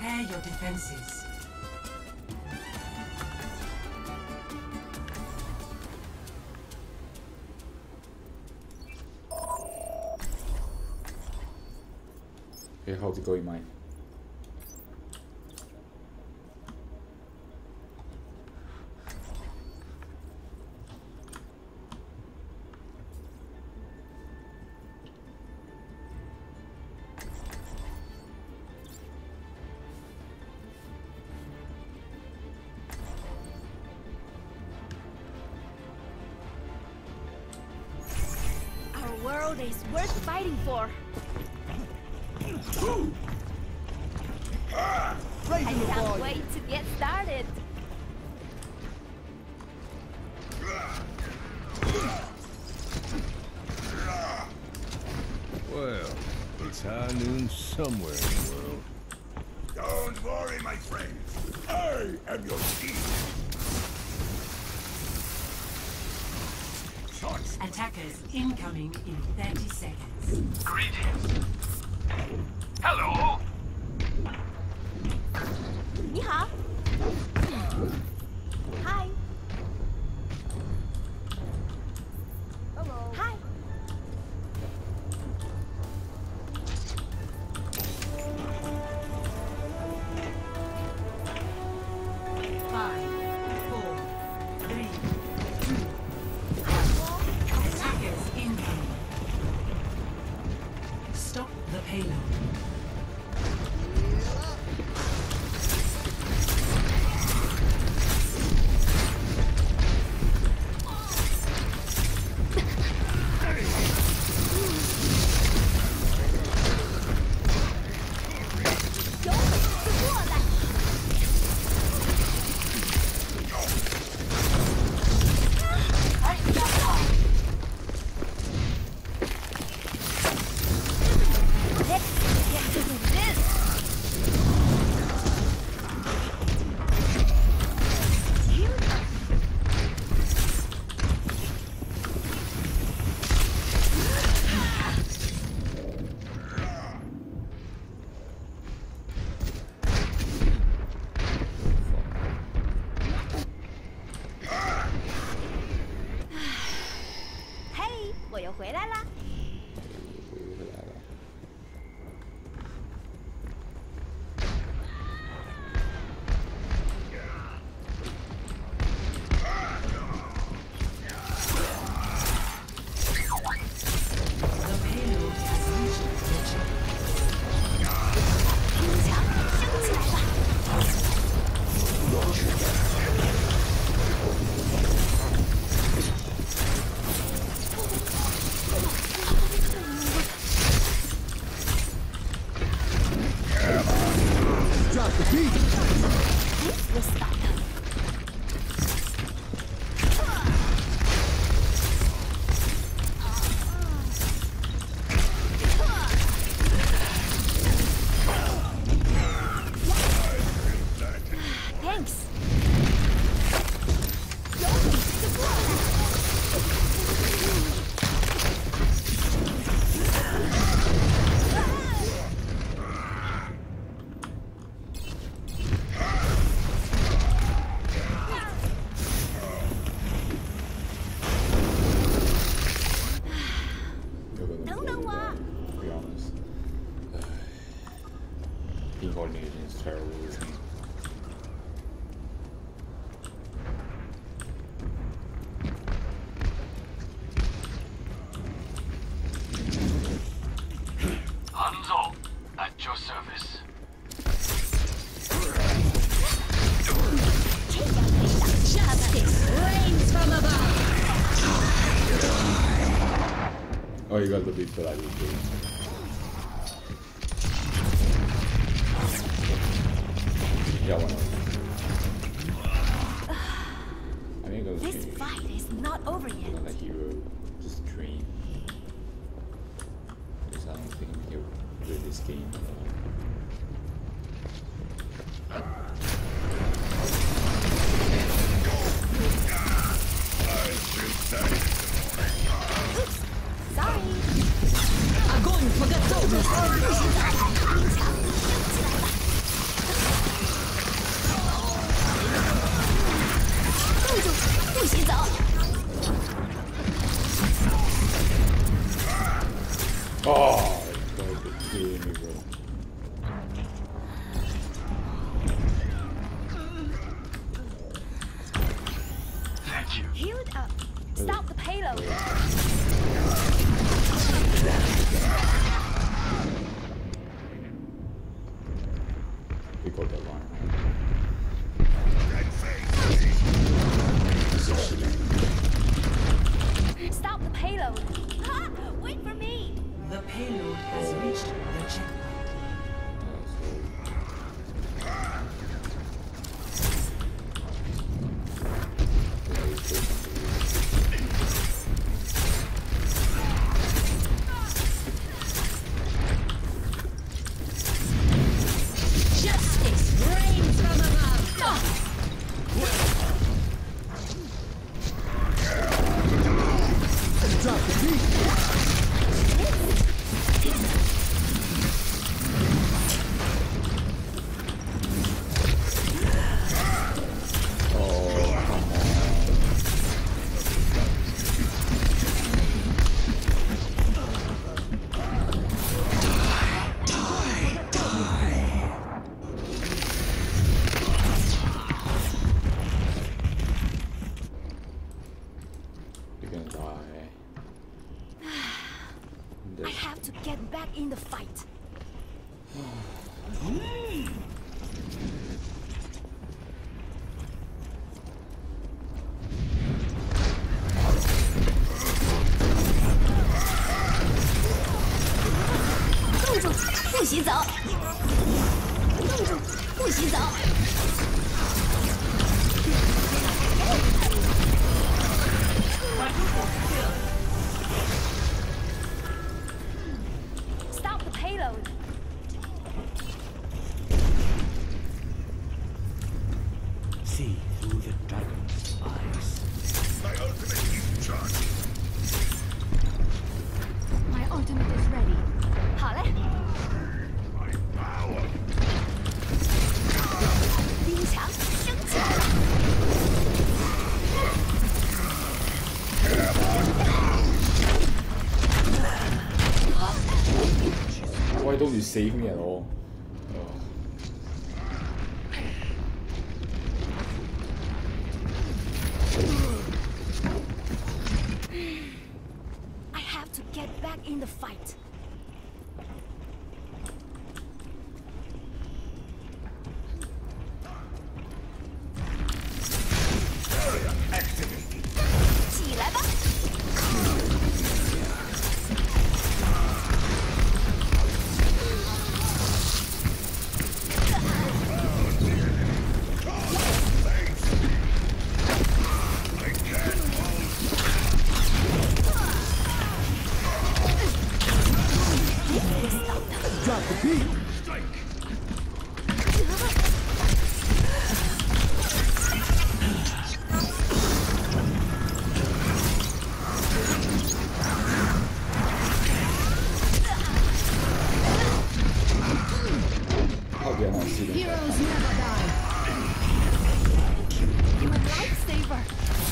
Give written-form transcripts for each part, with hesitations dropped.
Prepare your defenses. Okay, how's it going, Mike? Our world is worth fighting for. I can't wait to get started. Well, it's high noon somewhere in the world. Don't worry, my friends. I am your shield. Shots. Attackers incoming in 30 seconds. Greetings. Hello. 你好。Hi. Hello. Hi. Five, four, three, two, one. Attackers incoming. Stop the payload. Hey， 我又回来啦。 The payload has reached the 听墙升起来吧。 Drop the beat! This was fun. Thanks. To be honest, team coordination is terrible with me. Hanzo, at your service. Justice reigns from above. Oh, you got the beat for that, you do. Yeah, one more. I think it goes This fight is not over yet. on the hero, just train. Because I don't think we can win this game. Sorry. Огонь по готовности! 听墙升起来吧。 We got that one. Stop the payload. Ah, wait for me. The payload has reached the checkpoint. Justice reigns from above. You're gonna die. I have to get back in the fight. Stop the payload. See through the dragon's eyes. My ultimate is charged. My ultimate is ready. 好嘞， My power. 冰墙升起来了。 Why don't you save me at all? I have to get back in the fight. Activated. 起来吧！ Drop the beat. How did I not see them? Heroes never die. You're a lifesaver.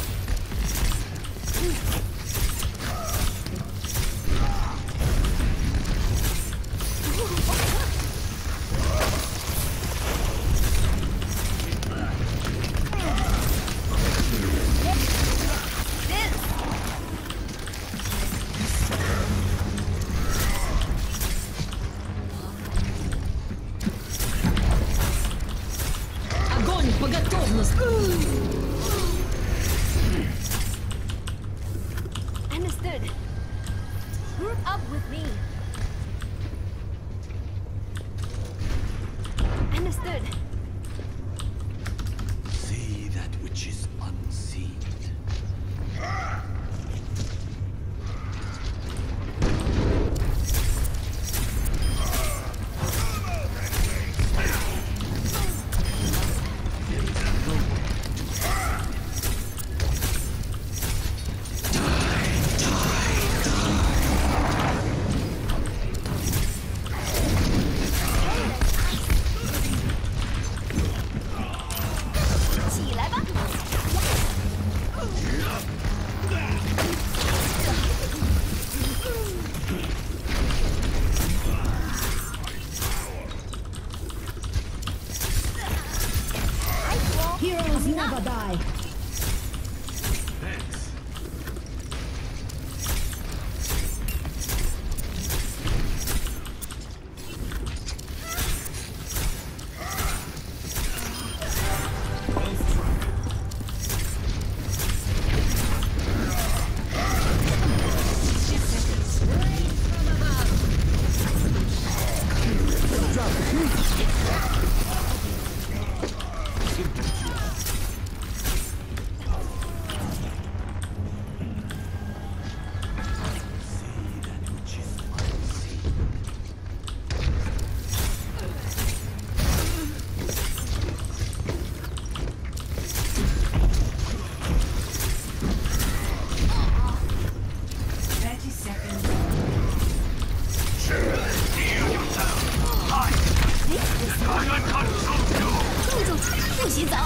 Огонь по готовности! Understood. Group up with me. Understood. See that which is unseen. 洗澡。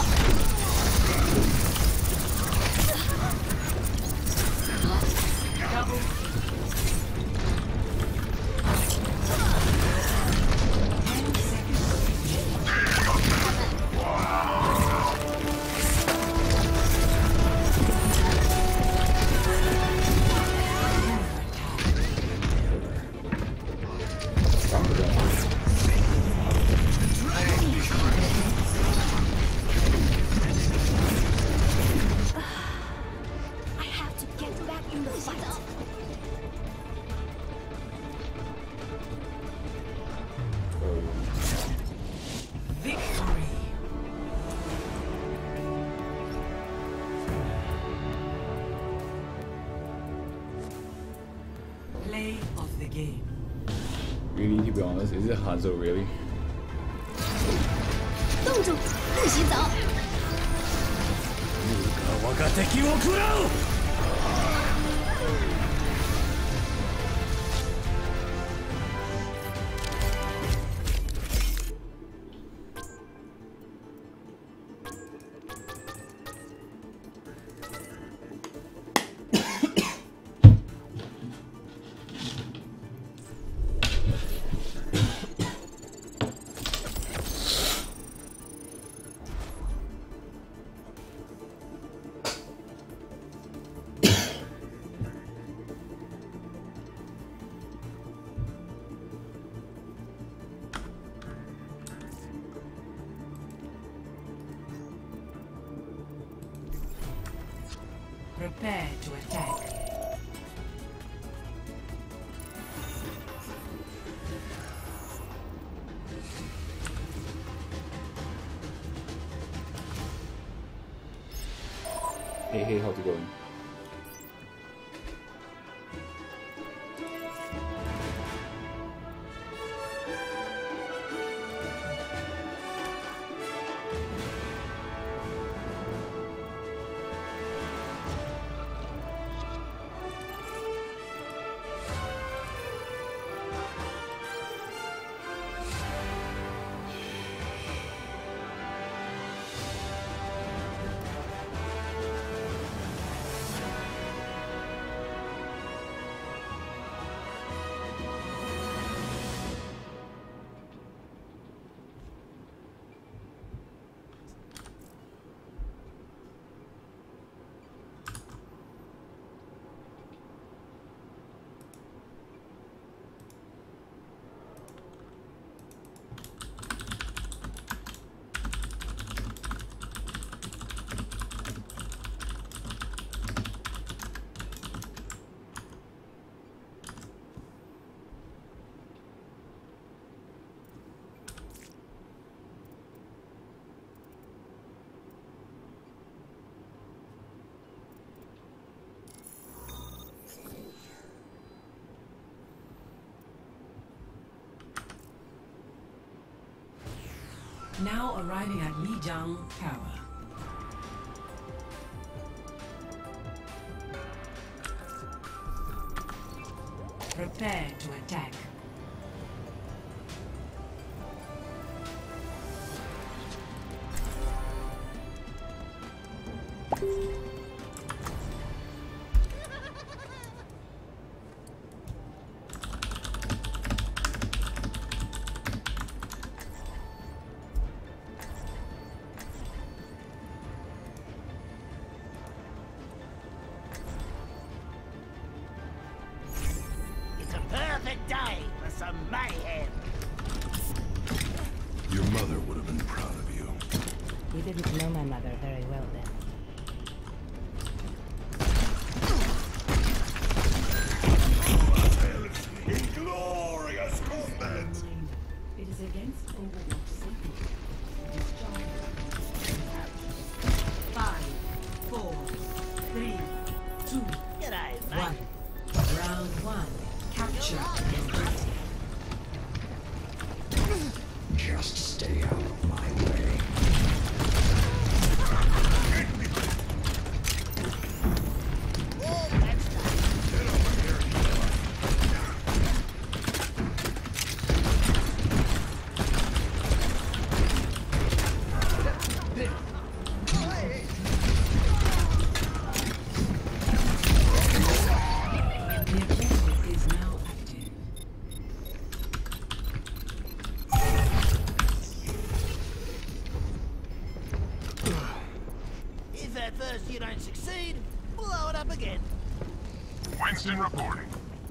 干不动。 I have to get back in the fight. Victory. Play of the game. Really, to be honest, is it Hanzo really? 冻住，不洗澡。 我が敵を食らう Prepare to attack. Hey, how's it going? Now arriving at Lijiang Tower. Prepare to attack. It's a perfect day for some mayhem. Your mother would have been proud of you. You didn't know my mother very well then. Inglorious combat! It is against Overwatch safety. Five, 4, 3, 2, G'day, mate. 1. Round 1. Capture and Just stay out of my way. Oh, that's nice. you don't succeed, blow it up again. Winston reporting.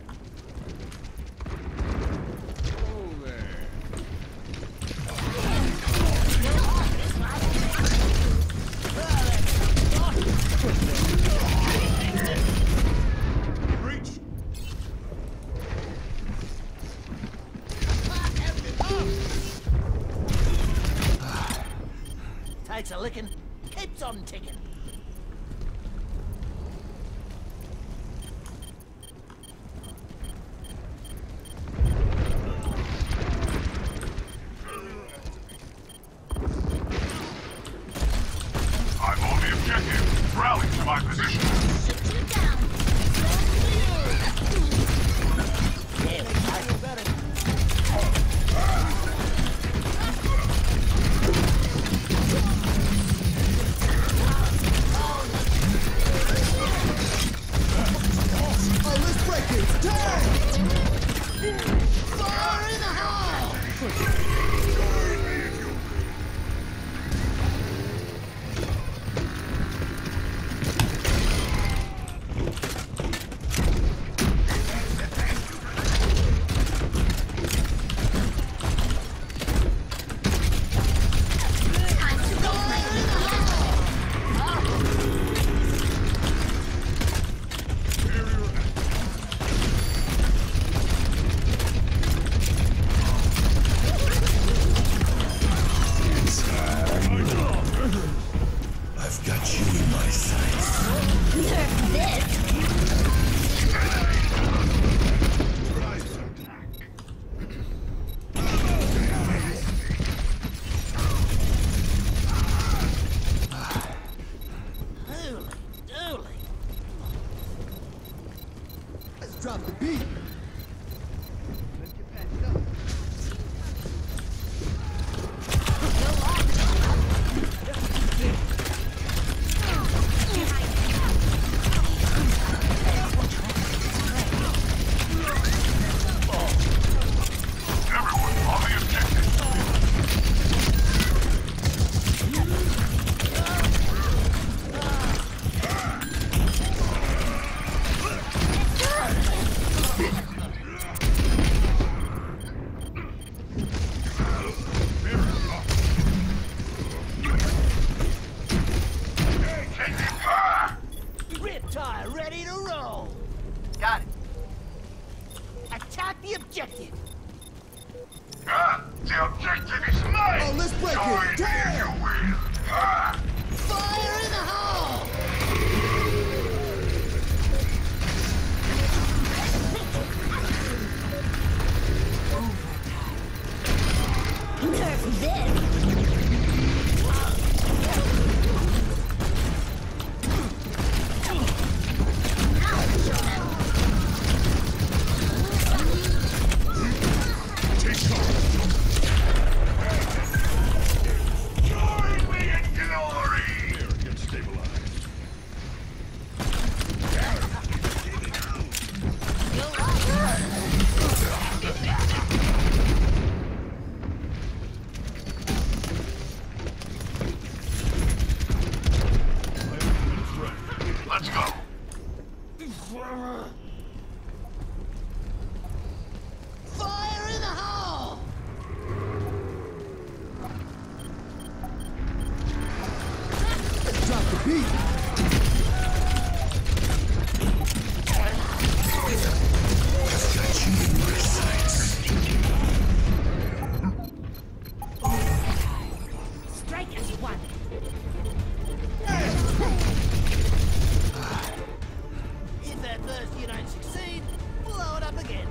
Oh, there. Breach. Takes a licking, keeps on ticking. I'm on the objective. Rally to my position. Here we go, better. I've got you in my sights. Holy dooly. Let's drop the beat. Everyone on the objective. Riptide ready to roll. Got it. Attack the objective. The objective is mine! Oh, let's break Join it. me if Damn! you will. Fire in the hole! Nerf this! Join me in glory! Get stabilized. Let's go. Fire in the hole! Let's drop the beat. I've got you in my sights. Strike as one. If at first you don't succeed, blow it up again.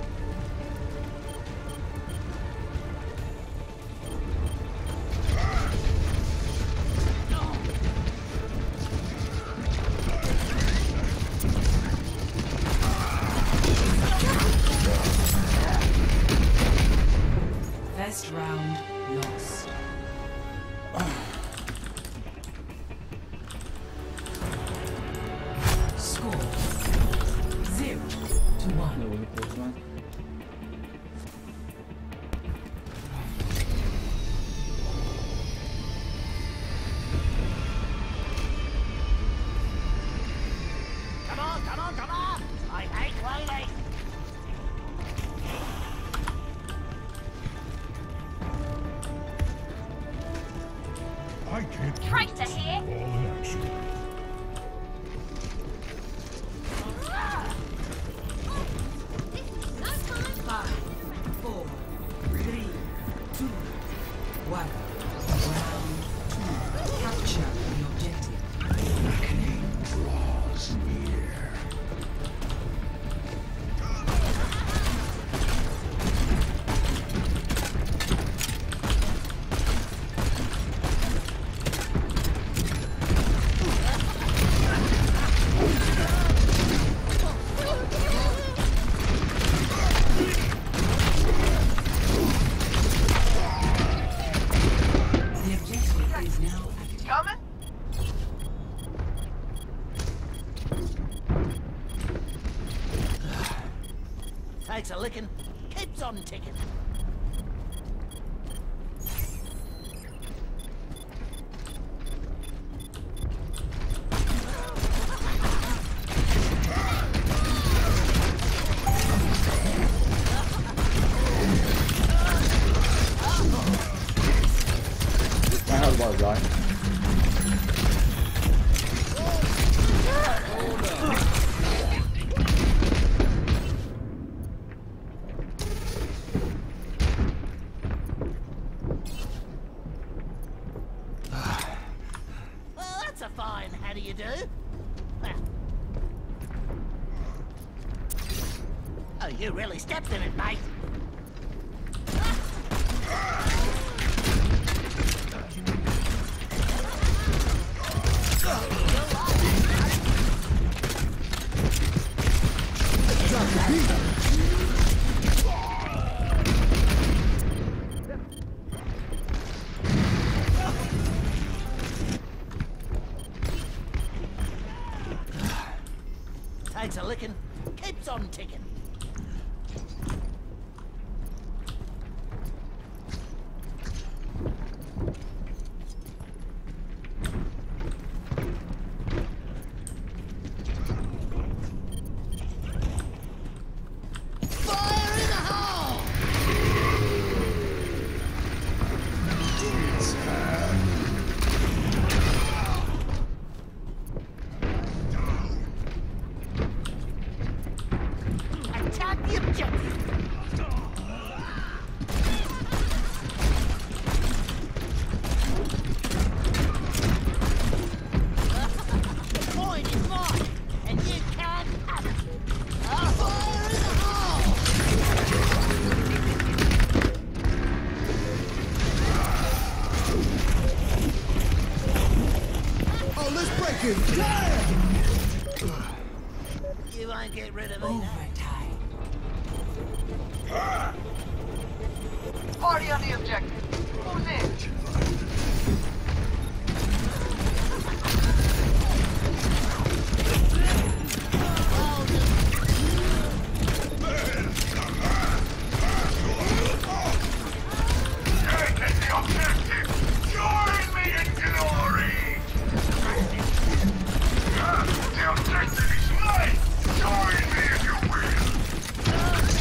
First round lost. Score 0-1. No, was it close one? Traitor here! All action. 5, 4, 3, 2, 1. Round 2. Capture the objective. Reckoning draws near. The objective is now active. Coming? Takes a licking, keeps on ticking. My health bar is dying. Well, that's a fine how do you do? Well. Oh, you really stepped in it, mate. Drop the beat. Takes a licking, keeps on ticking. Fire in the hole! Attack the objective! The point is mine, and you can't have it. Fire in the hole! Oh, let's break it. Damn! You won't get rid of me now. Overtime. Party on the objective. Who's in? Take the objective! Join me in glory! The objective is mine! Join me if you will!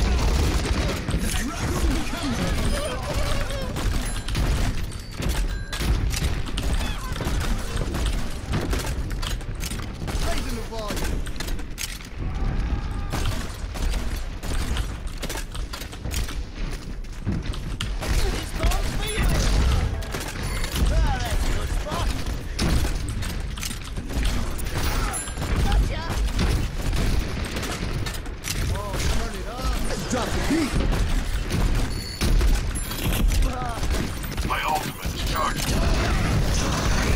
Raising the volume. This goes for you! Ah, that's a good spot. Gotcha! Oh, turn it up. Let's drop the beat. My ultimate's charged.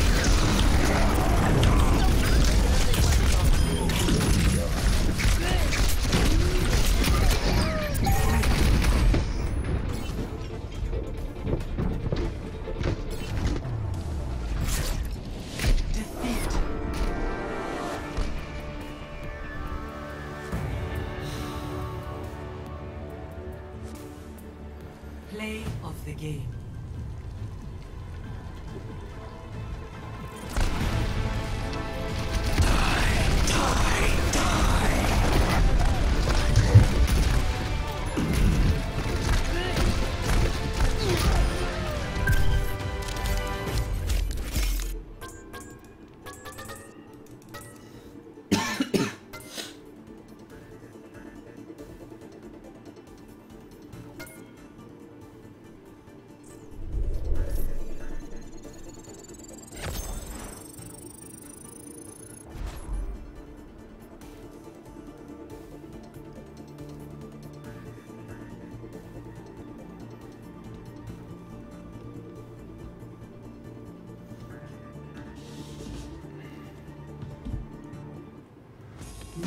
Defeat. Play of the game.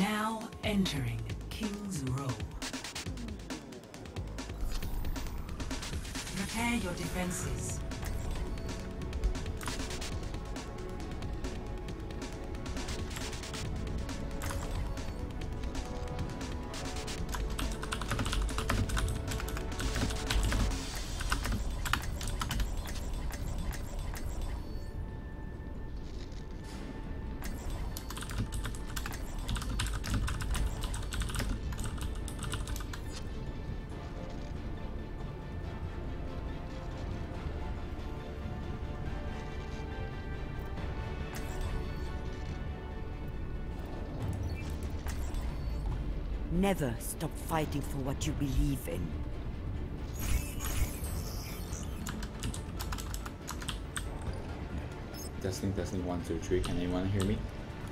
Now entering King's Row. Prepare your defenses. Never stop fighting for what you believe in. Testing, 1, 2, 3. Can anyone hear me?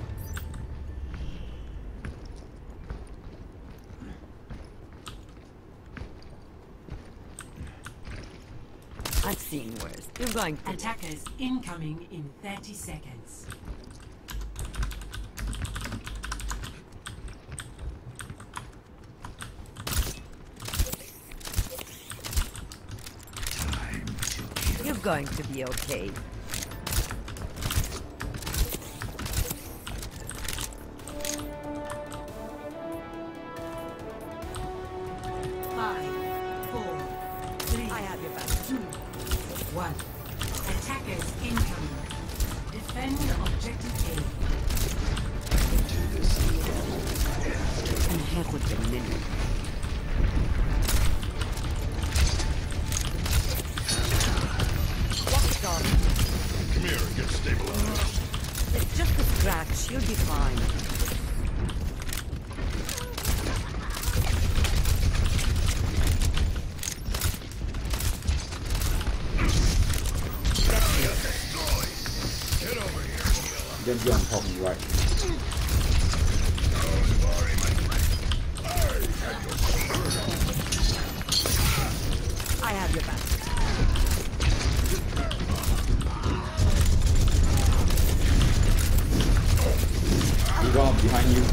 I've seen worse. You're going to... Attackers incoming in 30 seconds. You're going to be okay. I have your back. 2, 1. Attackers incoming. Defend objective A. And heck with the minute. Come here and get stabilized. It's just a scratch. You'll be fine. Get over here. Genji on top and right. I have your back. Behind you.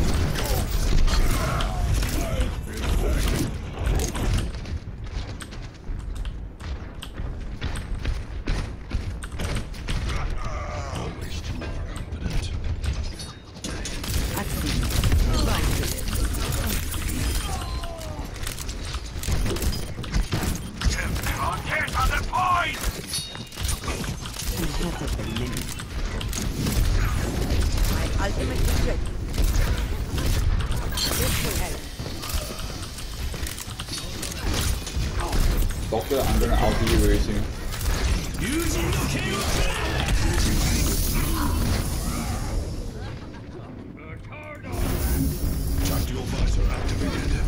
Always too confident. I've seen you. Right with it. Contact on the point! And heck with the minute. My ultimate trick. This will help. Doctor, I'm gonna ulti you very soon. Tactical visor activated.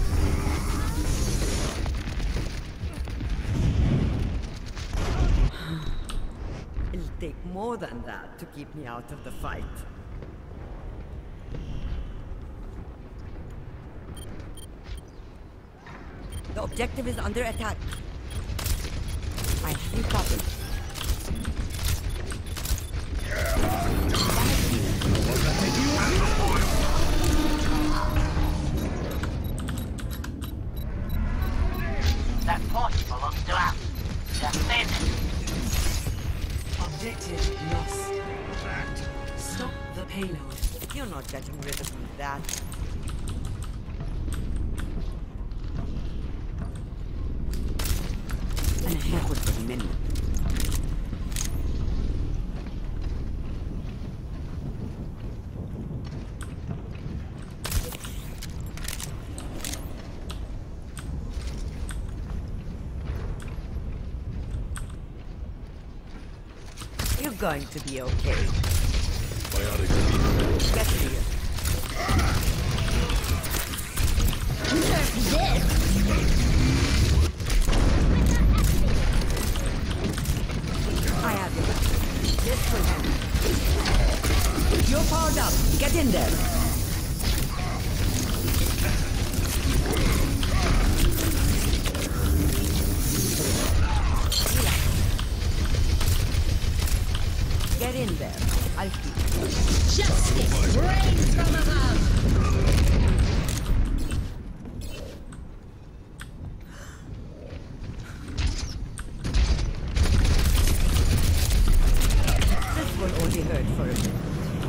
It'll take more than that to keep me out of the fight. The objective is under attack. I have you covered. That point belongs to us. Defend it. Objective lost. Stop the payload. You're not getting rid of me that. And heck with the minute. You're going to be okay. Get here. I have it. This will help. You're powered up. Get in there. Get in there. I'll keep you. Justice reigns from above. hurt for a bit.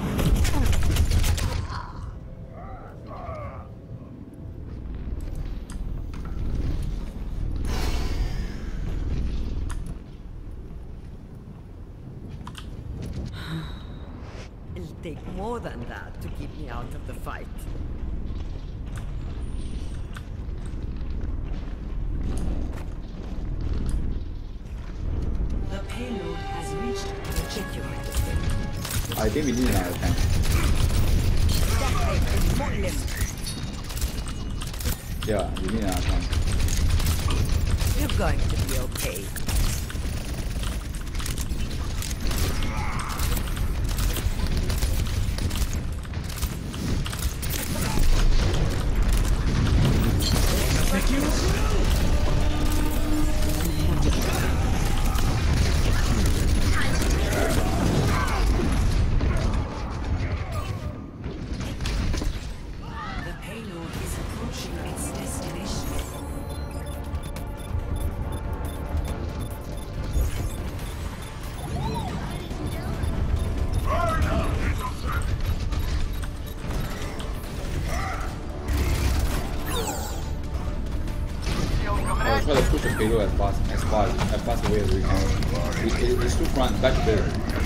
It'll take more than that to keep me out of the fight. The payload has reached the Check your checkpoint. medicine. I think we need another tank. Yeah, we need another tank. You're going to be okay. The payload is approaching its destination. I'll try to push the payload as fast away as we can. It's too front, back there.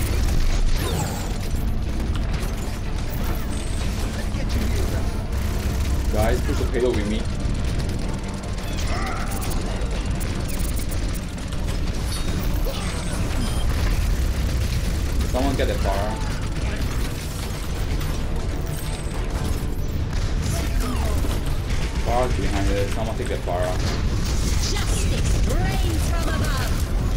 Guys, push the payload with me. Someone get the bar. Bar behind it. Someone take the bar. Justice reigns from above.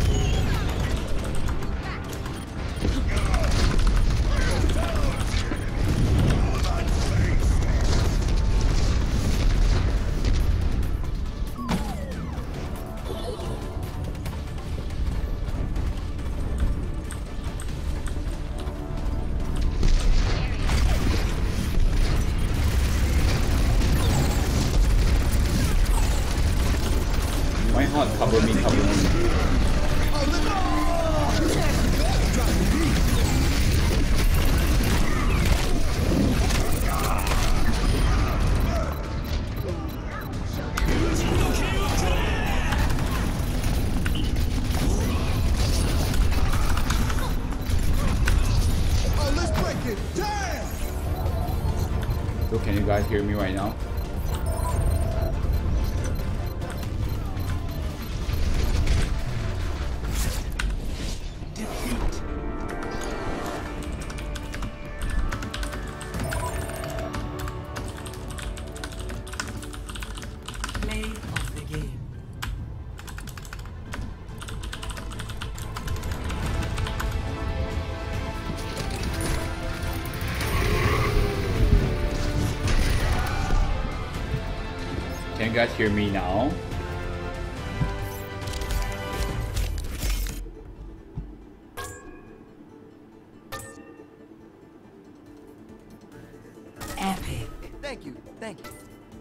My heart cover me, cover me. Oh, let's break it. Damn! So can you guys hear me right now? Play of the game. Can you guys hear me now? Epic. Thank you, thank you.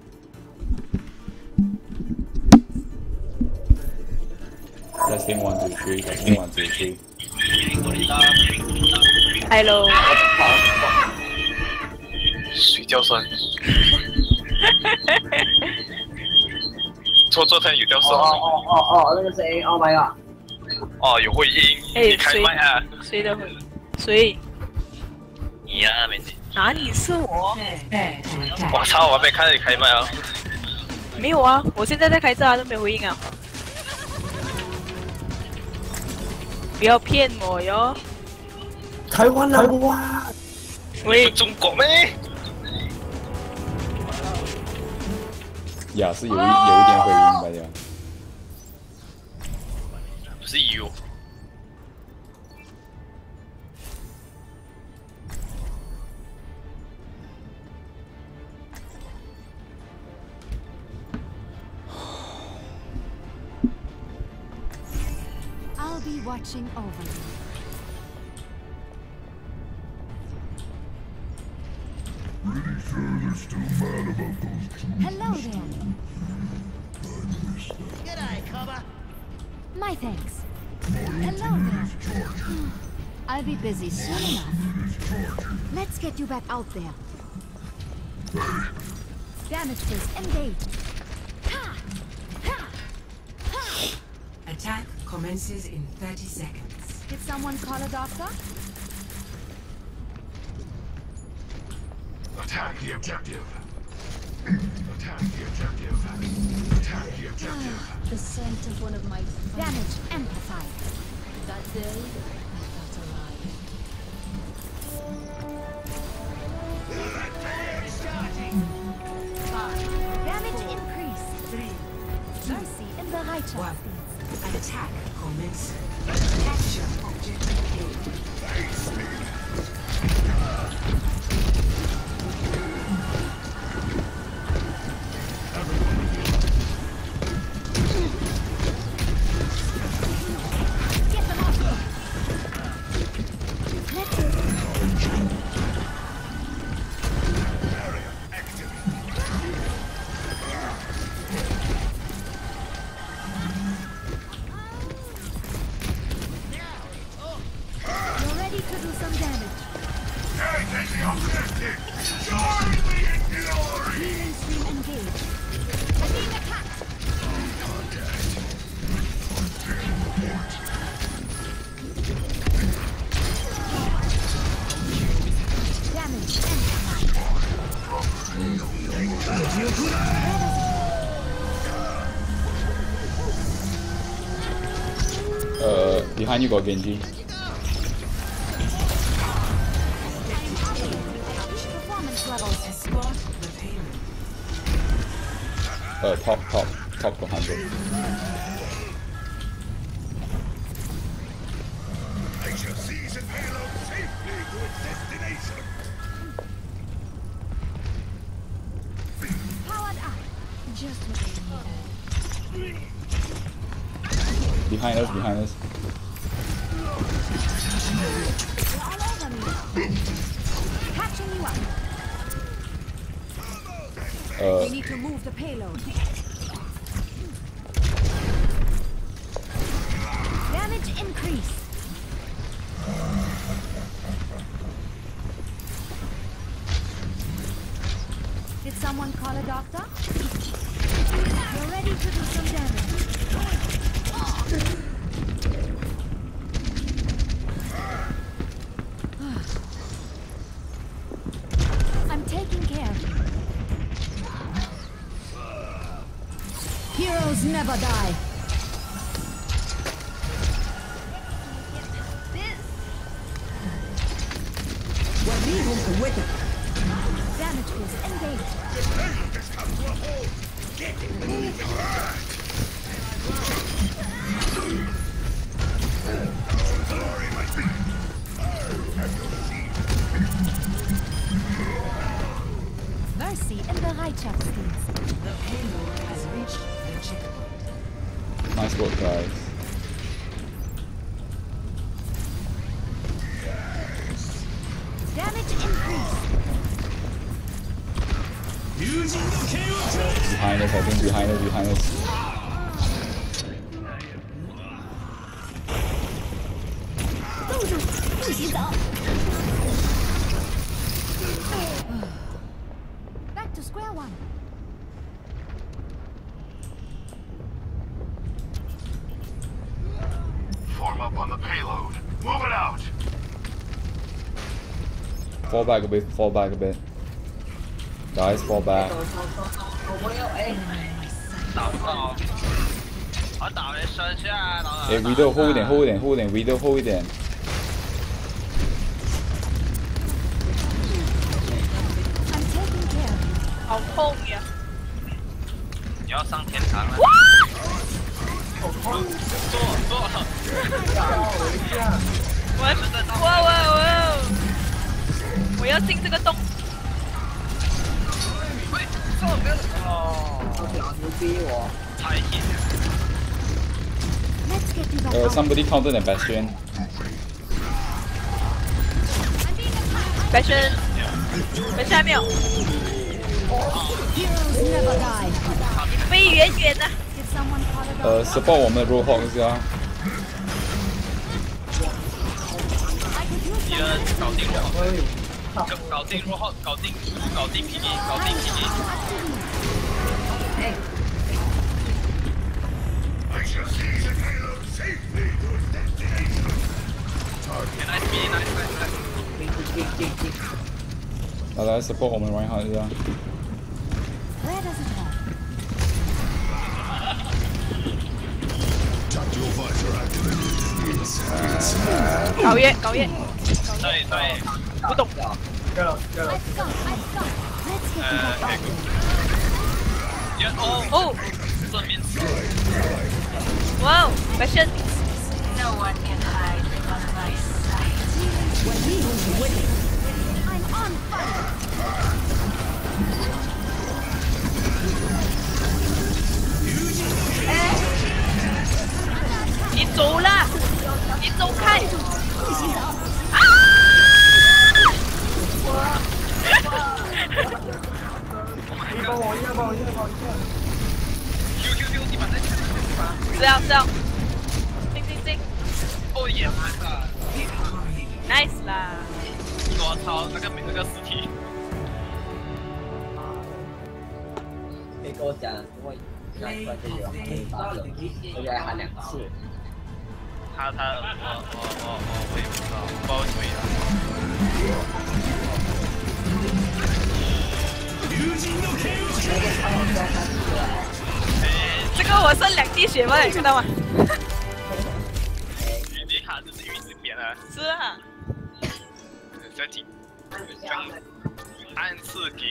Testing 1, 2, 3. Testing 1, 2, 3. Hello， 睡觉声。昨天有掉声。 那个谁，Oh my god！ 哦，有回音。你开麦啊？ 谁的回？谁？ 你呀，妹子。 哪里是我？ 我操！我还没看到你开麦啊。 没有啊，我现在在开着啊，都没回应啊。不要骗我哟！ 台湾老啊！ 喂，中国咩？ 呀，是有一点回音大家。 不是有。 I'll be watching over you. Pretty sure they're still mad about those two. Hello there. G'day, cobber. My thanks. My Hello ultimate there. is charging. I'll be busy soon enough. Let's get you back out there. Damage phase engaged. Attack commences in 30 seconds. Did someone call a doctor? Attack the objective. Attack the objective. Attack the objective. The scent of one of my damage amplified. That day, I felt alive. Damage increase. 3, Mercy in the right 1. chest. An attack commences. Capture objective A. Behind you got Genji. Performance levels. Escort the payload. Top 100. I shall seize and payload safely to its destination. Powered up. Just what they needed. Behind us, behind us. They're all over me. Catching you up. We need to move the payload. Damage increase. Did someone call a doctor? You're ready to do some damage. I'm taking care of you. Heroes never die. Damage was engaged. Mercy in the right chest, please. The payload has reached the checkpoint. Nice work, guys. Damage increase. Behind us, I think. Behind us, behind us. Back to square one. Form up on the payload. Move it out. Fall back a bit, fall back a bit. Guys, fall back. Hey, Widow, hold it, hold it, hold it. Widow, hold it. 好痛呀！ 你要上天堂了。做了。 我要进这个洞。 喂，上了不要哦。 牛逼我。 太险了。 Somebody counter the Bastion. Bastion， Bastion 还没有。飞远远的。 support 我们的 Roadhog 一下。 搞定落后，搞定落后，搞定 PG， 搞定 PG。 I shall seize the payload safely to its destination. Nice PG， nice。 来 support 我们玩好一下。 Where does it hurt? Tactical visor activated. 搞耶搞耶， 对对， 不懂。 Let's go, let's go. Let's get to the bottom. 哦， 正面刺。 哇哦，fashion。 No one can hide from my sight. I'm on fire. 你走啦，你走开！啊！ 你把那钱拿吧。 这样，进， 哦耶 ，nice 啦！ 我操，那个尸体。 可以跟我讲，因为拿出来这个可以发射，而且还喊2次。 我也不知道，不知道为什么这个我剩2滴血吗？你看到吗？ 你看这是鱼子边啊。 是啊。 身体，暗刺给。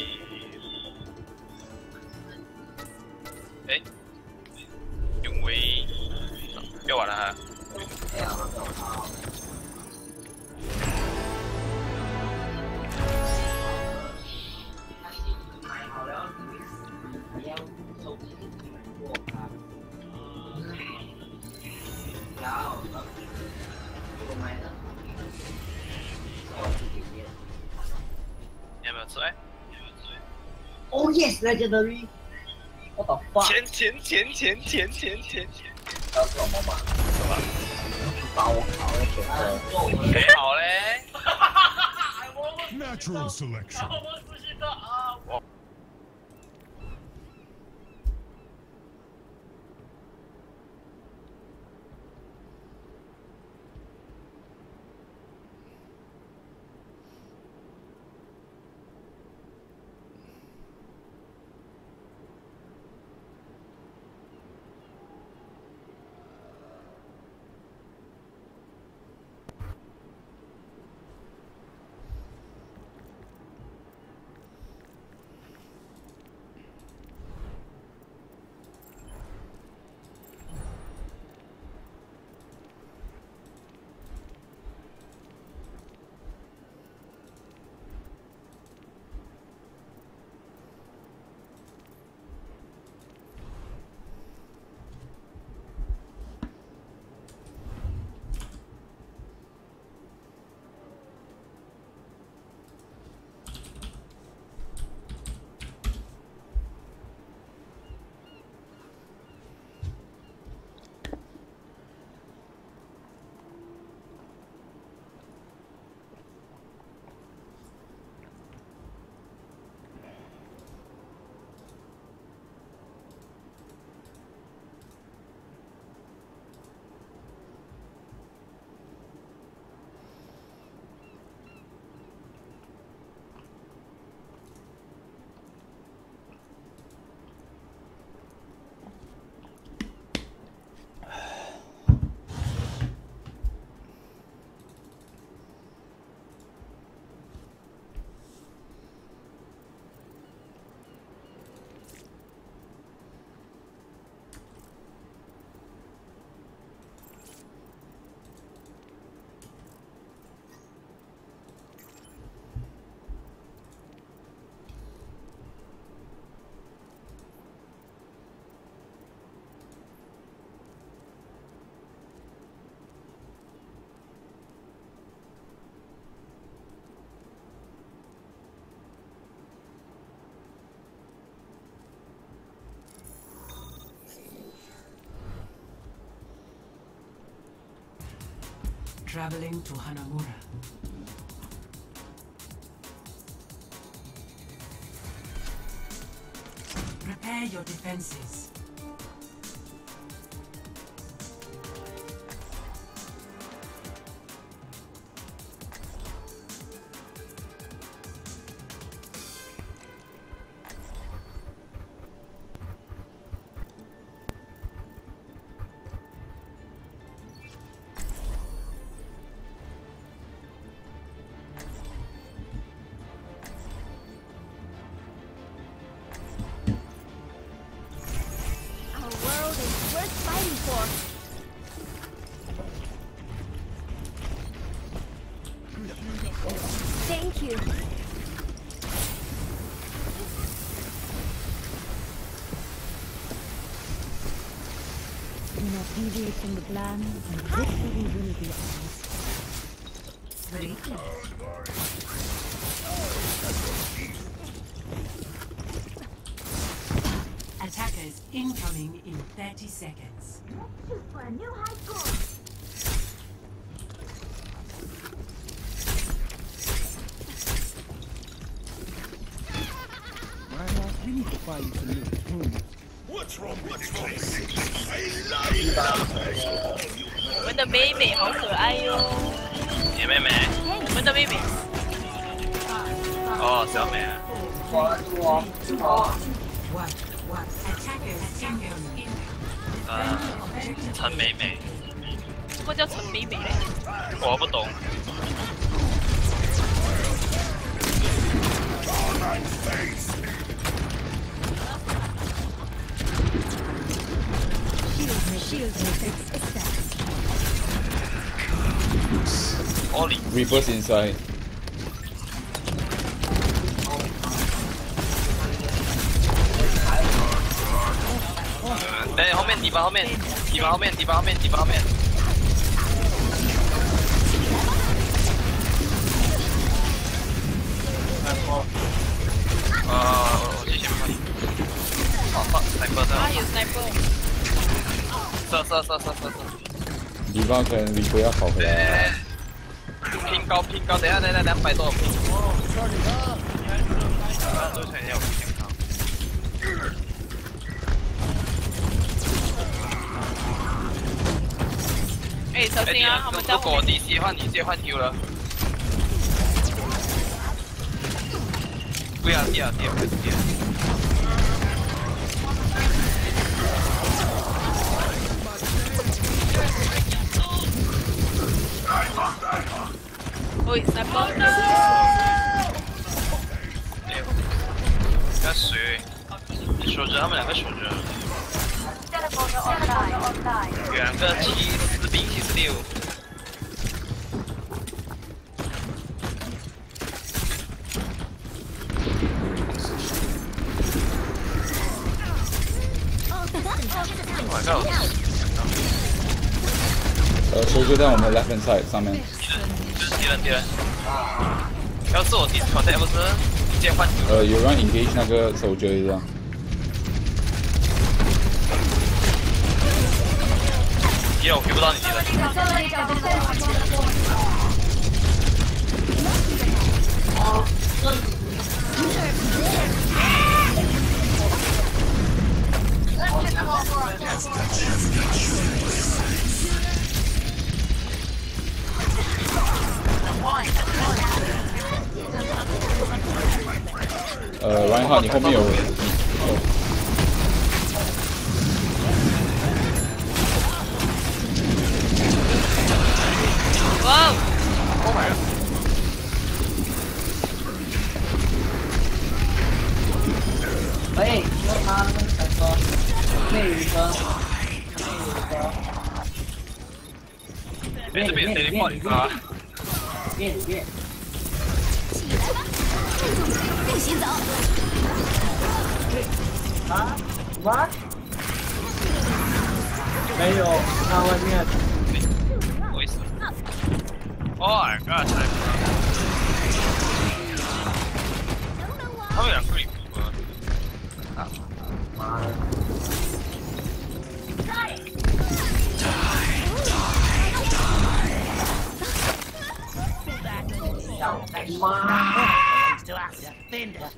哎，永威，不要玩了哈。你要不要吃？哎 Oh yes, legendary. What the fuck? 钱！ 要什么嘛？什么？把我考了选择。 给好嘞。 Natural selection. 哎 traveling to Hanamura. Prepare your defenses. Thank you. Do not deviate from the plan, and victory will be ours. Attackers incoming in 30 seconds. Let's shoot for a new high score. We need to find some new tunes. What's wrong with this place? I like 我们的美美好可爱哟。 野妹妹。 我们的美美。 哦，小美。陈美美。 什么叫陈美美嘞？ 我不懂。 Reapers inside. Đây, 后面，底巴后面，底巴后面，底巴后面，底巴后面。我去前面帮你。好，放 sniper 在。 啊，有 sniper。 射。 底巴可能 Reaper 要跑回来。 拼高，等下200多拼。都想要拼高。 哎，小心啊！他们在如果我 DC 的话，你直接换 Q 了。不要第二。 喂，sniper！ 那谁？守着他们2个守着。2个74兵76。我靠！ 守就在我们 left hand side 上面。 敌人。要是我 disconnect 不是直接换。 有人 engage 那个守就这样。 敌人我 Q 不到你敌人。 Reinhardt 你后面有。 哇！ Oh my god！ 喂，他才说内娱哥， 这边谁破你啊？ 变。 不许走！ 啊 ？What？ 没有，他外面。 不好意思。Oh my god！ 他们2个里服了。啊！妈的！ to us. Defender.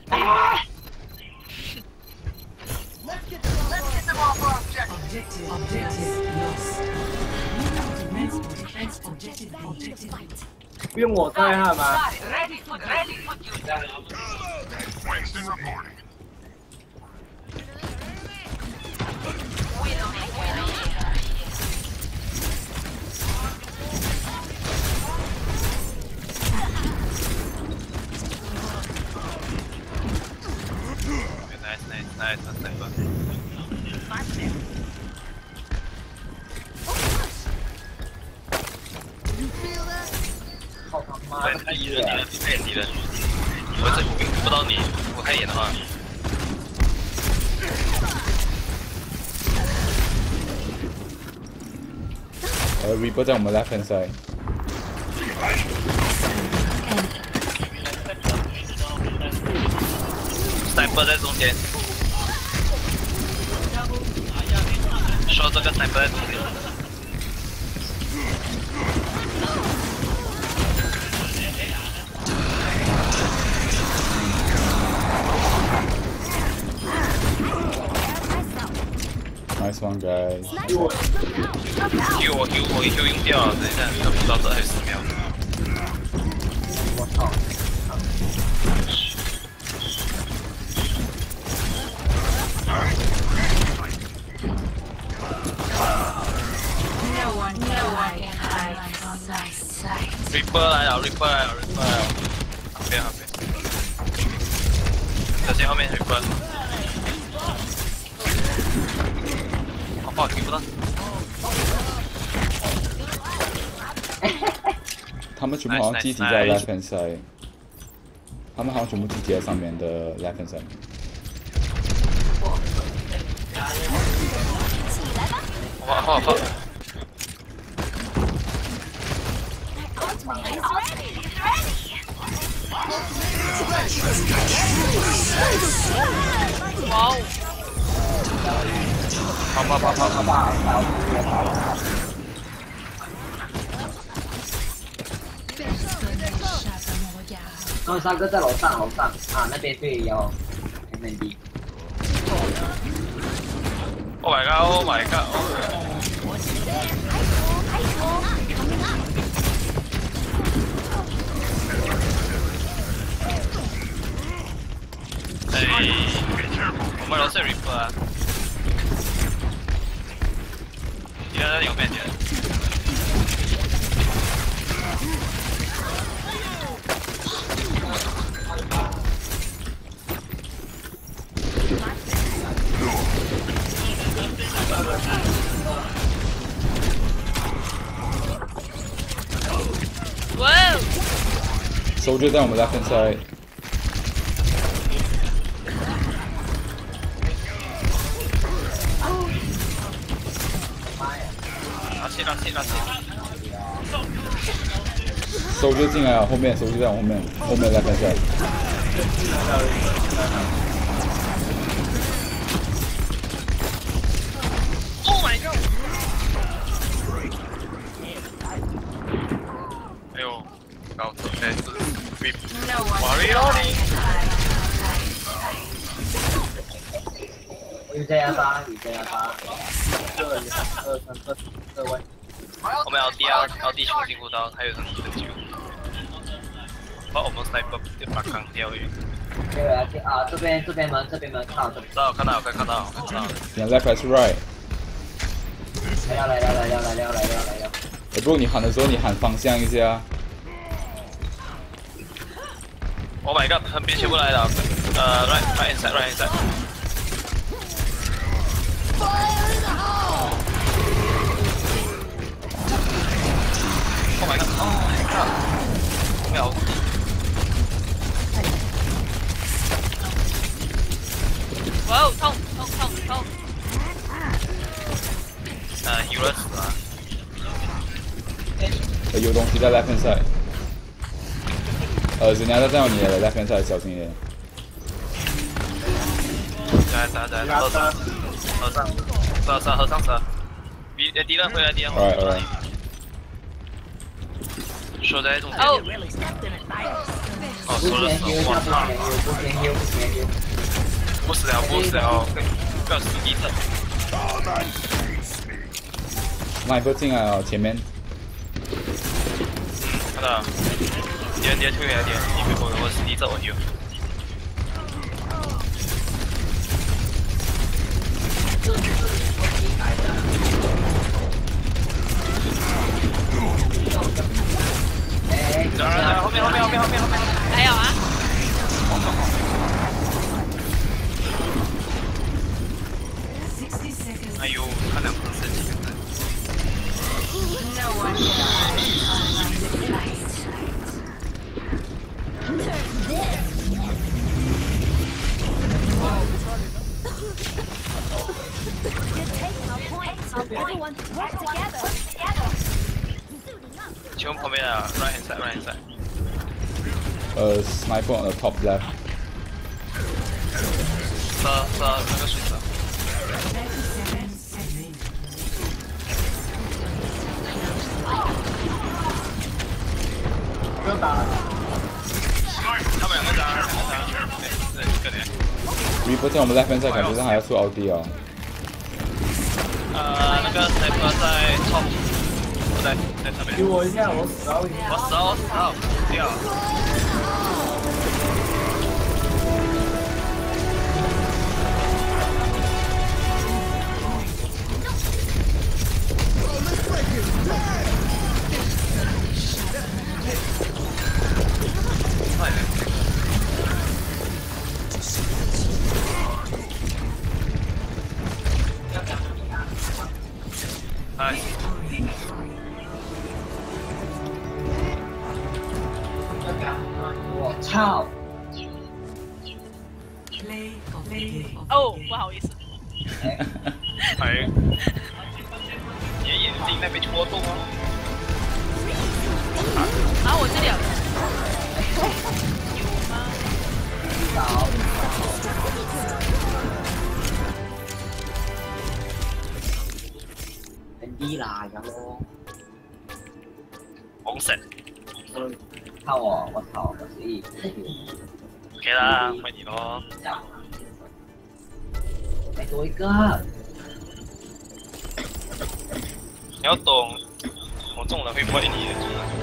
Let's get them off our objective. Objective lost. Defense objective objective. 不用我带他吗？ Winston reporting. Nice. You feel that? 靠他妈对， 的！ 敌人，我这兵不到你，我开眼的话。 Reaper 在我们 left hand side。 Sniper 在中间，说这个 Sniper 在中间。 Nice one, guys. Q 我 Q 用掉了，等一下，等不到这还有10秒。 我操！ Reaper 来了，后面 Reaper。好不好？听不到。 他们全部好像集体在 left hand side。他们好像全部集体在上面的 left hand side。 好。 哇哦！ 跑！然后三哥在楼上啊，那边对有 MND。 Oh my god！ 我们楼是 Reaper 啊，敌人在右边，敌人。 哇哦 ！Soldier 在我们 left hand side。 拉起 Soldier 进来了，后面 Soldier 在我后面 left hand side。 Oh my god！ 哎呦，搞错了，是 Reaper。 有这样吧，各位。 我们LD 球进步到还有人救，把我们 sniper 把扛钓鱼。 对啊，这边门，看到， 看到。 你 left还是 right？ 来了。 不过你喊的时候，你喊方向一下。 Oh my god， 横边全部来了，right inside。 Fire in the hole! Oh my god！ 秒。 哇哦，痛！ 有人死了。 有东西在 left hand side。人家在站到你的 left hand side， 小心一点。 在河上蛇。敌人回来。 Alright。 说在中间。 哦。 说的时候，我操！不死了，不死了，不要死地震。 sniper 进来了，前面。 看到了，点退回来点，你别过我死地震我就。来，后面， 还有啊。 哎呦，他两个神奇的。请问旁边啊 ，right hand side。 sniper on the top left。 杀那个水车。 不用打了。 他们两个打，对，可怜。 Reaper 在我们 left hand side 感觉上还要出奥迪哦。 那个 sniper 在 top， 不在上面。 给我一下，我死了， 死掉。 我操！ 哦，不好意思。 哎，你的眼睛在被戳动哦。 啊，我这里有吗？ 很低啦，然后。 红神。 看我操，我是一。 OK 啦，换你咯。 再多一个。 你要懂，我中了会怪你的。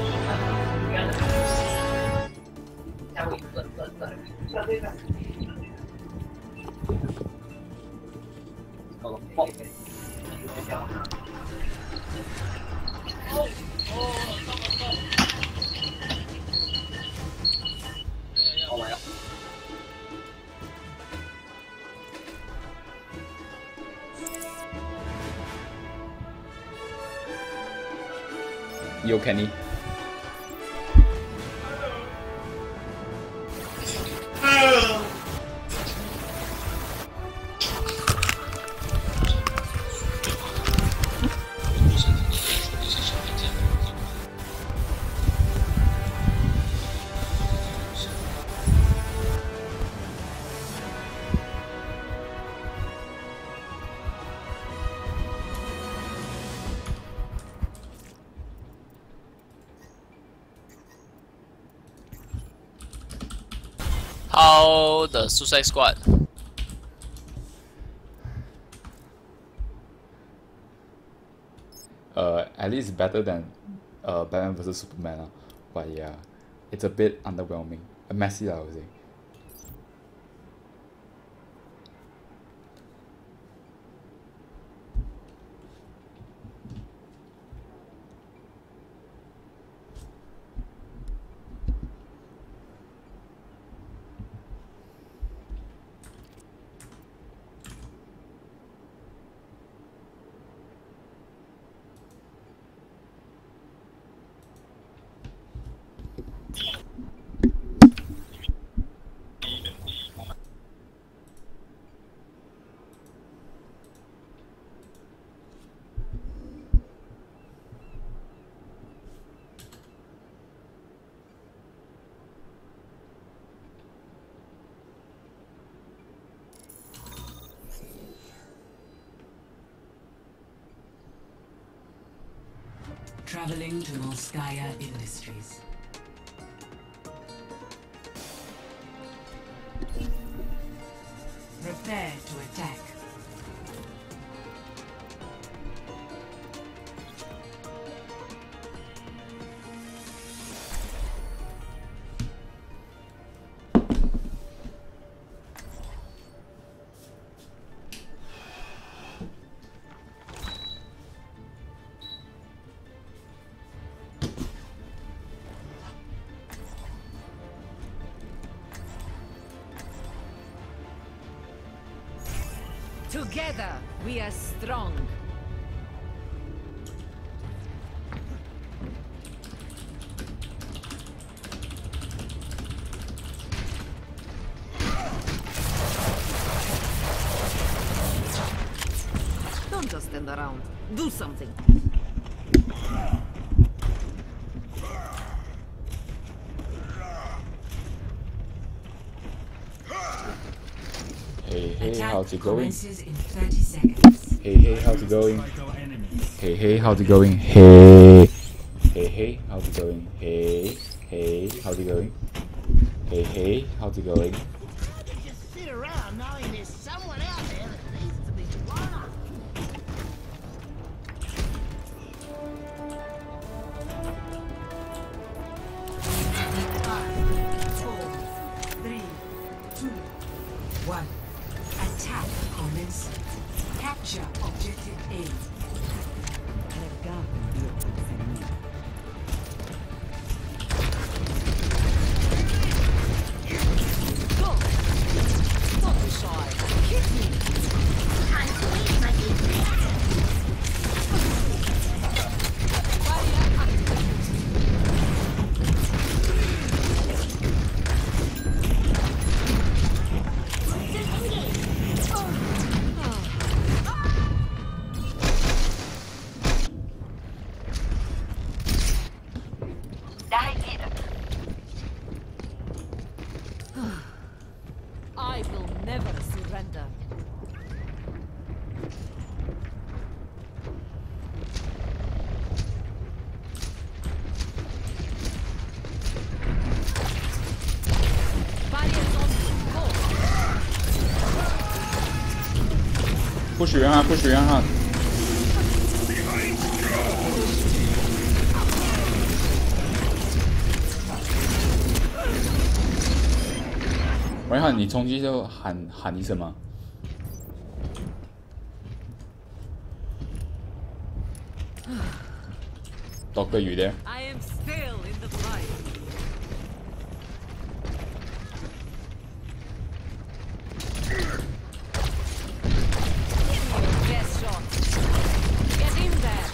Yo Kenny。 How the Suicide Squad? At least better than Batman vs Superman, but yeah, it's a bit underwhelming, messy I would say. Traveling to Volskaya Industries. Prepare to attack. Together, we are strong. Don't just stand around. Do something. Hey, how's it going? In 30 seconds. Hey, how's it going? Hey, how's it going? Hey, how's it going? Hey, how's it going? Hey, how's it going? Just sit around knowing there's someone out there that needs to be blown up. Attack commences. Capture objective A. Go! Don't be shy. Hit me! Time to leave my I will never surrender. push 远汉，push 远汉。远汉，你冲击就喊一声吗？Doctor, you there? I am still in the fight. Best shot. Get in there.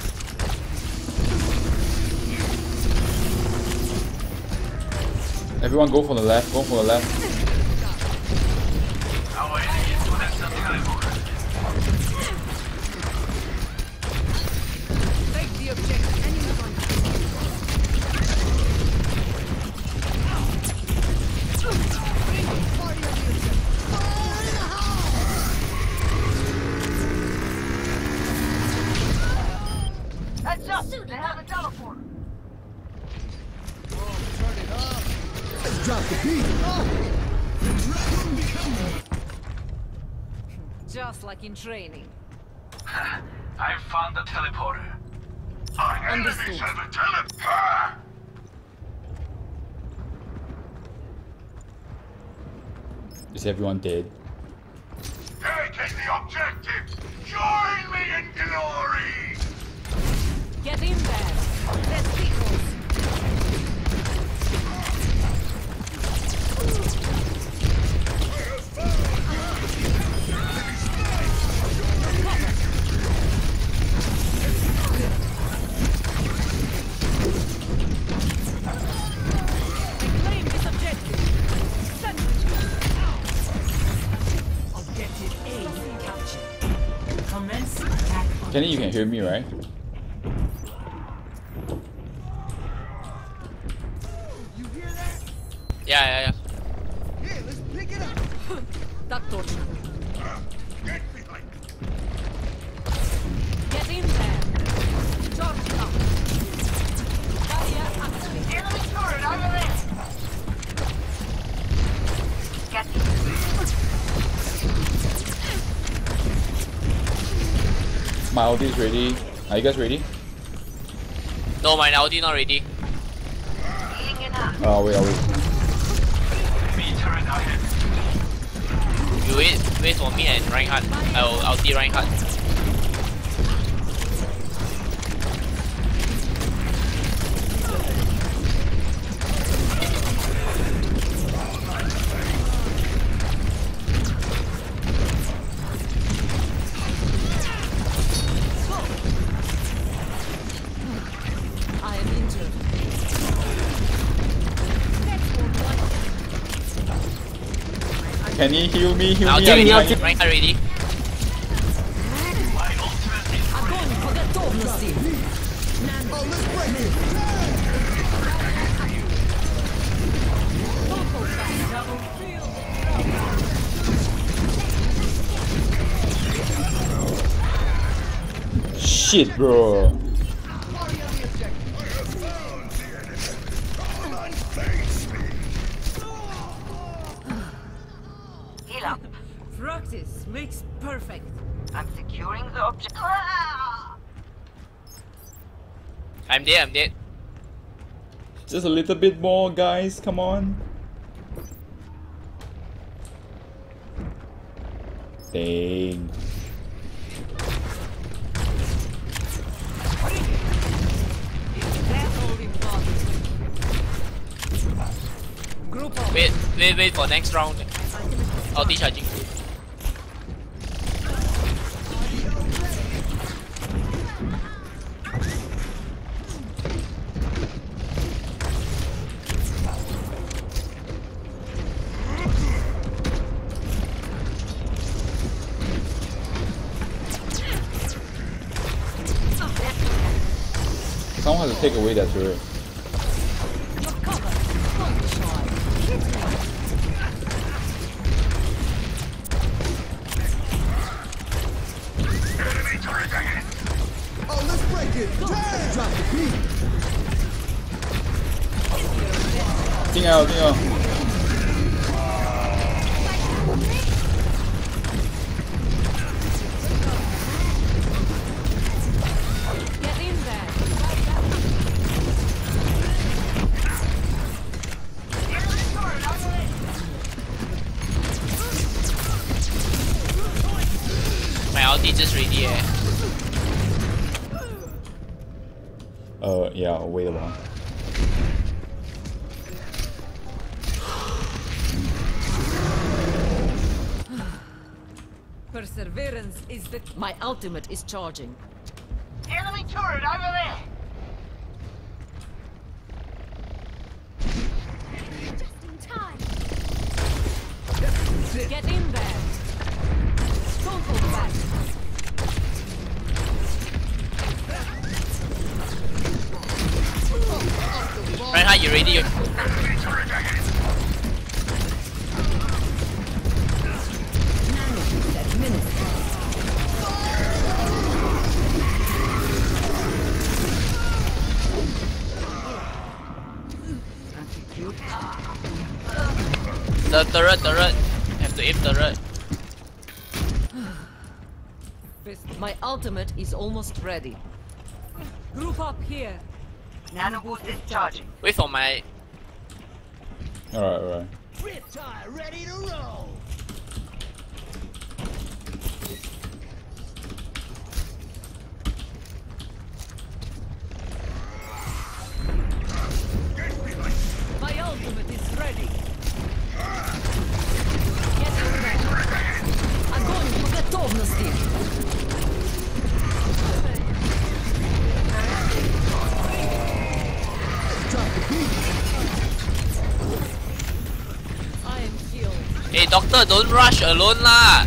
Everyone go for the left, go for the left. Our enemy is connected to teleporter. Take the objective. Anyone. That's up! They have a teleporter! Drop the beat! Just like in training. I found the teleporter. Our enemies Understood. have a teleporter! Is everyone dead? Hey, take the objective! Join me in glory! Get in there. Let's be close. Reclaim this objective. Send it. Objective A captured. Commence attack. Kenny, you can hear me, right? You hear that? Yeah. Yeah, let's pick it up! That torch. Get behind! Get in there. Charge it up. Barrier activated. Enemy turret over there! Get my ulti is ready. Are you guys ready? No, my ulti not ready. Oh, wait, wait. You wait for me and Reinhardt. I'll ulti Reinhardt. I am injured. Can he heal me? Heal me. Ulti ready, Reinhardt ready. Огонь по готовности. Shit, bro. Heal up. Practice makes perfect. I'm securing the object. I'm dead, I'm dead. Just a little bit more, guys. Come on. Dang. Wait for next round. Ulti charging. Someone has to take away that turret. Oh, let's break it. Damn. Drop the beat. 进来哦，进来哦。 Get in there. My ulti just ready eh. Yeah, wait a while. Perseverance is the... My ultimate is charging. Enemy turret over there! Just in time. Get in there. Don't hold back. Reinhardt, you ready? The turret. Have to aim turret. My ultimate is almost ready. Group up here. Nano boost is charging. Wait for my... Alright. Riptide ready to roll! My ultimate is ready. Get in there. Огонь по готовности. I am healed. Hey doctor, don't rush alone lah.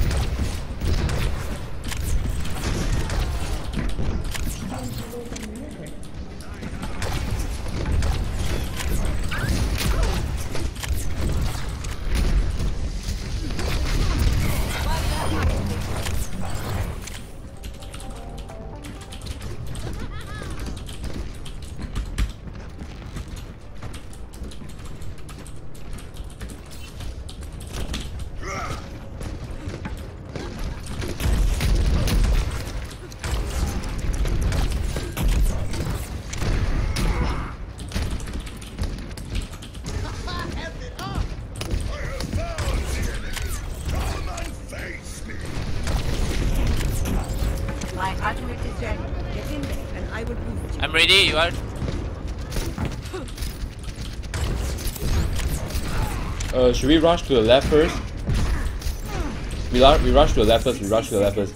ready? You are? Should we rush to the left first? We rush to the left first. We rush to the left first.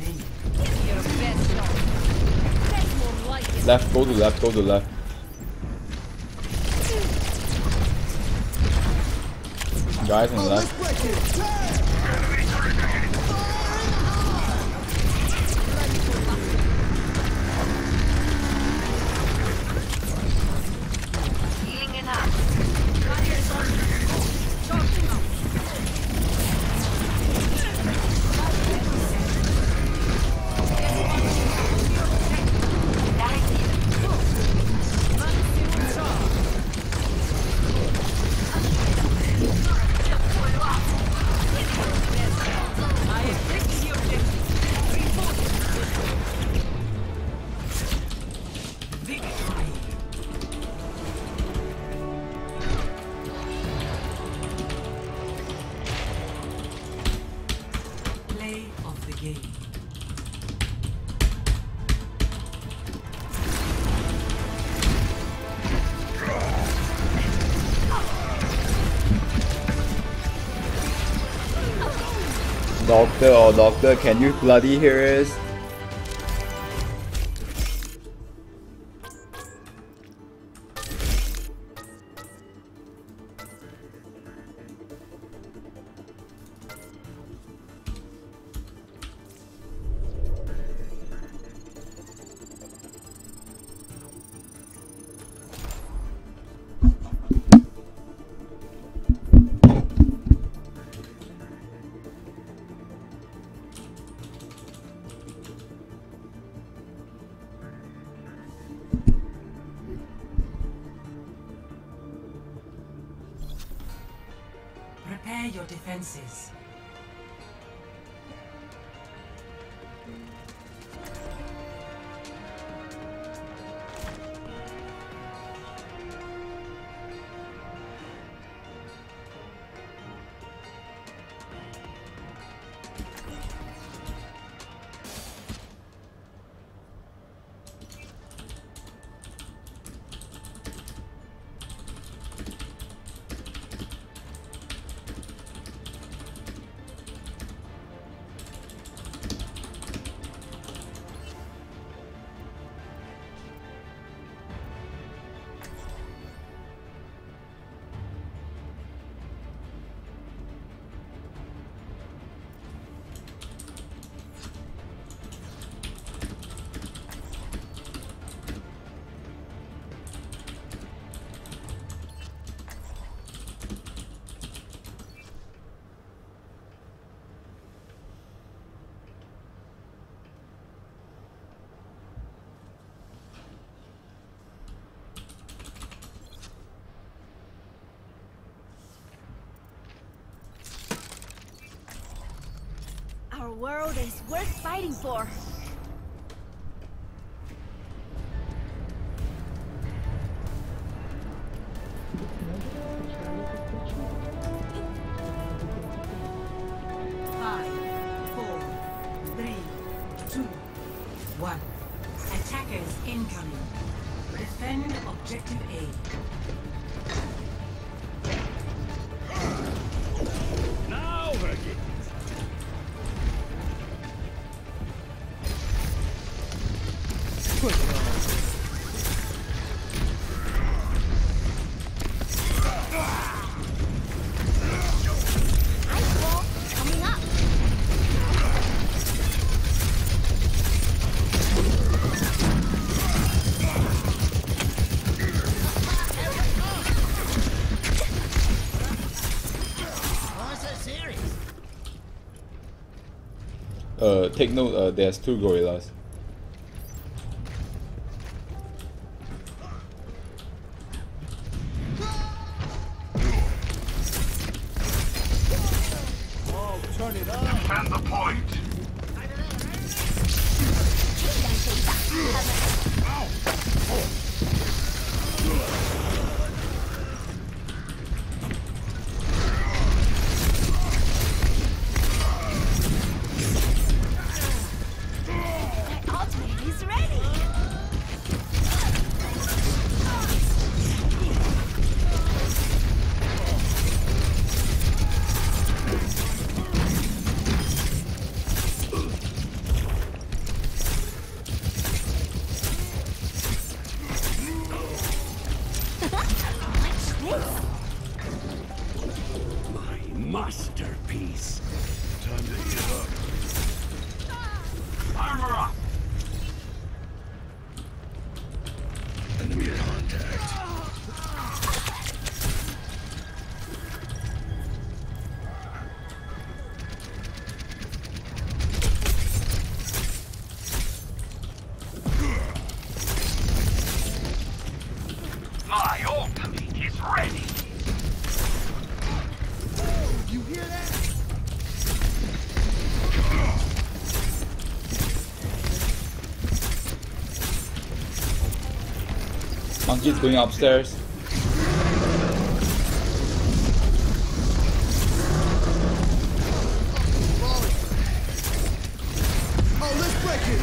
Left. Go to left. Go to left. Guys on the left. Doctor, oh doctor, can you bloody hear us? Prepare your defenses. Our world is worth fighting for. Five, 4, 3, 2, 1. Attackers incoming. Defend objective A. Now Virgil. Coming up. Take note, there's 2 gorillas. Oh, turn it up. Defend the point. My ultimate is ready. this? My masterpiece. Time to get up. Armor up! Enemy contact. My ultimate is ready! You hear that? Monkey's going upstairs. Oh, let's break it!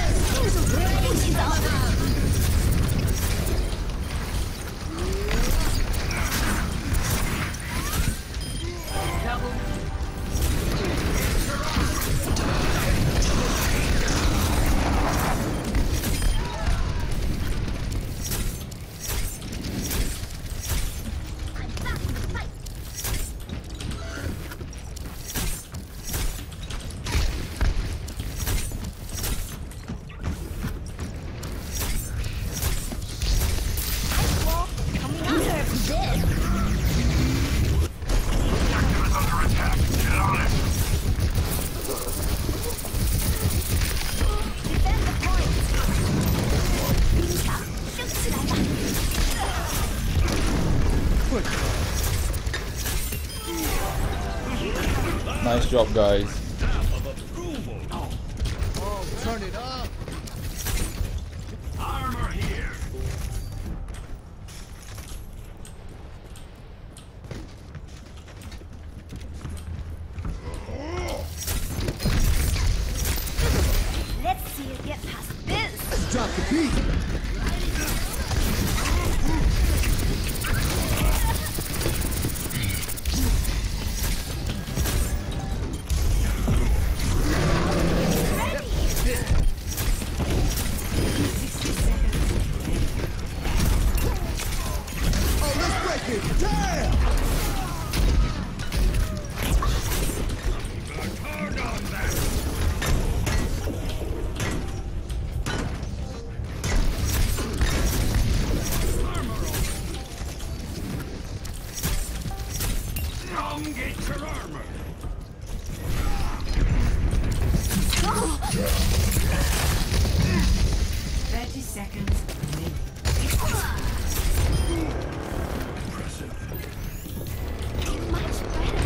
Nice job, guys. Oh, turn it up! Armor here! Let's see you get past this. Let's drop the beat! Oh, let's break it! Damn! Hard on that! Come get your armor! 30 seconds remaining. Much better.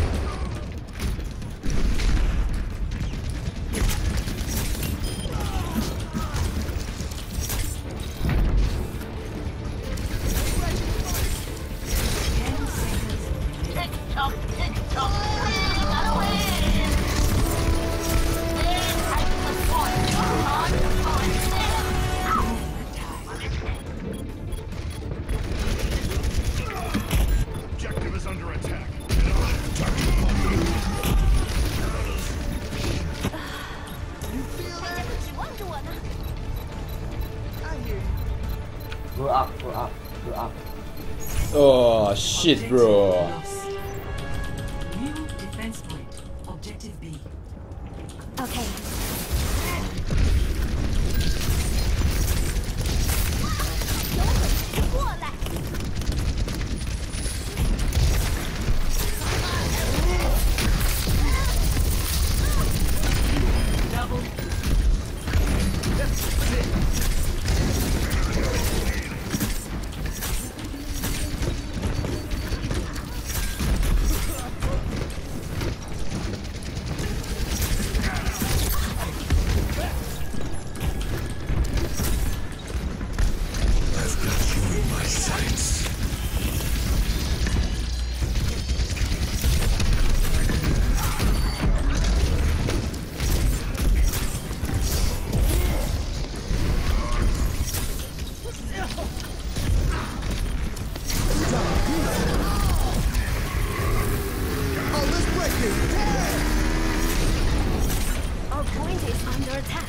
Tick-tock, tick-tock. Gotta win. Then take the point. Objective is under attack. Go up, go up, go up. Oh shit, bro. Lost. New defense point. Objective B. Okay. Oh, let's break it! Damn! Our point is under attack.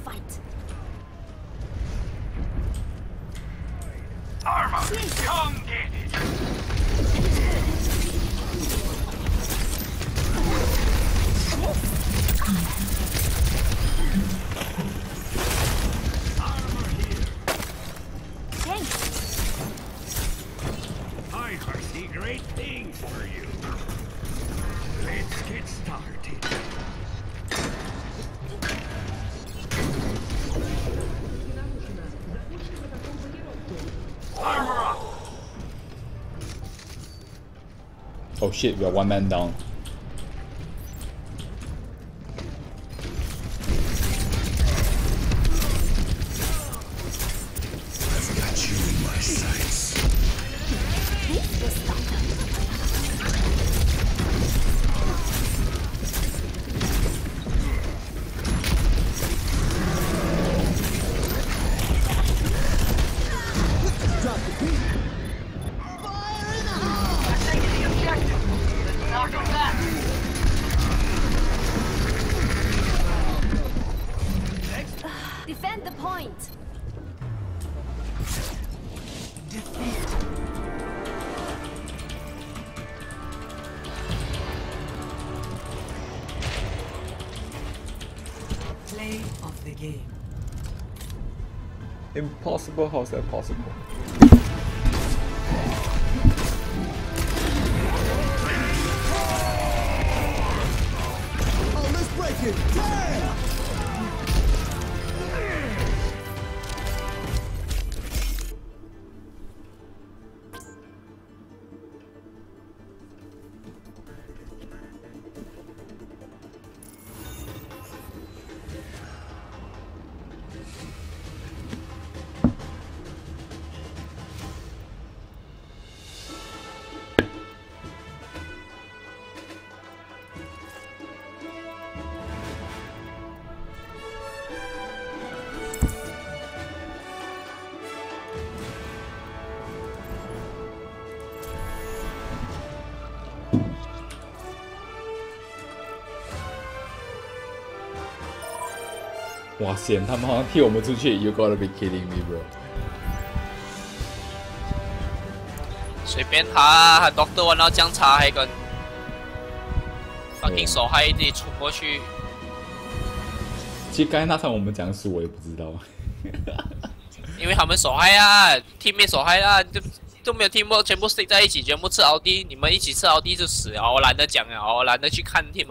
fight. Armor, come get it! Armor here. Thanks. I foresee great things for you. Let's get started. Armor up! Oh shit, we are one man down. I've got you in my sights. Defend the point. Play of the game. Impossible? How's that possible? Oh, let's break it! Damn! 哇塞，他们好像踢我们出去 ，You gotta be kidding me, bro！ 随便他，Doctor 玩到这样差，还跟 fucking 手还自己冲过去。 其实刚才那场我们讲输，我也不知道。 因为他们手害啊，teammate 手害啊，都没有 teamwork， 全部 stick 在一起，全部吃奥迪，你们一起吃奥迪就死了。我懒得讲了，我懒得去看 team。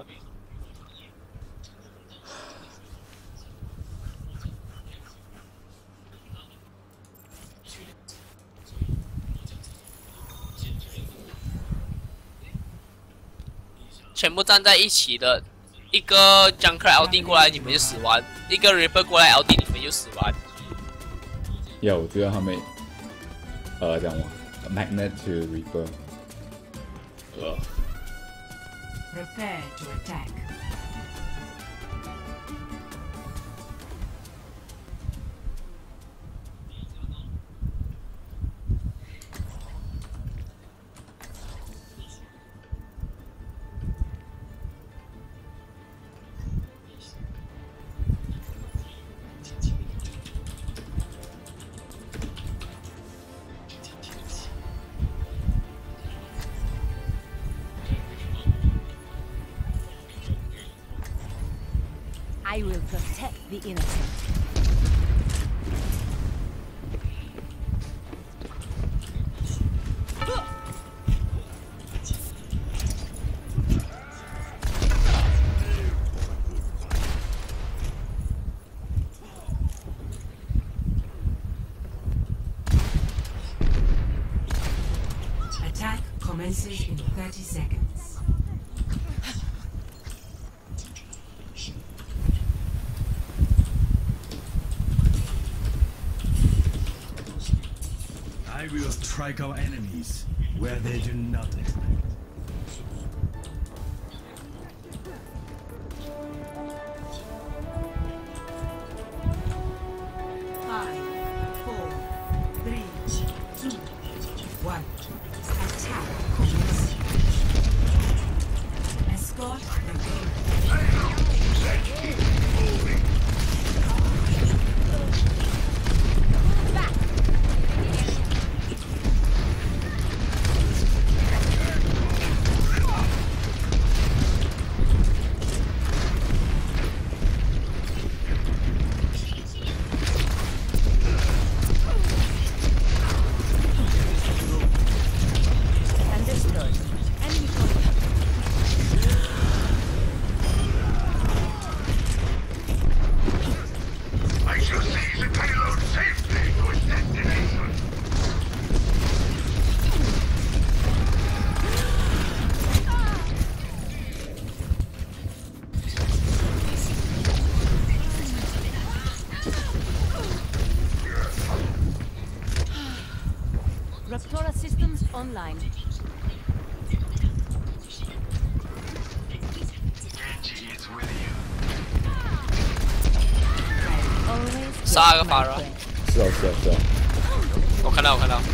全部站在一起的，一个 Junker LD 过来你们就死完，一个 Reaper 过来 LD 你们就死完。 呀，我知道他们，这样玩 Magnet to Reaper。 Prepare to attack. I will protect the innocent. Attack commences in 30 seconds. I will strike our enemies where they do not expect. Five, 4, 3, 2, 1. Attack commences. Escort the game. online. Genji is with you. Always 杀个法人， 是哦是哦是哦。 我看到我看到。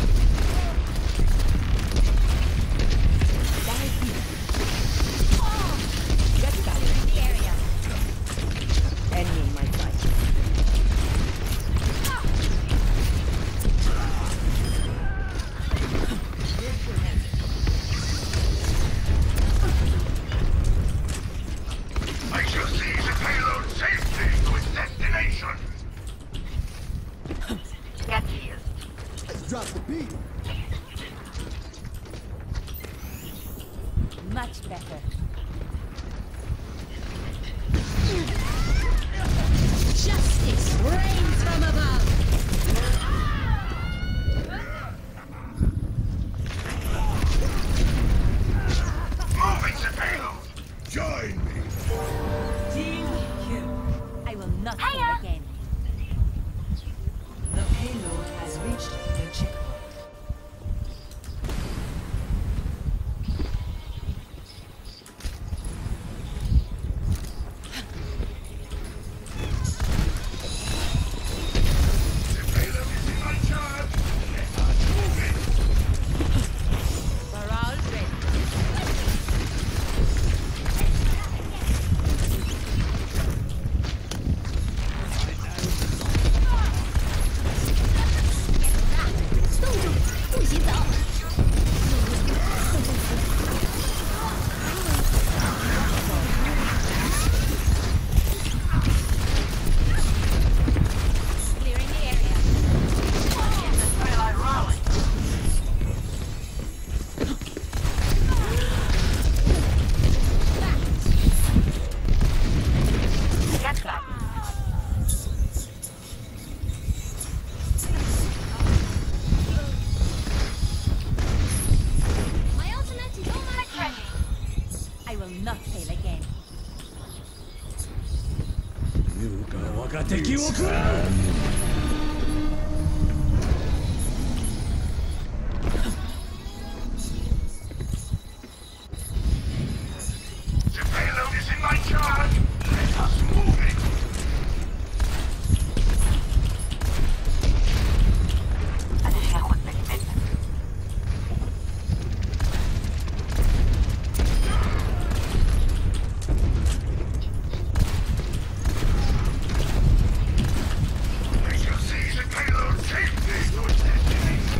Enemy in my sight. I shall seize the payload safely to its destination. Get here. Drop the beat. much better. Justice reigns from above. Moving the payload. Join me. Team kill. I will not fail again. The payload has reached the checkpoint. I will not fail again. 我が敵を食らう。 The payload is in my charge. Let us move it. أنا هاخد بالي منك. I shall seize the payload safely to its destination.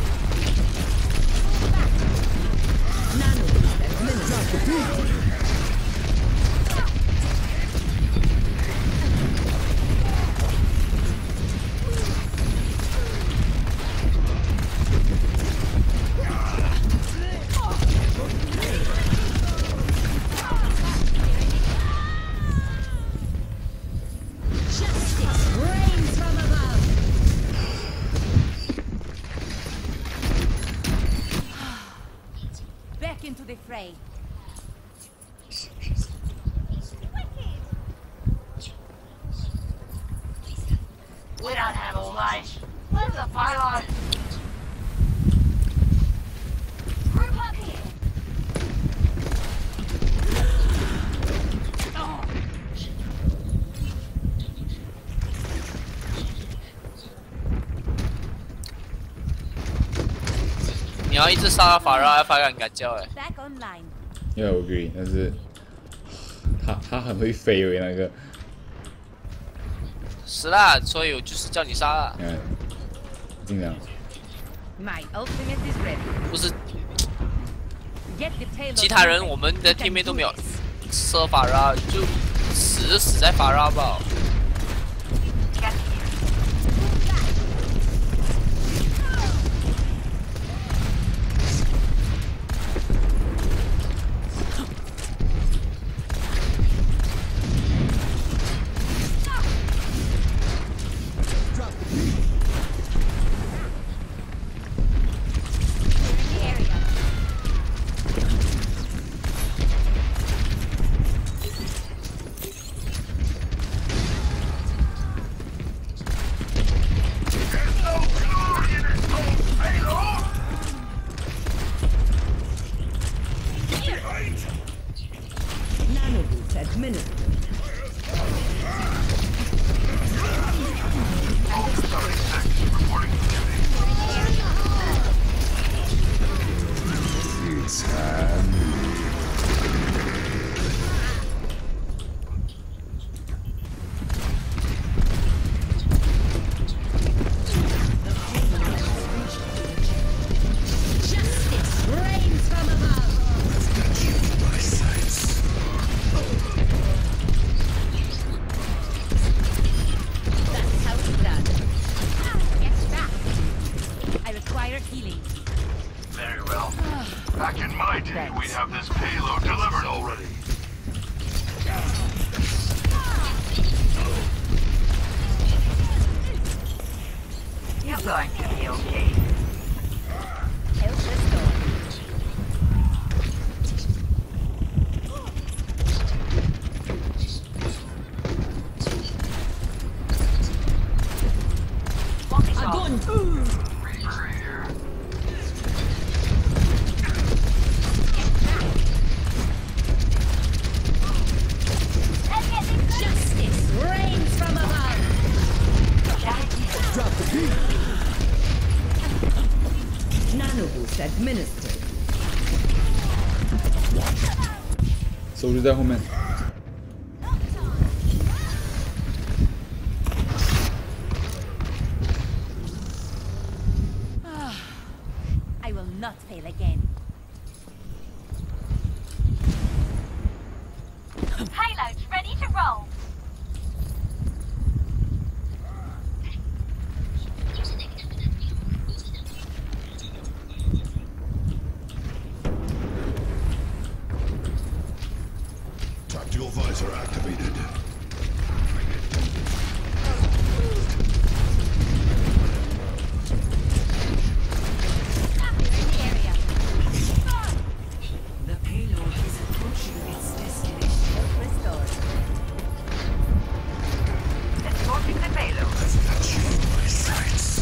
Justice reigns from above. Back into the fray. We don't have all night. Where's the pylon? Group up here. Oh. 你要一直杀到法拉，法拉很敢叫哎。 Back online. Yeah, I agree. 但是他很会飞为那个。 是啦，所以我就是叫你杀啦。 你看，尽量。 My ultimate is ready. 不是， Get the payload. 其他人我们的 teammate 都没有射法拉，就死在法拉吧。 Get here. administered. It's time. Justice reigns from above. Got you in my sights. That's how it's done. Get back. I require healing. Very well. Back in my day, we'd have this payload delivered already. You're going to be okay. Health restored. Justice reigns from above. Drop the beat. Nano boost administered. 手就在后面。 I will not fail again. Payload's ready to roll. Tactical visor activated. The payload is approaching its destination. Restored. Escorting the payload. I've got you in my sights.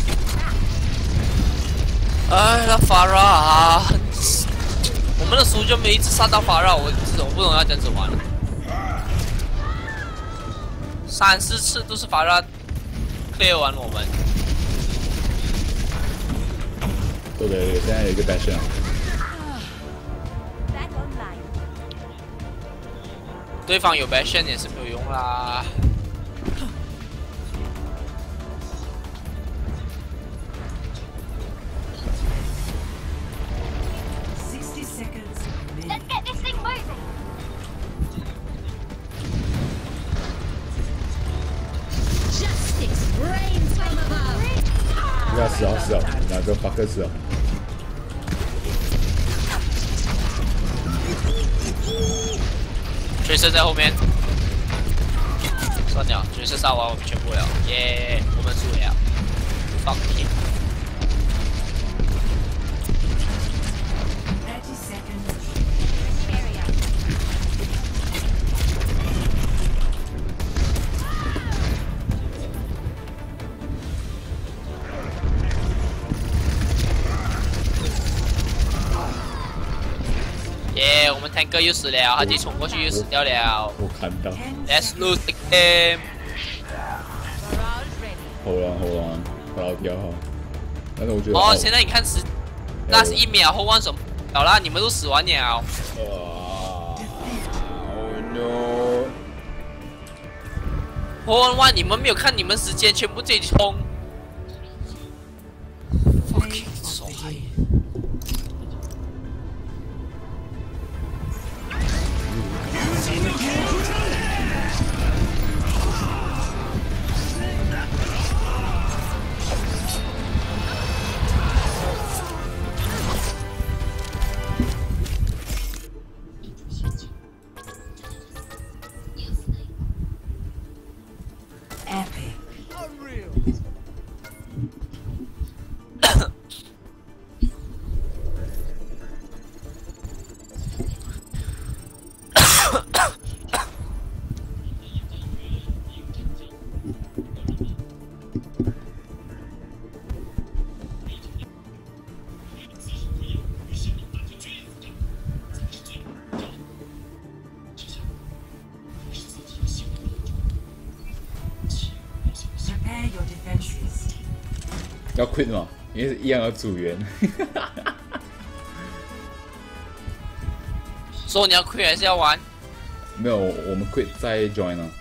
哎，那法拉啊，我们的书就没一直杀到法拉，我不懂要这样子玩。3、4次都是法拉 clear 完我们。 对，现在有一个 bastion。 Back online. 对方有 bastion 也是没有用啦。 60 seconds remaining. Let's get this thing moving. Justice reigns from above. 不要死啊！哪个法克死啊？ 角色在后面，算了，角色杀完我们全部了，耶、我们输了 ，fuck it。 30 seconds. Area. 耶、我们 tanker 又死了，他自己冲过去又死掉了。 我看到。 Let's lose the game。 hold on，我要调好。但是我觉得哦，现在你看那是1秒后万手，好啦，你们都死完了。 Oh no！ 后万你们没有看你们时间，全部自己冲。fucking 手嗨。 Epic. Unreal. 要 quit 吗？因为是一样的组员。 说你要 quit 还是要玩？ 没有，我们 quit 再 join 呢。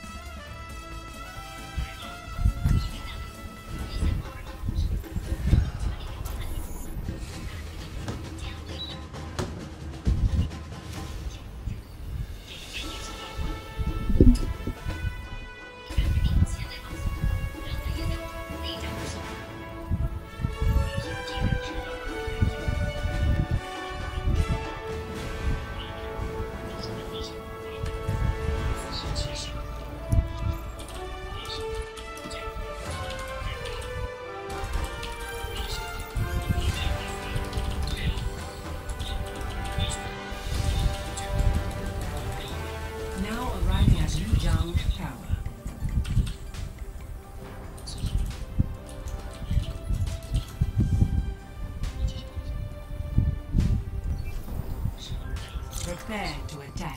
Now arriving at Lijiang Tower. Prepare to attack.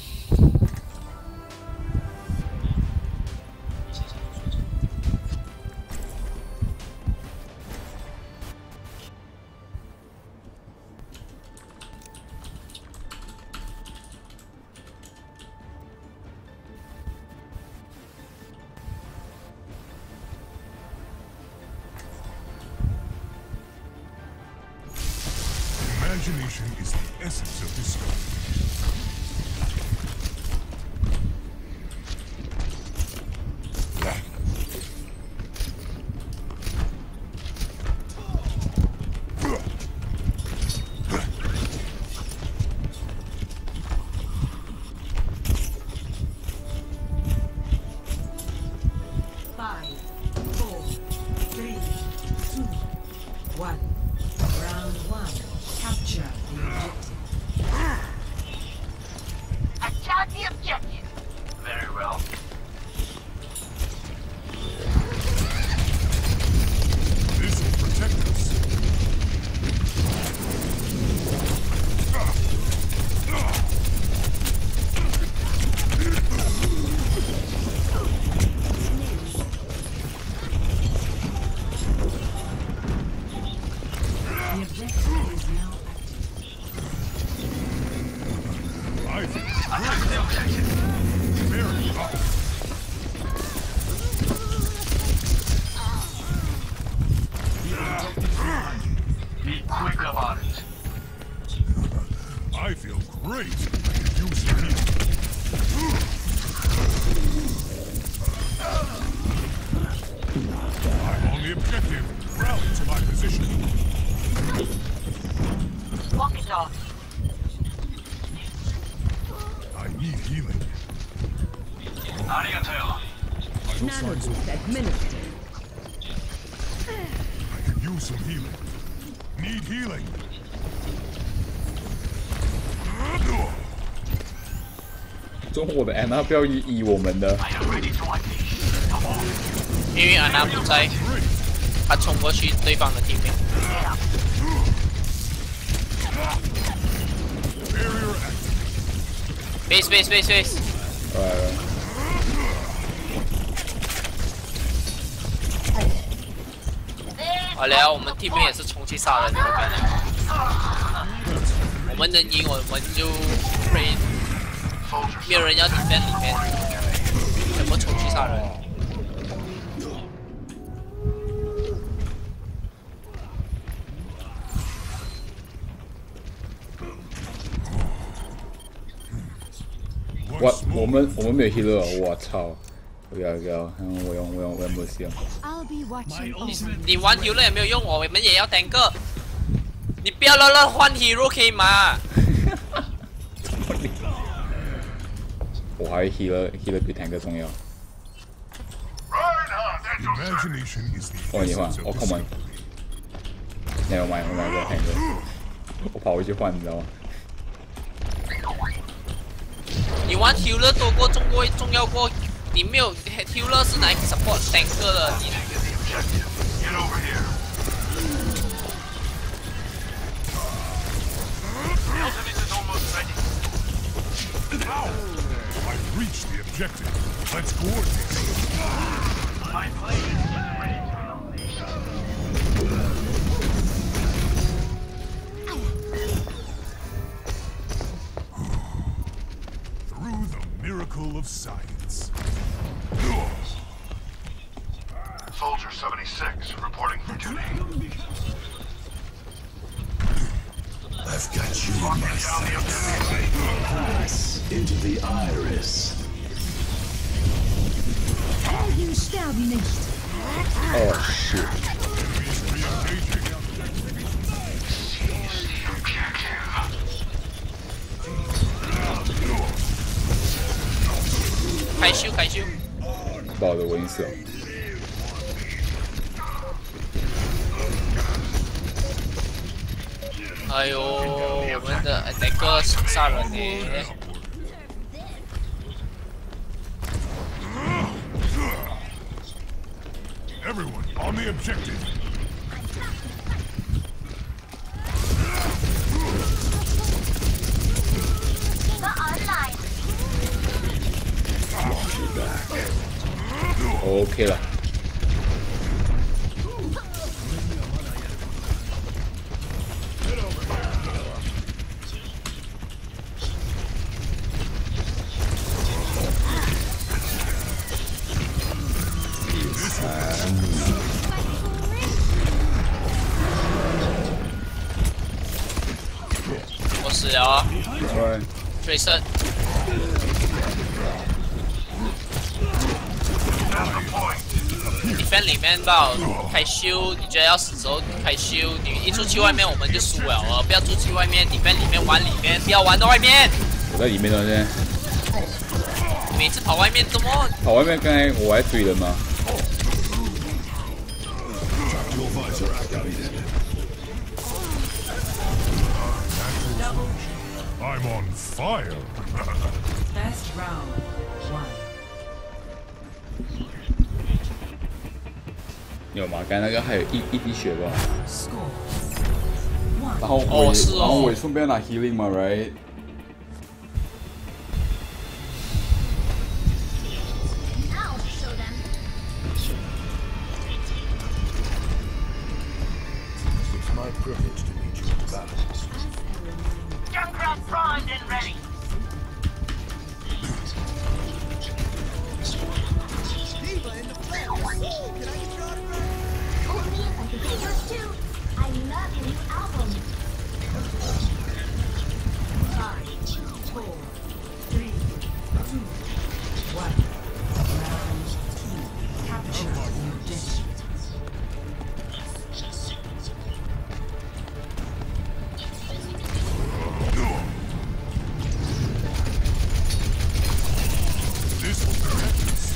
Imagination is the essence of this story. Attack the objective. Very well. This will protect us. The objective is now I think it's great. Very tough. Be quick about it. I feel great. Use your heal. I'm on the objective. Rally to my position. Walk it off. I need healing. Arigato. Nanoboost administered. I can use some healing. Need healing. 中国的安娜不要以我们的。 因为安娜不在，他冲过去对方的地面。Base。好了，我们 team 也是冲去杀人的，我们能赢我们就 play， 没有人要 defend 里面，全部冲去杀人。 我们没有 healer， 我操！不要，我用 mercy。 你玩 healer 也没有用，我们也要单个。你不要乱换 hero 可以吗？ 我还 healer 比 tank 重要。哦，你换，哦 ，come on。Never mind， 我买个 tank。我跑回去换，你知道吗？ 你玩 healer 多过重要过，你没有 healer 是拿来 support tank 的，你。 I've reached the objective. Let's coordinate. My plane is ready to unleash. miracle of science. Soldier 76 reporting for duty. I've got you in my sights. Into the iris. Helden sterben nicht. Oh shit. 开修。 爆的我已经死了。 哎呦，我们的那个杀人呢？ Everyone on the objective. OK 了。 我死了啊！追胜。 defend 里面吧，开修，你觉得要死的时候开修，你一出去外面我们就输了哦，不要出去外面 defend 里面玩里面，不要玩到外面。 我在里面呢，现在。 你每次跑外面怎么？ 跑外面，刚才我还追人吗？ I'm on fire. First round, 1. 有吗？刚才那个还有一滴血吧。 Score 1. 然后我也顺便拿 healing 嘛 ，right？ It's my privilege to lead you into battle. Junkrat primed and ready. I love your new album. 5, 4, 3, 2, 1. Round 2. Capture the objective. This will protect us.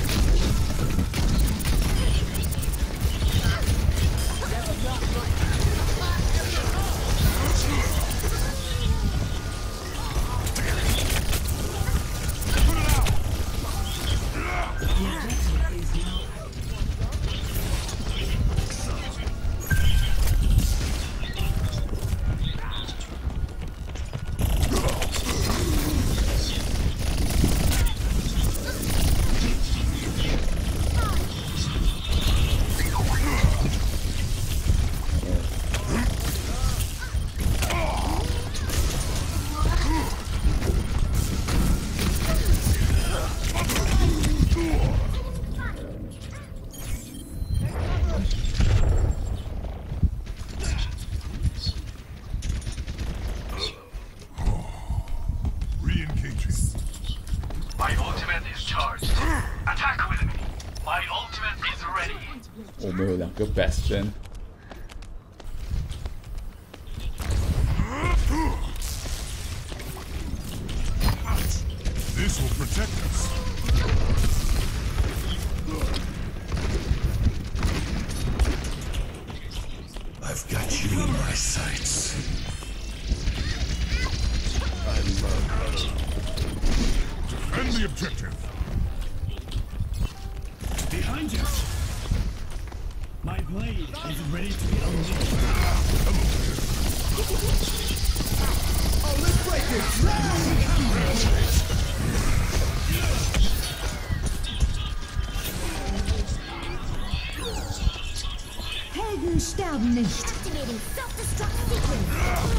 My ultimate is charged. Attack with me. My ultimate is ready. 我们有2个 bastion。 This will protect us. I've got you in my sights. I love her. Defend the objective. Behind you. My blade is ready to be unleashed. Oh, let's break it! Helden sterben nicht. Activating self-destruct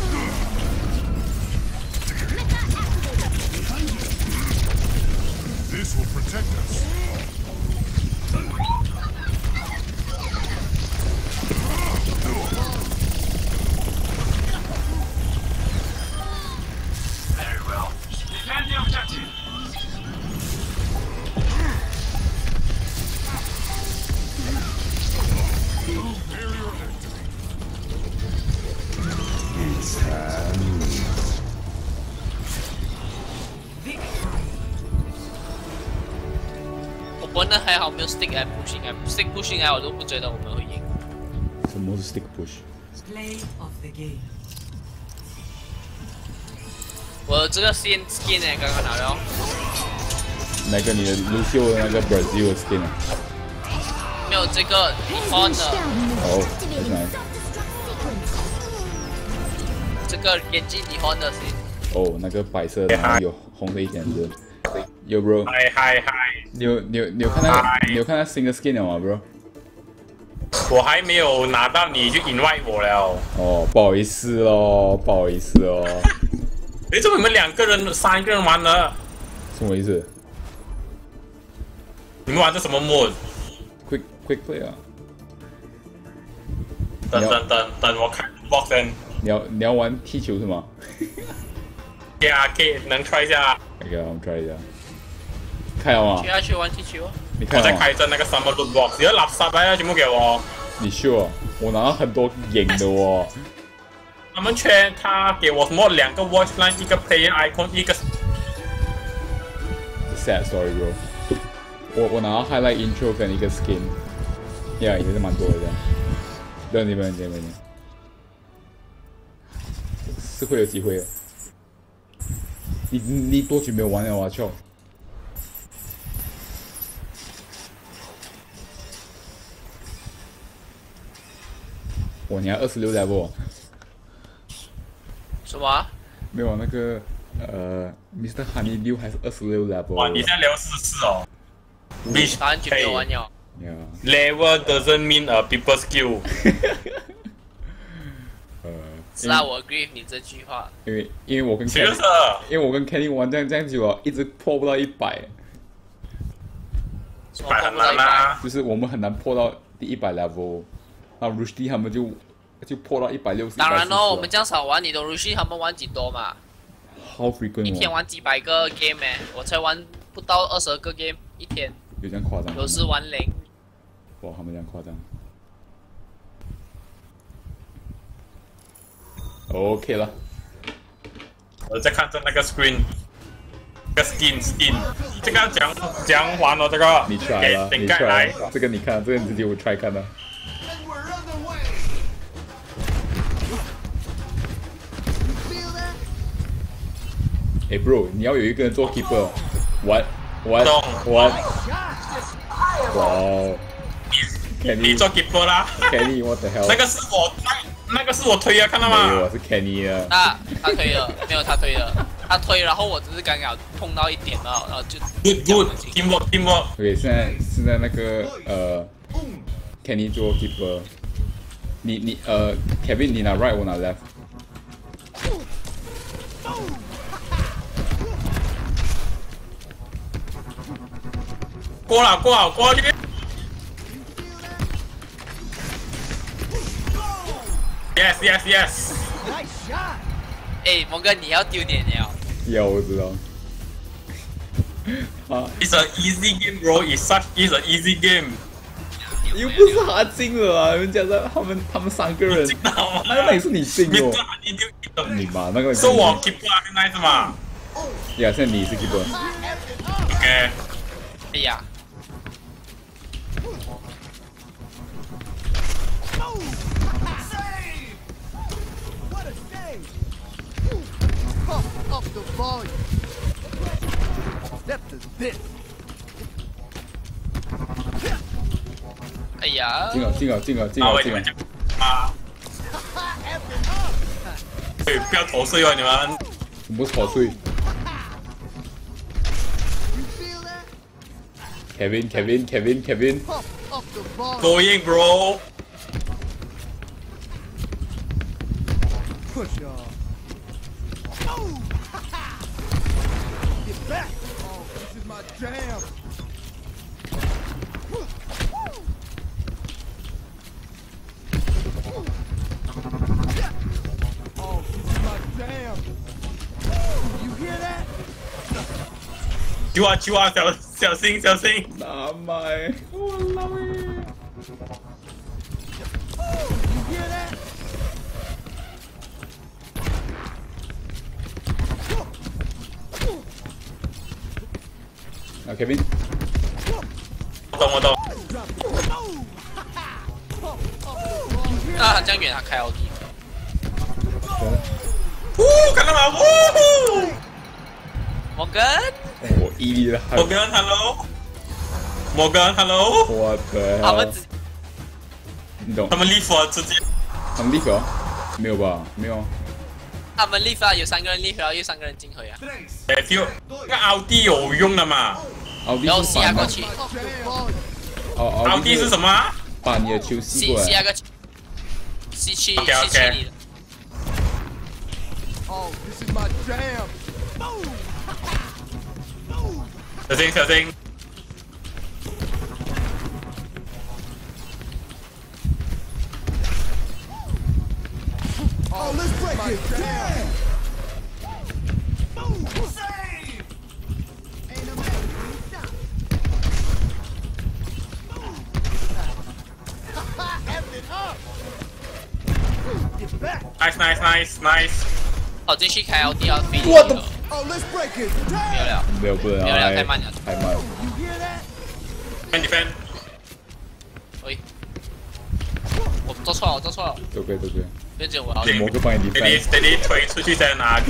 sequence. This will protect us. Very well. Defend the objective. 我本来还好没有 stick 来 pushing 来 stick pushing 来，我都不觉得我们会赢。 什么是 stick push？ Play of the game. 我这个 skin 呢，刚刚拿了。 那个你的 Lucio 的那个 Brazil skin 啊？ 没有这个 Nihon 的。 哦，很nice。 这个眼镜Nihon的 skin。 哦，那个白色的，然后有红的一点是。Yo bro。 嗨。 你有看那新的 skin 了吗 bro？ 我还没有拿到，你就 invite 我了。 哦，不好意思哦。 诶，怎么你们2个人、3个人玩呢？ 什么意思？ 你们玩的什么 mode？ Quick play 啊！ 等我开 box 先。 你要玩踢球是吗？ 对啊，可以能 try 一下。 OK， 我们 try 一下。开了吗？ 去玩踢球。 你看我在开着那个 summer loot box， 你的垃圾来全部给我。 你 sure？ 我拿到很多赢的哦。 他们圈他给我什么2个 watch line， 1个 player icon， 1个。 Sad story bro。我拿到 highlight intro 跟1个 skin， 也是蛮多的这样。不用紧，是会有机会的。你多久没有玩了啊？秋？哇，你还26 level？ 什么、啊？ 没有那个Mr. Honeydew 还是26 level。 哇，你现在 level 44哦。 Beach 打很久没有玩了。 Level doesn't mean a people skill 。 是啊，我 agree 你这句话。 因为我跟 Kenny 玩这样久啊，一直破不到100。 100很难啊。 就是我们很难破到第100 level， 然后 Rushdie 他们就破到160。 当然咯，我们这样少玩，你懂 Rushdie 他们玩几多嘛 ？How frequent？ 一天玩几百个 game 我才玩不到20个 game 一天。 有这样夸张？ 有时玩0。 哇，他们这样夸张。OK 了。 我在看着那个 screen， 那个 skin， 这个讲玩了这个。 你 try 了，你 try 了。这个你看，这个你自己我 try 看的。哎 ，bro， 你要有一个人做 keeper， 玩。哇！ 你做 keeper 啦 ？Kenny，what the hell？ 那个是我推啊，看到吗？ 没有，是 Kenny 啊。 他推了，没有他推了，他推，然后我只是刚刚碰到一点了，然后就。 Good teamwork。 OK， 现在那个Kenny 做 keeper， 你Kevin 你拿 right， 我拿 left。 过了这边。Yes。 哎，蒙哥，你要丢脸了。 要，我知道。 It's an easy game, bro. It's an easy game. 又不是他进了啊！人家他们3个人，那也是你进哦。你嘛那个。 是我 keeper 啊，现在是吗？ 呀，现在你是 keeper。 OK。 哎呀。 Up the volume. Step to this. 哎呀！ 进了！ 啊！对，不要投税哦，你们。 不是投税。Kevin。 Going, bro. Push off. Get back. Oh, this is my jam. Oh, this is my jam. You hear that? 救啊救啊！小心小心！ 拿麦，我老耶！ You hear that? Kevin， 我懂。 啊，这样远他开 OD。 看到吗？ 摩根， 我一了。 摩根 ，hello。摩根 ，hello。 我的。 他们你懂？ 他们 leave 啊，直接。 他们 leave 啊？没有吧？没有。 他们 leave 啊，有3个人 leave，然后又3个人进回啊。 哎，就那奥迪有用的嘛？ 然后下过去。 奥迪是什么？ 把你的球吸过来。 下个吸去你的。 Oh, this is my jam. 小心小心！ Oh, let's break it. Jam. Save. Ain't no F it up. Get back. Nice。 哦，继续开 LD 要飞。 我的。 Oh, let's break it. 没有了。 没有不能。 没有了，太慢了。 太慢了。 You hear that? defend。 喂，我做错了。 都可以。 别紧，我要。 魔哥帮你 defend。 steady 推出去先啊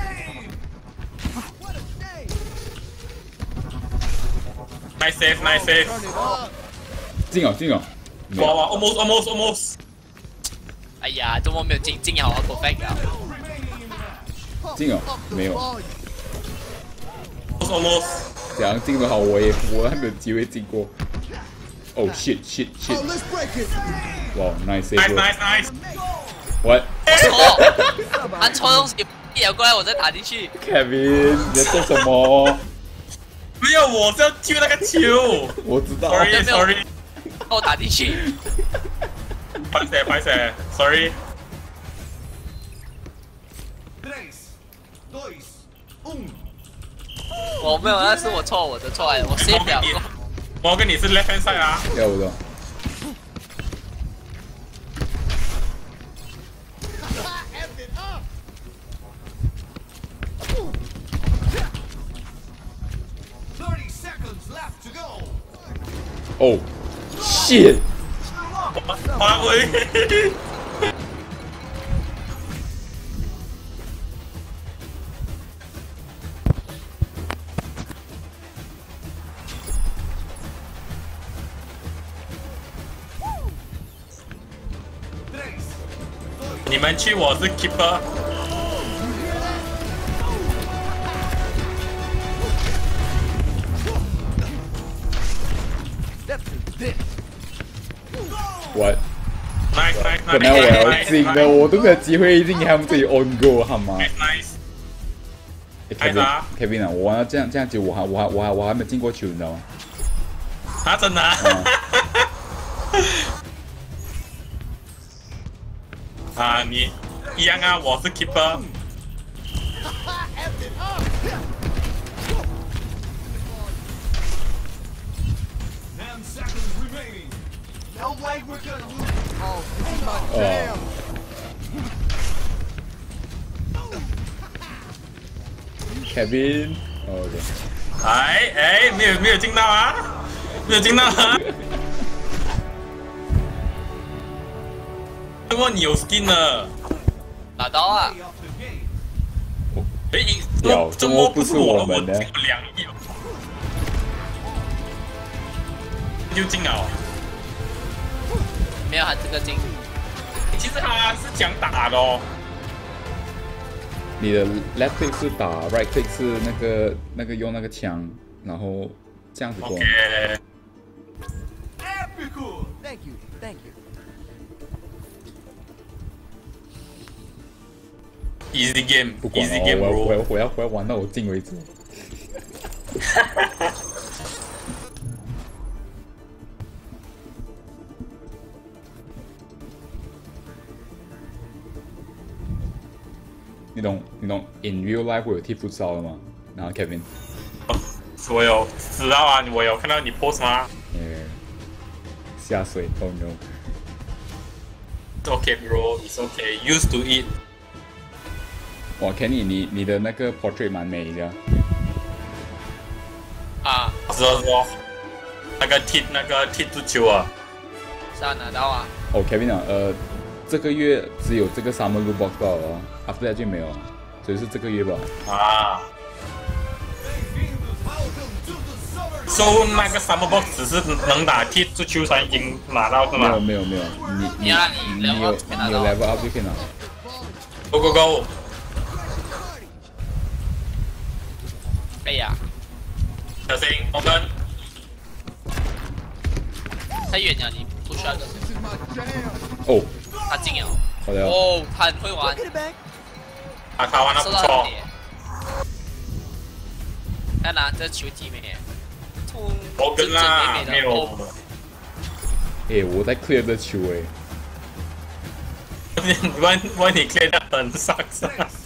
，good。Nice save。 进哦。 哇 ，almost。 哎呀，怎么没有进好 perfect 啊？ 进哦，没有。 almost。 怎样进的好，我还没有机会进过。Oh shit！ 哇 ，nice save！Nice！ What？ 按错东西，一摇过来我再打进去。 Kevin， 你在做什么？ 没有，我是要救那个球。 我知道。 Sorry。 我打进去。 拍摄 ，sorry。 我没有，那是我错，我的错哎，我 save 了。 我跟你是 left hand side 啊。 要不的。Oh shit！ 花威。你们去，我是 keeper。 What？ Nice。 本来我要进的，我都没有机会进，他们自己 on goal 好吗 ？Kevin 啊，我玩到这样久，我还没进过球，你知道吗？ 啊，真的？啊，你一样啊，我是 keeper。 Kevin， OK。 哎，没有进到啊，没有进到啊。不过你有 skin 了， 拿到啊！ 哎， 怎么不是我们呢？ 2亿，就进了。 没有他这个进。 其实他是讲打的哦。 你的 left click 是打 ，right click 是那个用那个枪，然后这样子攻。 Thank you. Easy game， 不管了，我要玩到我进为止。 in real life 会有踢 futsal 的吗？然后 Kevin， 我有知道啊，我有看到你 post 吗？ 下水 ，Oh no。 It's okay, bro. It's okay. Used to it. 哇 ，Kenny， 你的那个 portrait 蛮美的。 啊， 是哦，那个踢足球啊。 是啊，拿到啊。 哦 ，Kevin 啊，这个月只有这个 Summer Loot Box 到了 ，After that 就没有了，所以是这个月吧。 啊。So 那个 Summer Box 只是能打踢足球才已经拿到是吗？ 没有，你有 level up 就可以拿。 Go go go！ 哎呀， 小心，我们太远了，你不需要个。 哦， 他进了。 好的。 哦，他很会玩。 他玩的不错。 看啦，这球体没？ 我跟啦，没有。 我在 clear 这球问你 clear 的很上色。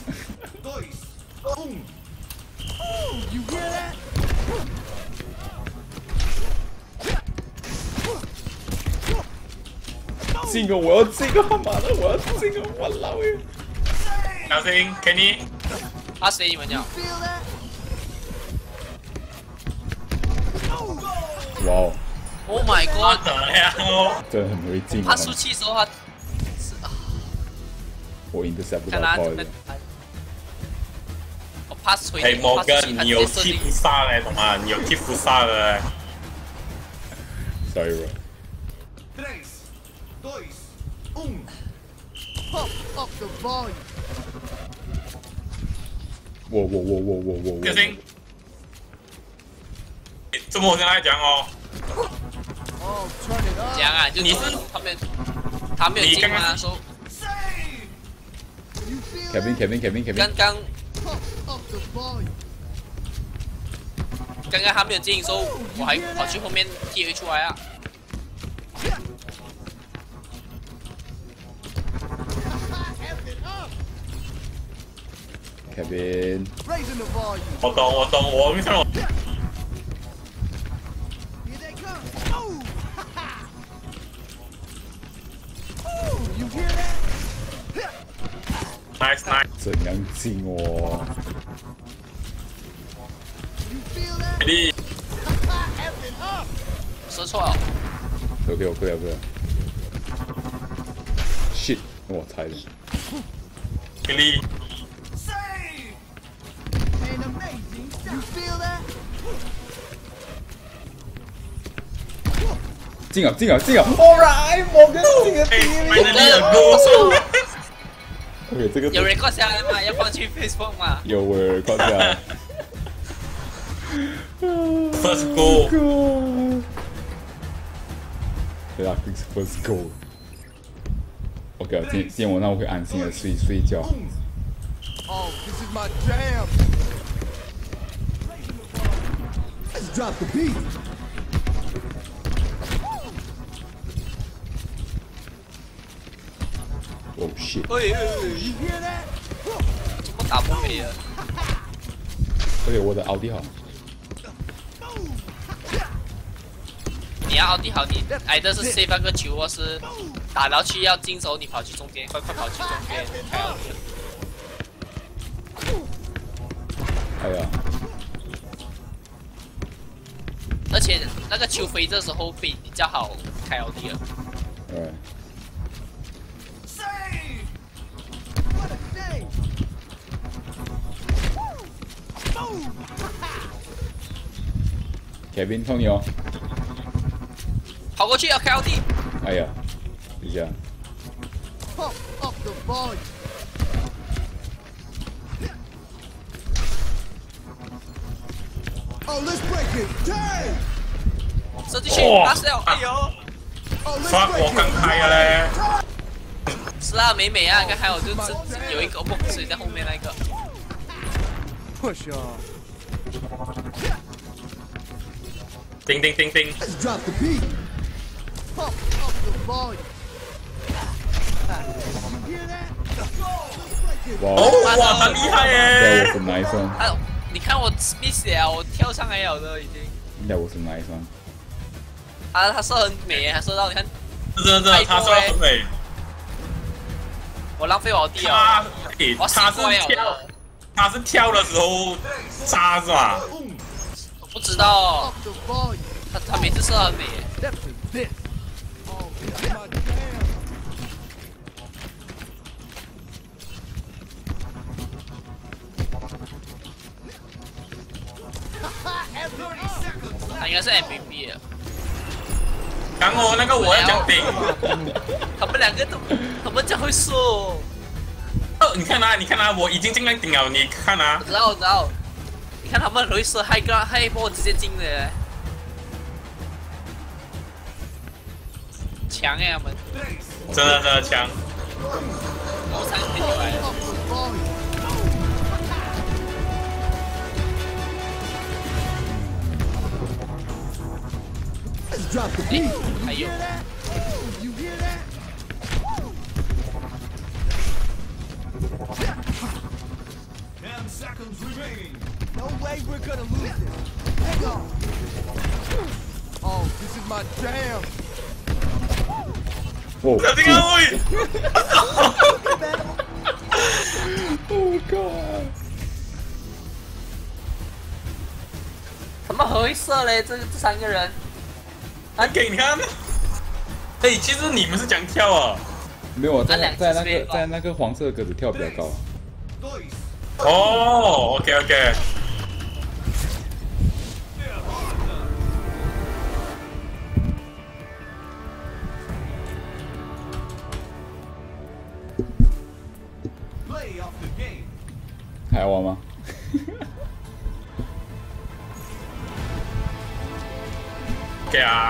进哦！我要进哦！妈的，我要进哦！我老爷！ 小心 ，Kenny。 他谁你们讲？ 哇哦 ！Oh my god！ 真的很会进。 他出气的时候，他我 intercept 不到炮的。 我 pass 回。 哎，摩根，你有踢不杀嘞，懂吗？你有踢不杀的嘞。 Sorry bro。 Pop up the volume. 我。 小心！这么我跟他讲哦。 讲啊，就你是他没有进吗？说。 Kevin。 刚刚他没有进的时候，我还跑去后面踢回出来啊。 Kevin， 我懂，我没看到。Nice。 怎样进哦？ 你说错了。 OK。Shit， 我猜的。 你。 进啊 ！Alright， 摩根进了第一名。OK， 这个有人挂下来吗？要放去 Facebook 吗？ 有人挂下来。 First goal。 对啊 ，First goal。OK， 今天晚上我会安心的睡觉。 Oh, this is my jam. Let's drop the beat. Oh shit! You hear that? 怎么打不飞了？ 对，我的奥迪好。 你要奥迪好，你挨的是 save 那个球，或是打到去要进手，你跑去中间，快跑去中间，开奥迪。 哎呀！ 而且那个球飞这时候比较好开奥迪了。 对。Kevin， 靠你哦！ 跑过去要开奥迪。 哎呀，等一下。 Oh, let's break it! Damn! 射进去，打死了！哎呦！ 刷我刚开了嘞。 是啊，美啊，刚还有就是有一个 box 在后面那个。 Push off. 叮。 Let's drop the beat. Pump up the volume. You hear that? 哇， 哇，他厉害耶 ！That was a nice one。 啊，你看我 miss 了，我跳上来了的已经。 That was a nice one。 啊，他射很美，他射到你看。 真的，他射很美。 我浪费我弟哦。 他是跳的时候杀是吧？ 我不知道，他每次射很美。他应该是 MVP 了。 然后那个我要讲顶， 他们两个都，他们讲会射。 你看他，我已经尽量顶了，你看啊。 我知道。你看他们很容易射害波直接进的。强哎，他们。 真的强。 我3个飞进来了。还有。 10 seconds remaining. No way we're gonna lose it. Hang on. Oh, this is my jam. 哦， 小心啊喂 ！Oh god！ 怎么回射嘞？这3个人。 给你看。哎，其实你们是讲跳啊？ 没有，在那个黄色的格子跳比较高。 哦 ，OK。 还要玩吗 ？OK 啊。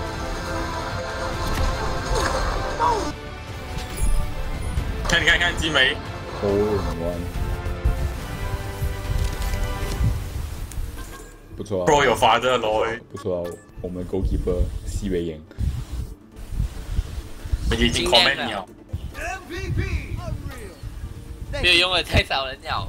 看鸡眉。 哦，不错啊。 Pro 有罚的咯。 不错啊，我们 goalkeeper 西维言。 我已经 comment 了。 没有用的太少人了。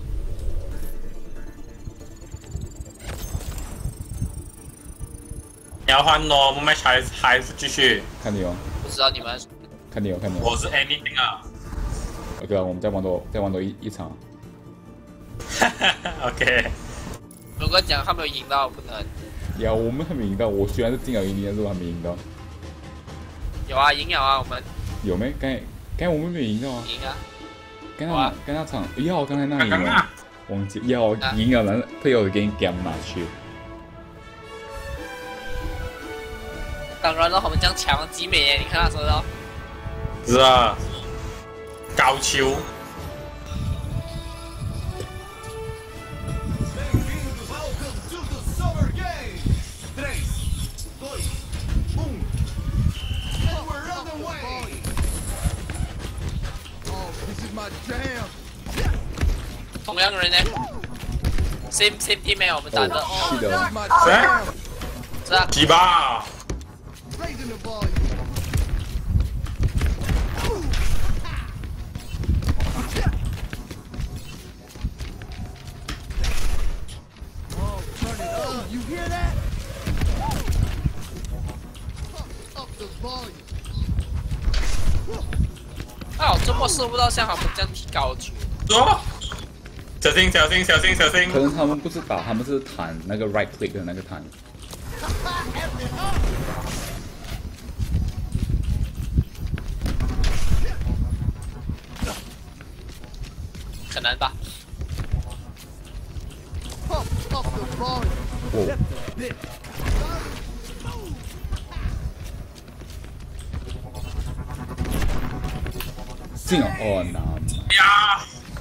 你要换咯，我们 match 还是继续。 看你哦。 不知道你们。 看你哦。 我是 anything 啊。 OK 啊，我们再玩多一场。 OK。 如果讲他没有赢到，不能。 呀，我们还没赢到，我虽然是进了赢，但是我还没赢到。 有啊，赢了啊，我们。 有没？刚才我们没赢到啊。 赢啊。 刚那场，要刚才那赢了，忘记要赢了，然后队友给你 game 拿去。 当然了，他们这样强极美耶，你看他说的。 是啊。高球。 同样的人呢 ？same team 没有，我们打的。 是的。 是啊。几把。 啊，这么射不到像他们这样提高球。 小心！ 可能他们不是打，他们是弹那个 right click 的那个弹。 可能吧。 哦。进了哦，难呀！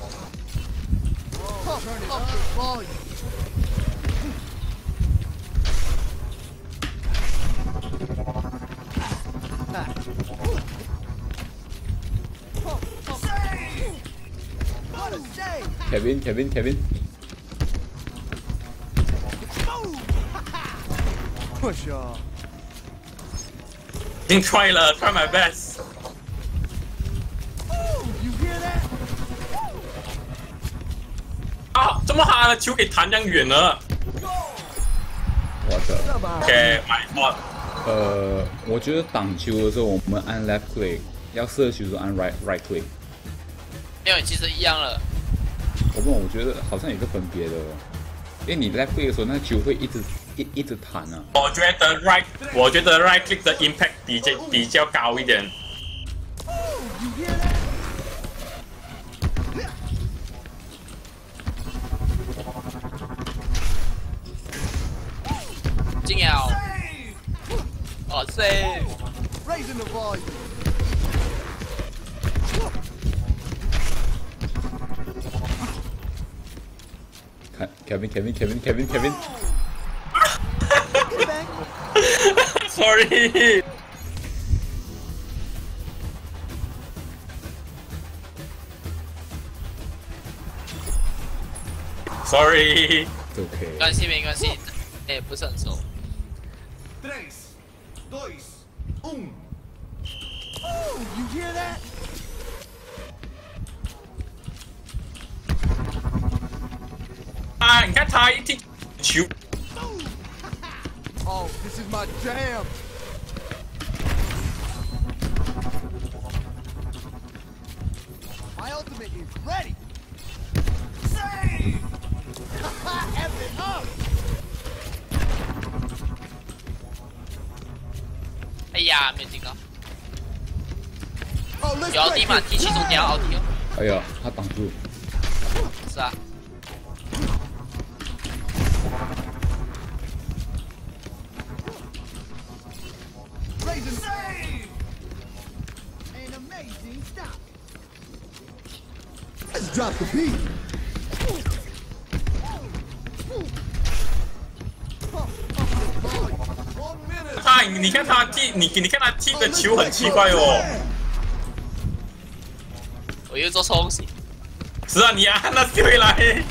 Kevin。 Push off. 已经 try 了 ，try my best。 怎么他的球给弹这样远呢？ 我的 ，OK，my god。 我觉得挡球的时候，我们按 left click， 要射球就按 right click。 没有，其实一样了。 我觉得好像有个分别的，因为你 left click 的时候，那球会一直弹啊。 我觉得 right click 的 impact 比较高一点。 进了。哦 ，save。 Raising the volume. Kevin. Sorry. Sorry. OK。 没关系，没关系，也不是很熟。 3, 2, 1. Oh, you hear that? Ah, 你看他一踢球。 Oh, this is my jam. My ultimate is ready. Save! F it up. 哎呀，没有进到。有奥迪嘛？踢其中点奥迪哦。 哎呀，他挡住。 是啊。 Raising save! An amazing stop. Let's drop the beat. 你看他踢，你看他踢的球很奇怪哦。 我又做错东西。 是啊，你按他踢回来。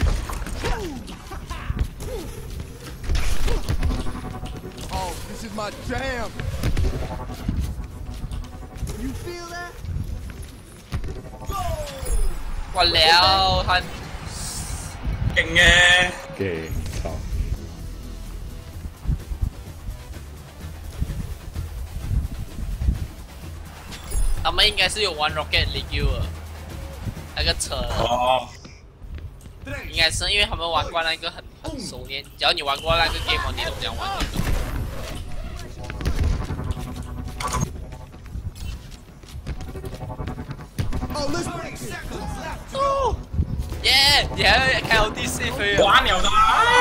Oh, this is my jam. You feel that? 完了，他勁嘅。 給操！ 他们应该是有玩 Rocket League 的，那个车。 哦。 应该是因为他们玩过那个很熟练，只要你玩过那个 game， 你都这样玩那个。哦，耶！你还要开 ODC 飞啊？ 玩了的。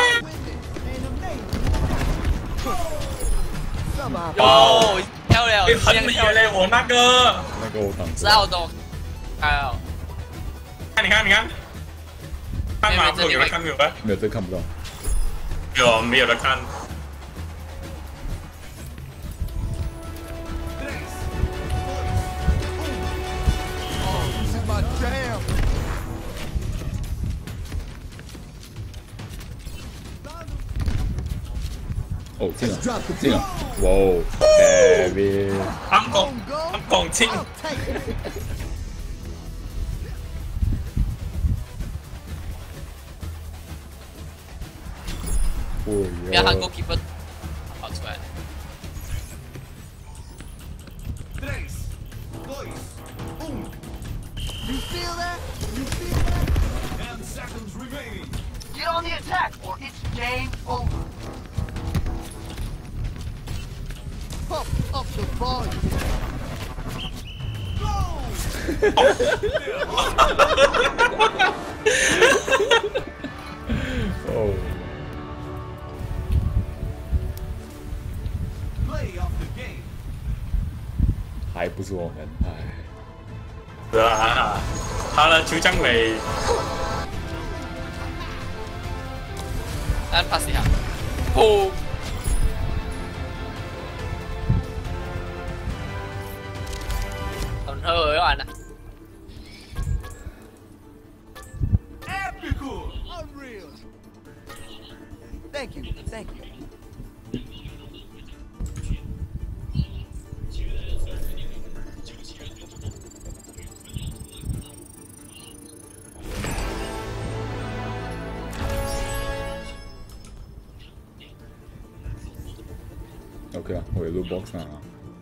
哦，漂亮！ 很厉害嘞，我那个。 那个我挡住。 知道都开了。 看，你看。看吗？有人看没有吧？ 没有，这看不到。 有没有人看？ 哦，进了，哇哦 ，Heavy， I'm going进。 没有韩国 keeper 跑出来。 You feel that? You feel that? 10 seconds remaining. Get on the attack, or it's game over. Pump up the volume. Oh. Play of the game. 还不是我们，哎。 是啊，他的球将美。 来 pass 一下，哦，很好玩的。 Epical, unreal. Thank you, thank you. OK 啊，我有 loot box 啊。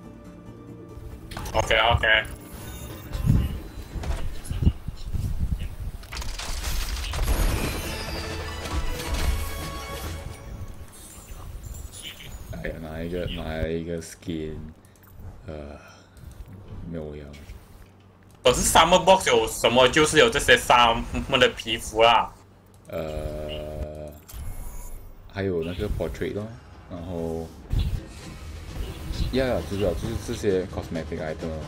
OK。 哎呀，拿一个 skin， 没有我要。 可是 Summer Box 有什么？就是有这些沙漠的皮肤啦。 还有那个 portrait 咯，然后，知道，就是这些 cosmetic item 咯。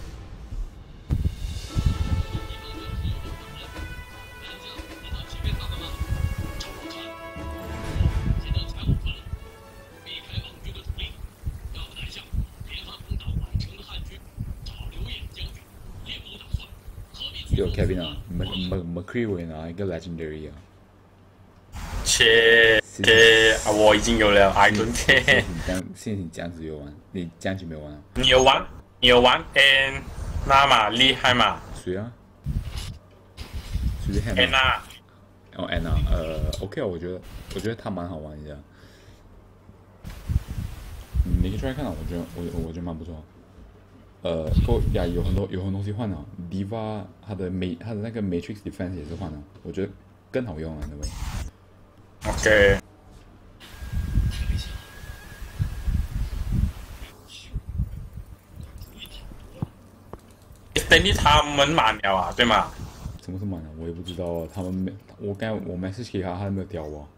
有 Kevin 啊 ，McCree 会拿一个 legendary 啊。 我已经有了 ，I don't care。 现在你这样子有玩，你这样子没有玩啊？ 你有玩 N 那嘛厉害嘛？ 谁啊？谁是 N 啊？ 哦 N 啊，OK 啊，我觉得他蛮好玩的。你可以 try 看啊，我觉得蛮不错。有很多东西换了 ，Diva 它的那个 Matrix Defense 也是换了，我觉得更好用啊，那位。 OK。Stanley 他们满了啊，对吗？ 什么是满了？我也不知道啊，他们没，我message 给他，他没有屌我。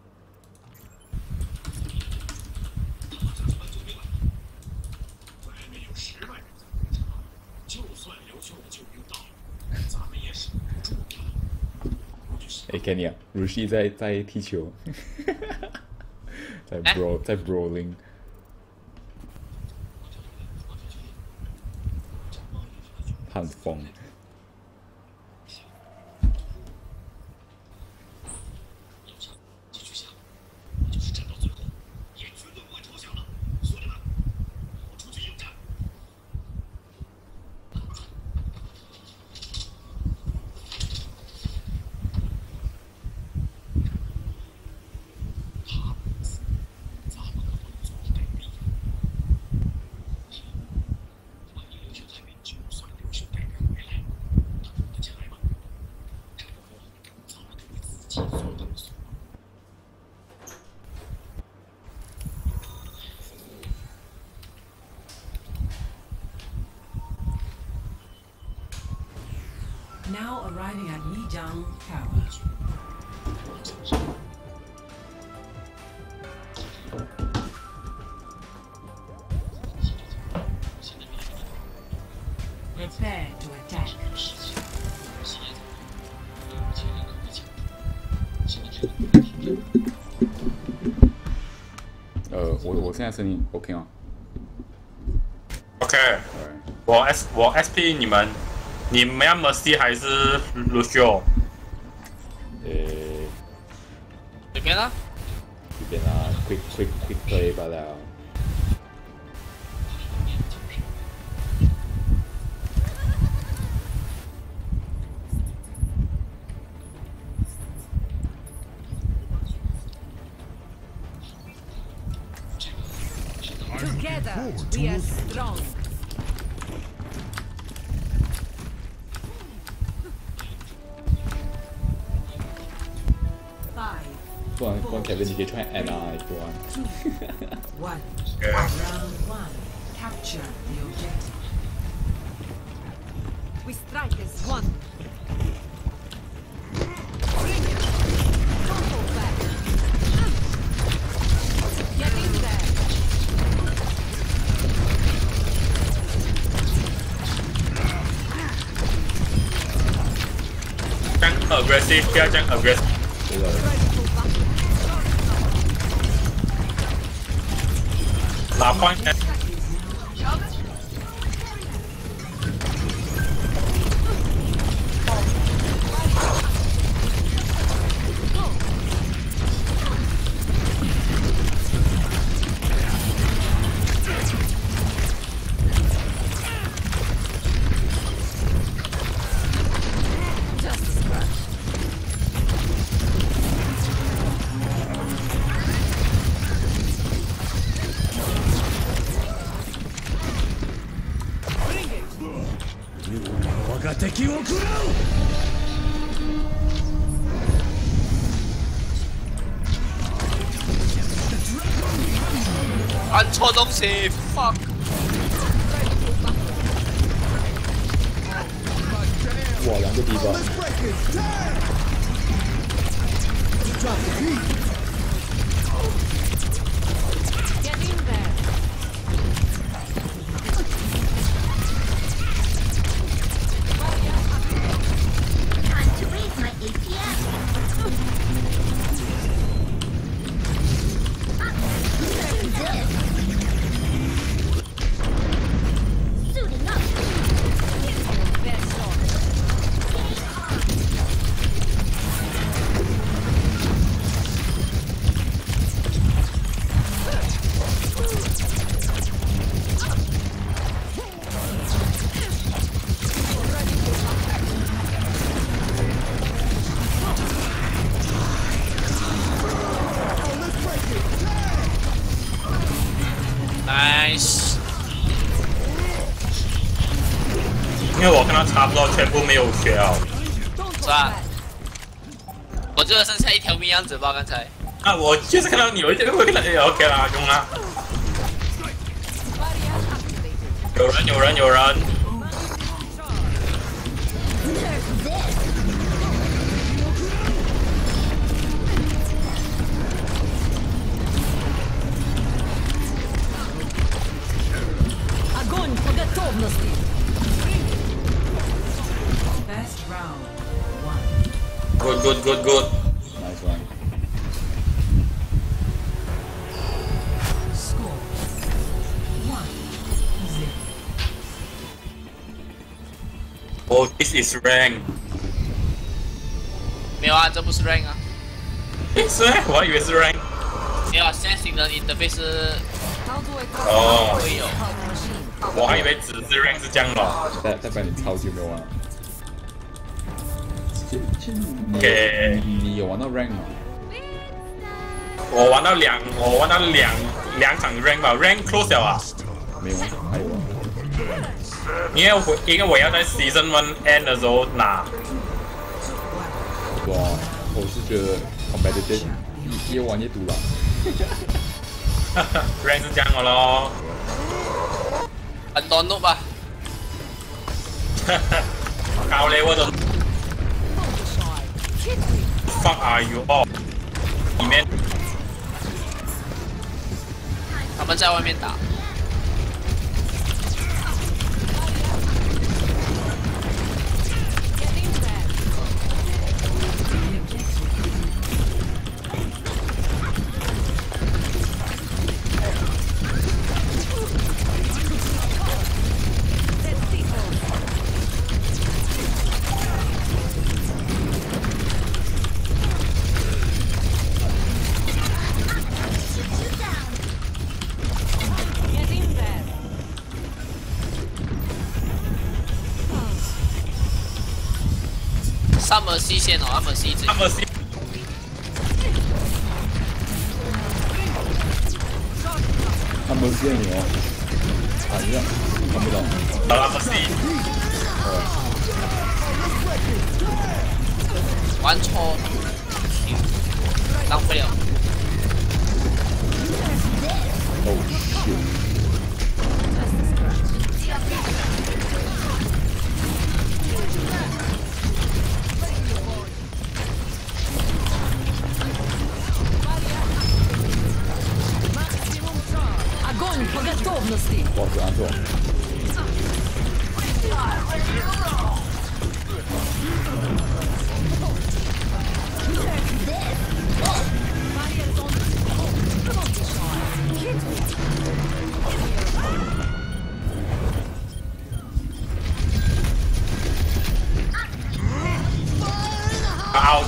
哎 ，Kenny 啊 ，Rushi 在踢球，在 brawling。他很疯。 Now arriving at Lijiang Tower. Prepare to attack. 我现在声音 OK 吗 ？OK， 我 SP 你们要 Mercy 还是 Lucio？ 随便啦， quick play 罢了。 Together we are strong. Go on, Kevin. You can try NR if you want. 1. Round 1. Capture the objective. We strike as one. Bring it. Combo back. Get in there. Aggressive， 不要这样 aggressive。拿换一下。 が敵を食らう。 按错东西 ，fuck！ 哇，2个地方。 Get in there. Time to raise my APM. Suiting up. Best on. Nice， 因为我跟他差不多，全部没有血哦。 是吧？我这个剩下一条命样子吧，刚才。 啊，我就是看到你有一点，我看到OK 啦，用啦。有人。 Огонь по готовности. First round. Good. Nice one. Score 1-0. Oh, this is rank. 没有啊，这不是 rank 啊。 是吗？我还以为是 rank。 没有啊，现在新的 interface 是。 哦。 会有。 我还以为只是 rank 是这样了。 代表你超级没有玩。 OK。 你有玩到 rank 吗？ 我玩到两场 rank 吧 ，rank close 了啊。 没有啊，还有啊。 因为我要在 season 1 end 的时候拿。 哇，我是觉得 competitive 越玩越堵了。 rank 是这样的咯。 很多 noob 啊！ 高 level 的 ，fuck are you all？ 里面他们在外面打。上门西线哦，他们西。 他们线有，啊，一样，看不到。 他们西。 玩错，浪费了。 Oh shit！ Огонь по готовности. 不好意思，按错。 好。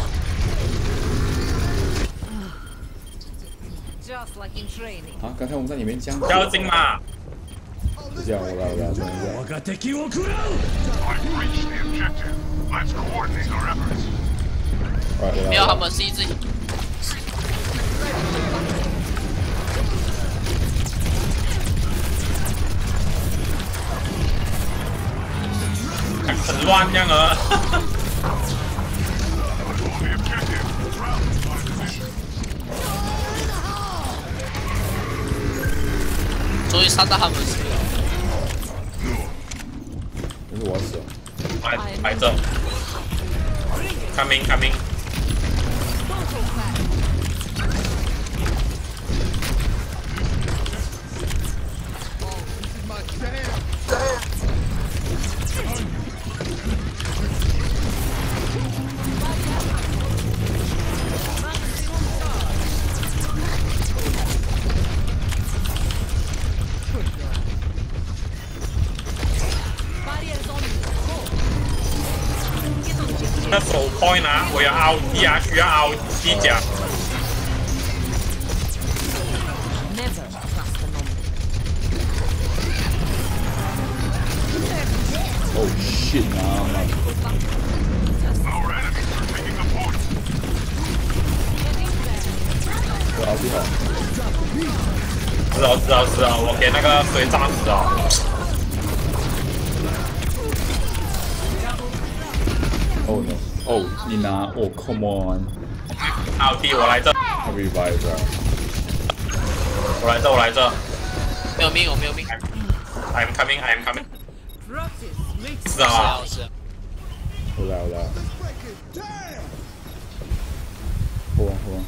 Just like in training. 啊，刚才我们在里面讲。 妖精嘛。 这样，我来，等一下。 我が敵を食らう。 I've reached the objective. Let's coordinate our efforts. 没有，他们西自己。 很乱这样啊！ 终于杀到他们死了。 这是我死了。 来这 ，coming coming。 那手 point 啊，我要凹机啊，需要凹机甲。 Oh shit, man. Our enemies are taking the point. 我好不好？ 是啊，我给那个水炸死了。 Oh no! Oh, 你拿哦 ，Come on！ 奥迪，我来这。 Revive！ 我来这。 没有命，我没有命。 I'm coming。是啊。 我来。Hold on。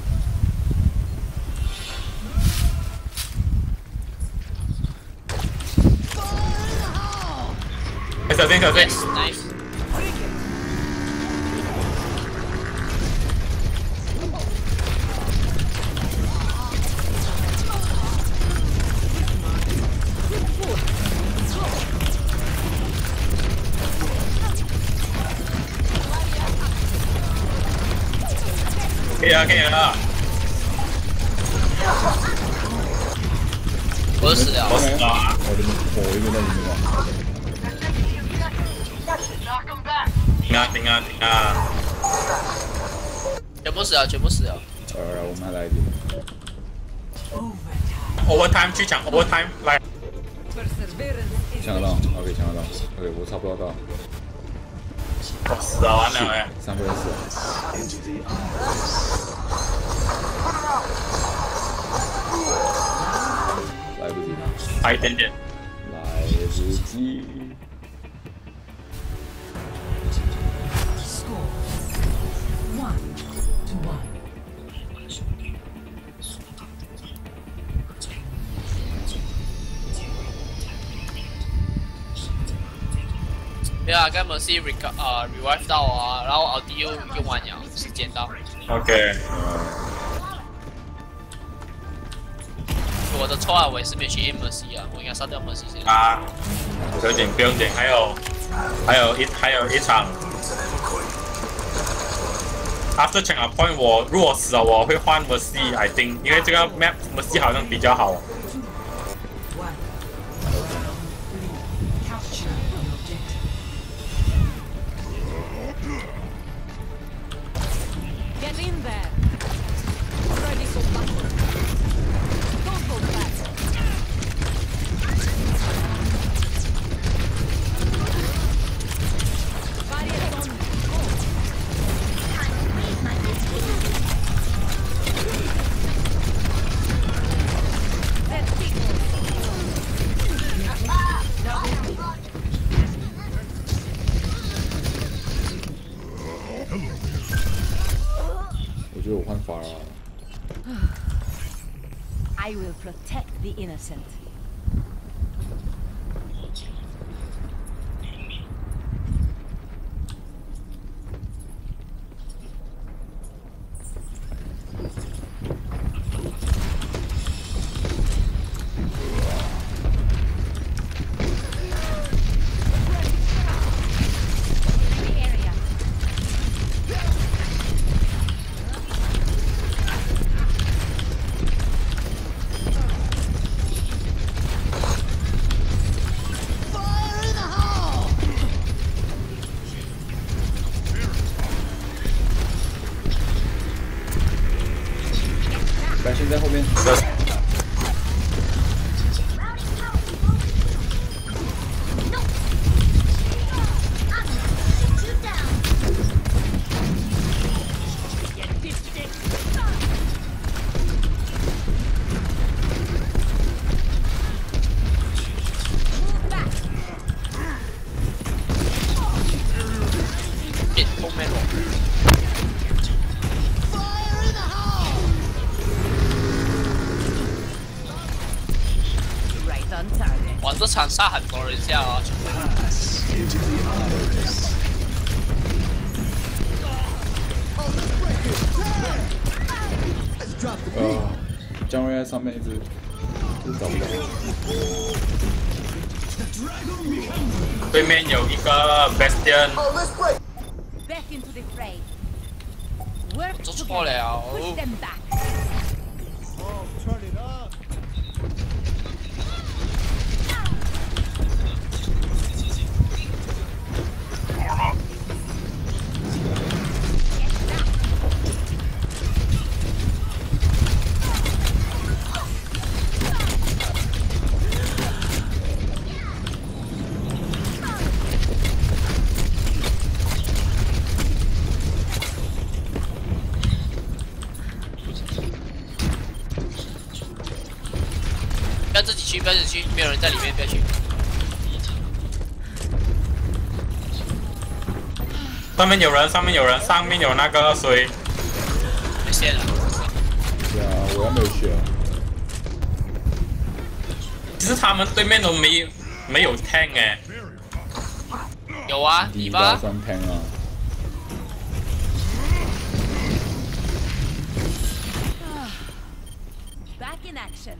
小心 ！Nice。 可以了。 我死了。 我一个在里面吧。 停啊！ 全部死了。 我们还来一点。 Overtime 去抢 Overtime 来。 抢得到 ，OK， 抢得到 ，OK， 我差不多到。 死了，完了哎 ！3分4。来不及。 差一点点。 来不及。 Score 1-1. Yeah, 刚 Mercy revive 到啊，然后奥迪又用完了，时间到。 OK。 我的错啊，我也是没有去 aim Mercy 啊，我应该杀掉 Mercy 先。 啊，不用紧，还有一场。After 抢了 point， 我如果死了，我会换 Mercy，I think， 因为这个 map Mercy 好像比较好。 Get in there. Ready for battle. Don't hold back. Barrier on. Go. Let's people. 我觉得我换法了。 I will protect the innocent. 哇，这场杀很多人下啊！ 姜瑞在上面一直找不到。 对面有一个 Bastion。 Back into the fray. Work 做错了。 Push them back. Oh, turn it up. 不要自己去，不要自己去，没有人在里面，不要去。 上面有人，上面有人，上面有那个谁？ 没线了。 对啊，我要没有血。 其实他们对面都没有 tank 哎。 有啊， 你吧。算 tank 啊。 Back in action.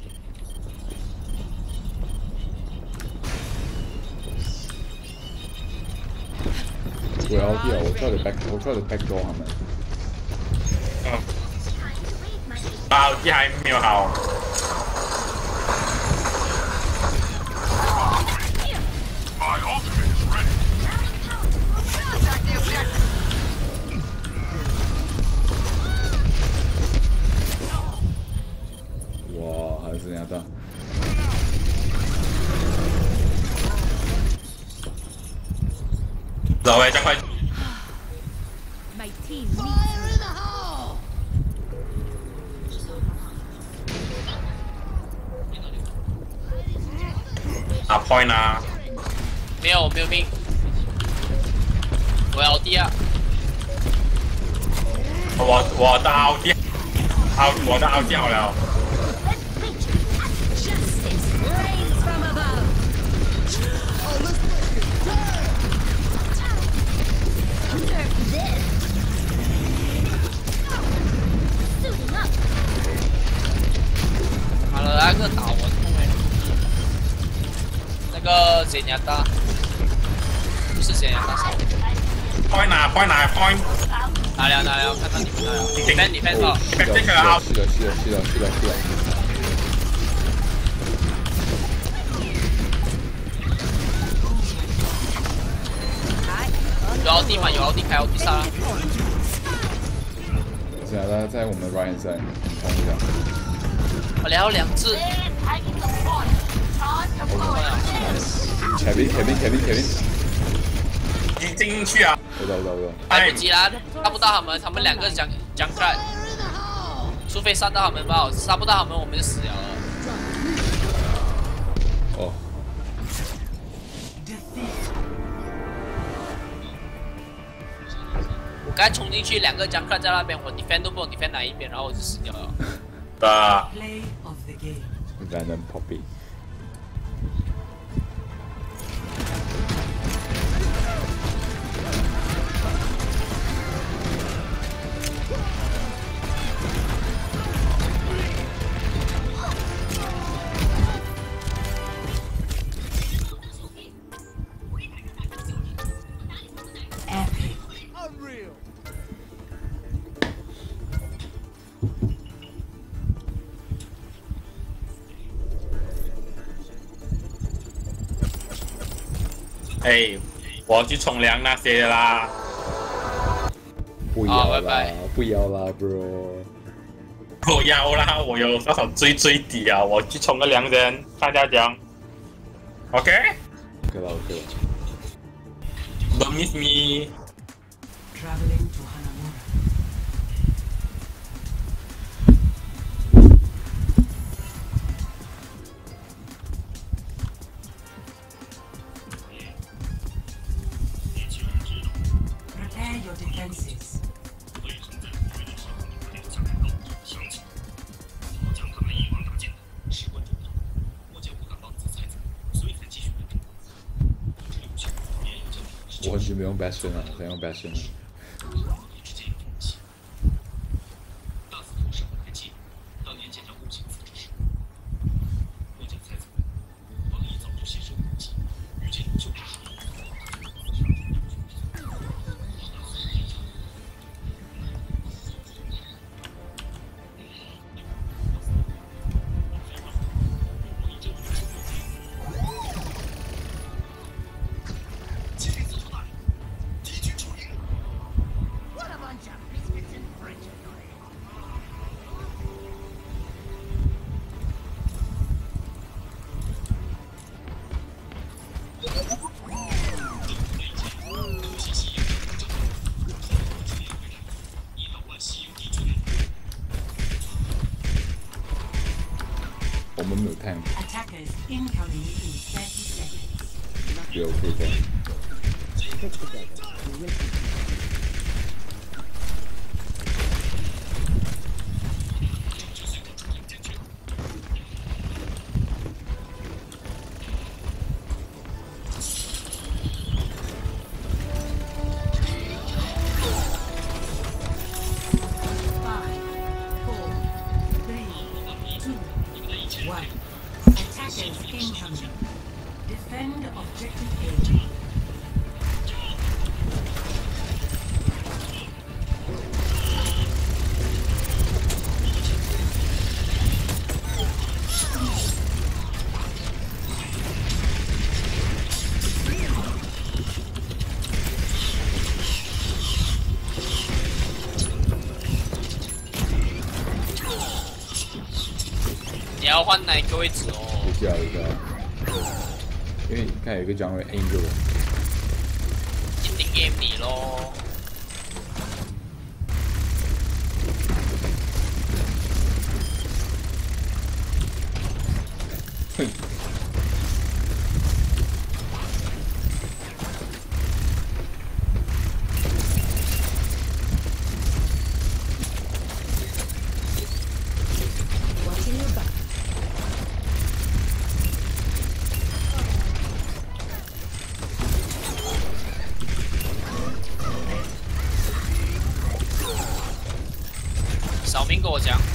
我要掉，我 try to backdoor 他们。 爆击还没有好。 哇，还是人家的。 走哎，加快！ My team needs me. 打 point 啊！ 没有命，我要低啊！ 我的奥迪，我的奥迪好了。 好了，那个打我痛哎！那个谁家大？不是谁家大少。 point 哪 point 哪 point？ 哪了，看到你们哪了？你分哦。 这个啊。 是的。 有奥迪吗？有奥迪开奥迪杀了。 是啊，他在我们 Ryan 上，同一个。 我聊2次。 Kevin， 你进去啊！ 我走。 来不及啦，杀不到他们2个讲看，除非杀到他们吧，杀不到他们我们就死了。 哦。 我刚冲进去，2个讲看在那边，我 defend 都不懂 defend 哪一边，然后我就死掉了。 啊。 Random Poppy。 Unreal. 哎，我要去冲凉那些的啦。 不要啦， 拜拜不要啦 ，bro。 不要啦，我有多少最底啊？我去冲个凉先，大家讲。OK。 OK 了。 Don't miss me. Traveling to Hanamura. Prepare your defenses. 我很久没用 Bastion 了，我想用 Bastion 了。我们没有 time。 Attackers incoming in 30 seconds. 有可以的。 Stick together. We will continue. Attackers incoming. Defend objective A. 你要换哪一个位置哦？ 一下，因为看有一个将会 aim 着我， 一定 aim 你咯。 哼。 小明跟我讲。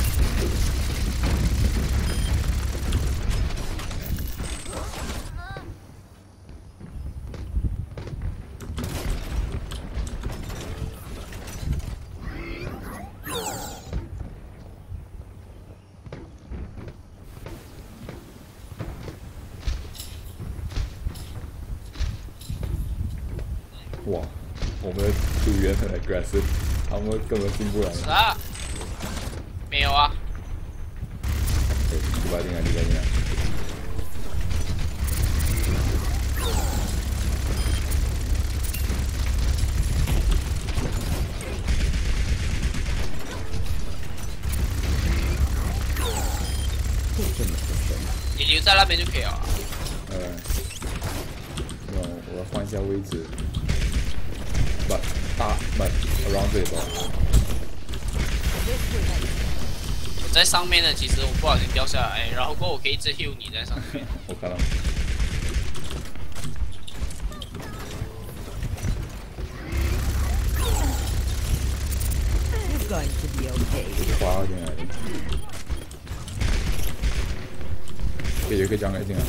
哇，我们的组员很 aggressive， 他们根本进不来。 啥？没有啊。 礼拜天啊，礼拜天啊。 你留在那边就可以了。 我要换一下位置。But around 这里吧。 我在上面的，其实我不小心掉下来，然后过后我可以一直 heal 你在上面。 我看到。 You're going to be okay. 滑进来。有一个将来进来。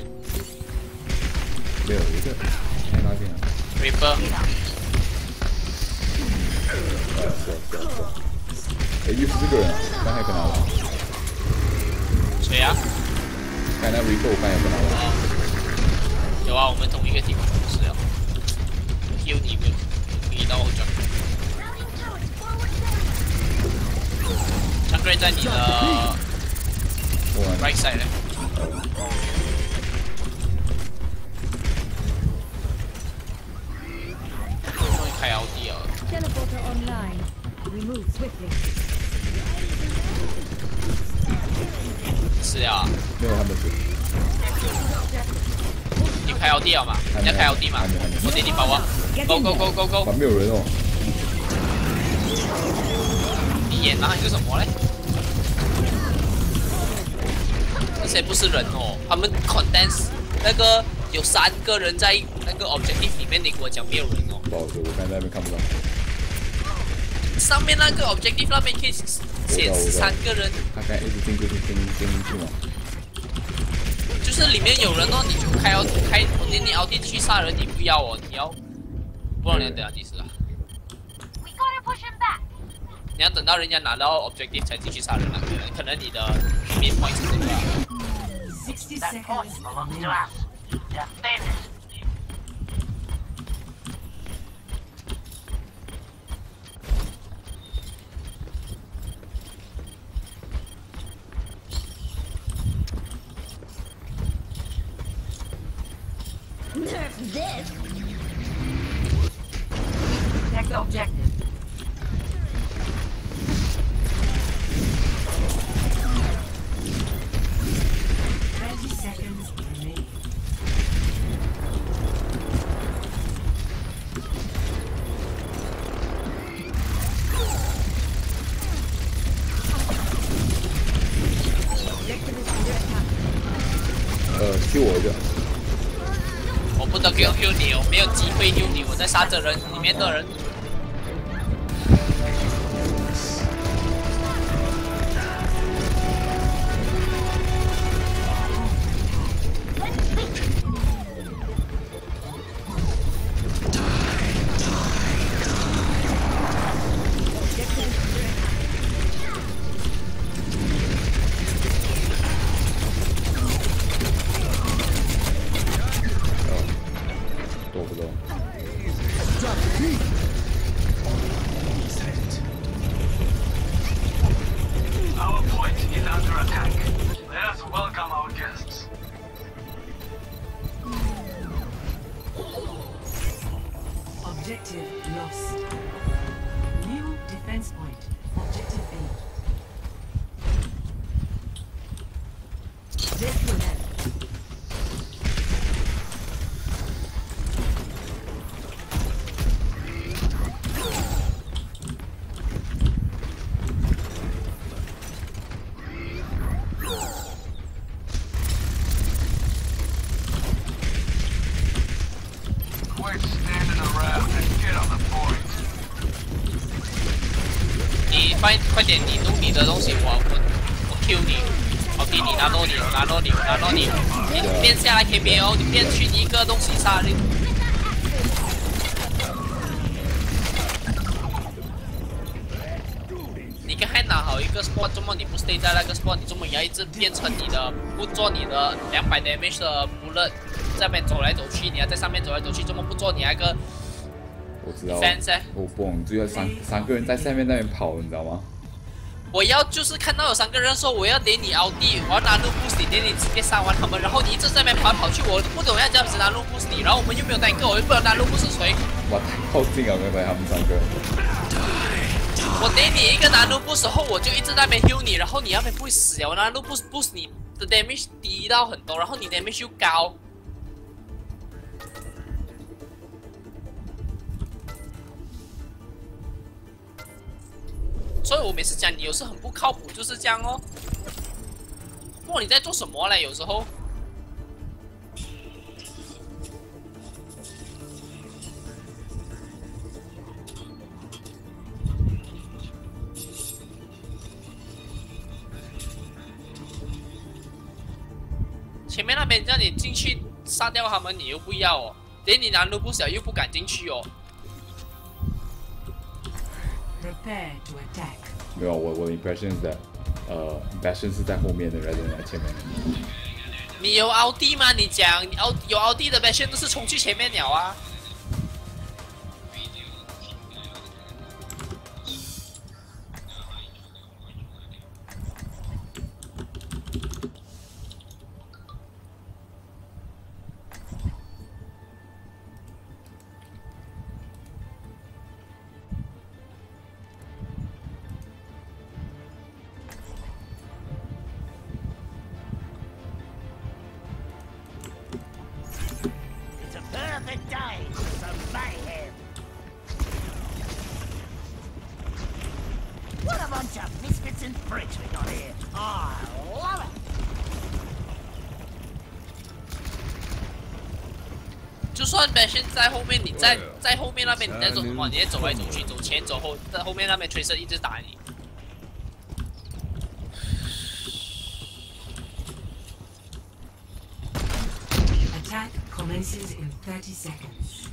没有一个，没拿进来。 Reaper。 哎，又是这个人啊！刚才跟他玩。 谁啊？ 刚才 Reaper 我刚才跟他玩。 有啊，我们同一个 team 是啊。heal 你们，你到我这。Changray 在你的 right side 嘞。开 LD 啊。 Teleporter online. Remove swiftly. 是啊。 没有他们是。 你开 LD 了嘛？你要开 LD 嘛？我给你包啊 ！Go go go go go！ 没有人哦。 你演哪一个什么嘞？这些不是人哦，他们 condense 那个有3个人在那个 objective 里面，你跟我讲没有人哦？ 不好意思，我刚才在那边看不到。 上面那个 objective 那边可以显示3个人。 他刚才一直进去嘛。 就是里面有人哦，你就开，你奥迪去杀人，你不要哦，你要，不然你要等下第4啊。你要等到人家拿到 objective 才进去杀人啊，可能你的 main point 是这个。 That point belongs to us. Defend it. Nerf this. Protect the objective. Q 我一个。 我不得 Q 你，我没有机会 Q 你，我在杀着人，里面的人。 Our point is under attack. Let us welcome our guests. Objective lost. New defense point. Objective A. Déconnect. Quit standing around and get on the point. 你快点，你弄你的东西，我 Q 你，我给你拿到你，你变下来 KBO， 你变去一个东西杀你。你刚才拿好一个 spot， 怎么你不 stay 在那个 spot？ 你怎么要一直变成你的不做你的200 damage 的 bullet， 在那边走来走去，你要在上面走来走去，怎么不做你那个？ 我知道。 defense 我蹦，就要三个人在下面那边跑，你知道吗？ 我要就是看到有3个人说我要点你奥迪，我要拿路 boost 你，点你直接杀完他们，然后你一直在那边跑去，我不懂要这样子拿路 boost 你，然后我们又没有单个，我又不知道拿路 boost 谁。 哇，太靠近了，刚才他们3个。 我点你一个拿路 boost 后，我就一直在那边 heal 你，然后你那边不会死呀，我拿路 boost 你的 damage 低到很多，然后你 damage 又高。所以我每次讲你有时很不靠谱，就是这样哦。不过你在做什么嘞？有时候。前面那边让你进去杀掉他们，你又不要哦，连你难都不小，又不敢进去哦。 Prepare to attack. 没有，我的 impression 是在，Bastion 是在后面的，rather than 在前面的。 你有奥迪吗？你讲有奥迪的 Bastion 都是冲去前面了啊。 Perfect day for some mayhem. What a bunch of misfits and freaks we got here. I love it. 就算 Bastion 在后面，你在后面那边你在做什么？你在走来走去，走前走后，在后面那边 Tracer 一直打你。 Attack commences in 30 seconds.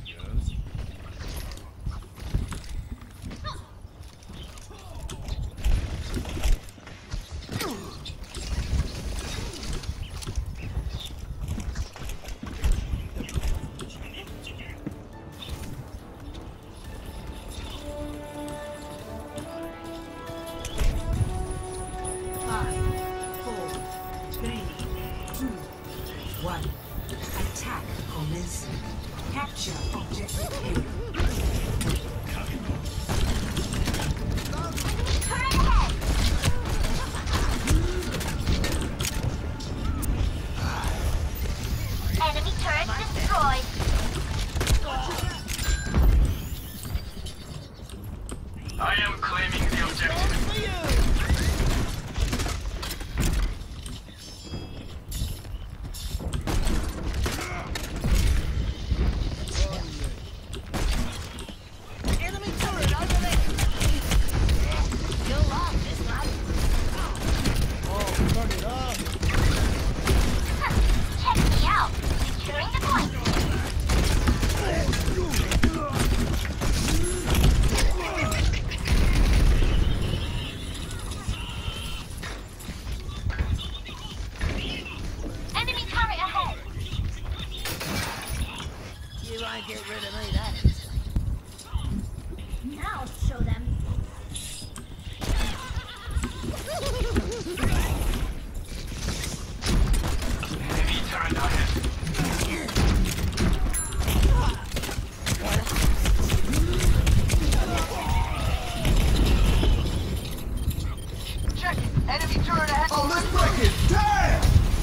Attack commencing. Capture objective A. Enemy turret destroyed. I am claiming the objective. Get rid of me, that is. Now show them. Enemy turret ahead. Check it. Enemy turret ahead. Oh, let's break it. Damn!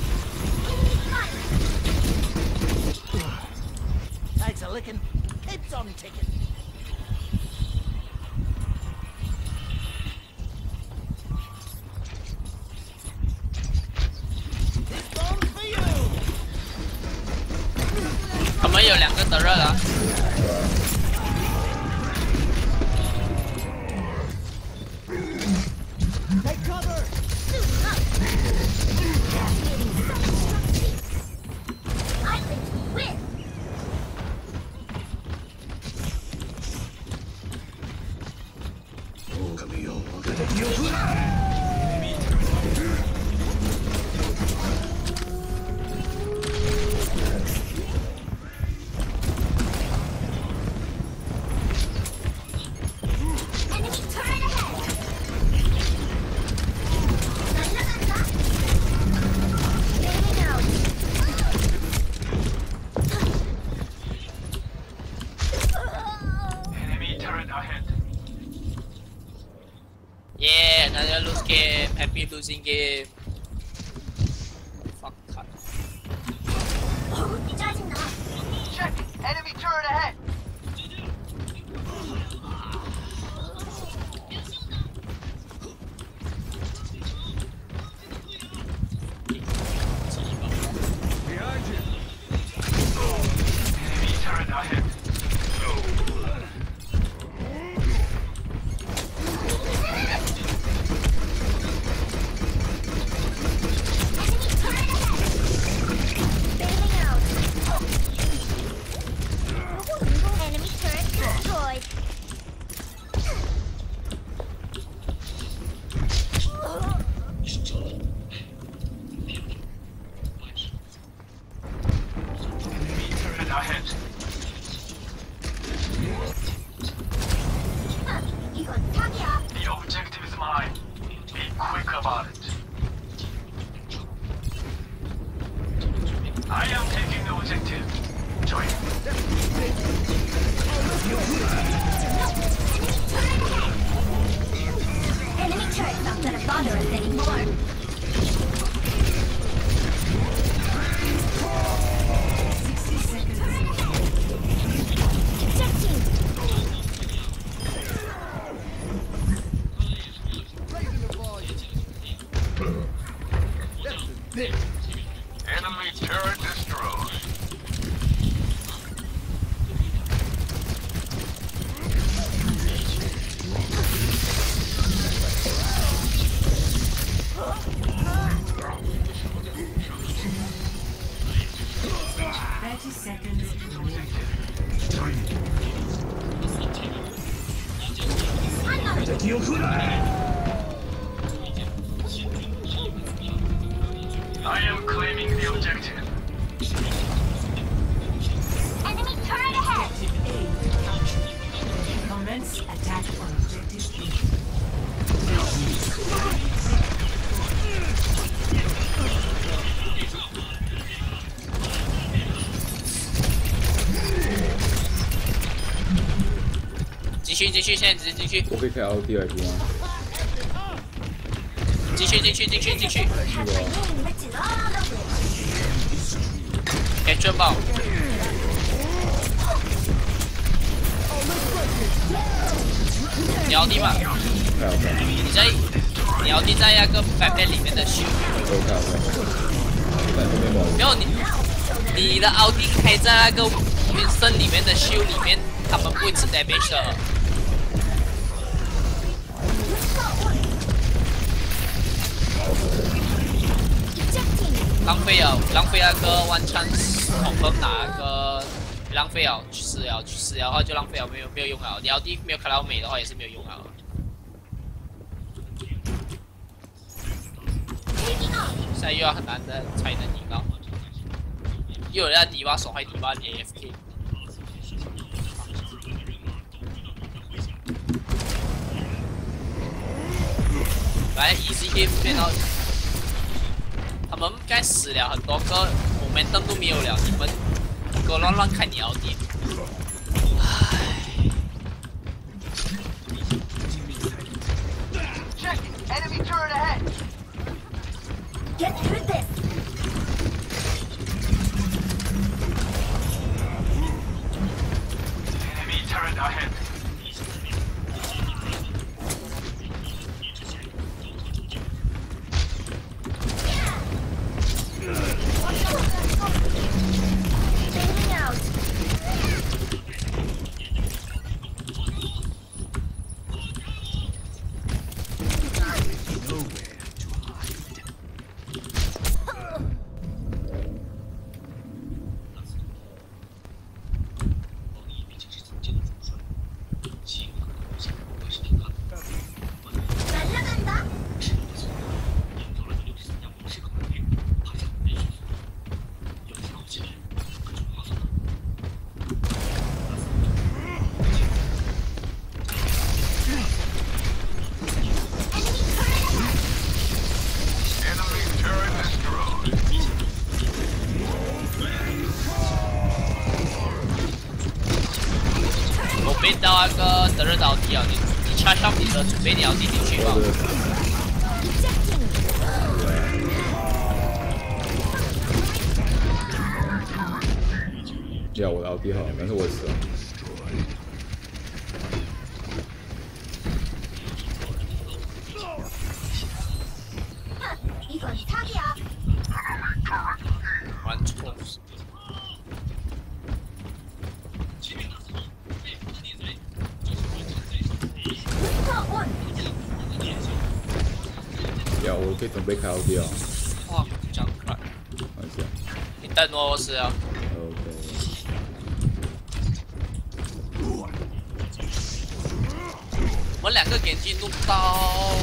Takes a licking. Keeps on ticking. This bomb's for you. 他们有2个德热了。 Take cover. I think we win. Enemy turret ahead. Fading out. Enemy turret ahead. Yeah, another lose game. Happy losing game. Fuck. 짜증나. Check it. Enemy turret ahead. Behind you. Enemy turret ahead. Fading out. Enemy turret destroyed. Enemy turret ahead. 이건 사기야. The objective is mine. Be quick about it. I am taking the objective. Join. Enemy turret's not gonna bother us anymore. 60 seconds. Ejecting. Raising the volume. That's a bit. Enemy turret destroyed. 30 seconds remaining. I am claiming the objective. Enemy turret ahead. Commence attack on objective B. 继续，现在直接进去。 我可以开 LT 来读吗？ 进去。给卷爆。你要地吗？你要地在那个反面里面的修。没有你的奥迪开在那个原生里面的修里面，他们不会吃 damage 的。浪费那个 one chance 恐风拿那个浪费了，去死了的话就浪费了，没有用了。你奥迪没有开到美的话也是没有用了。现在又要很难的才能赢到，又有人家迪巴手坏迪巴 AFK。来 easy game 变到，他们该死了很多个 momentum 都没有了，你们给我乱开你奥迪。 Enemy turret ahead. Get through this. Enemy turret ahead. Fading out. 날라간다. 我被到那个德热岛地啊，你插上你的准备你要进去吧。 要我的 LT 好，但是我死了。 이건 사기야. 완전. 呀，我可以准备开 LT 啊。 哇，这样快！ 等一下。 你等我死啊 OK。 我们两个眼睛弄到。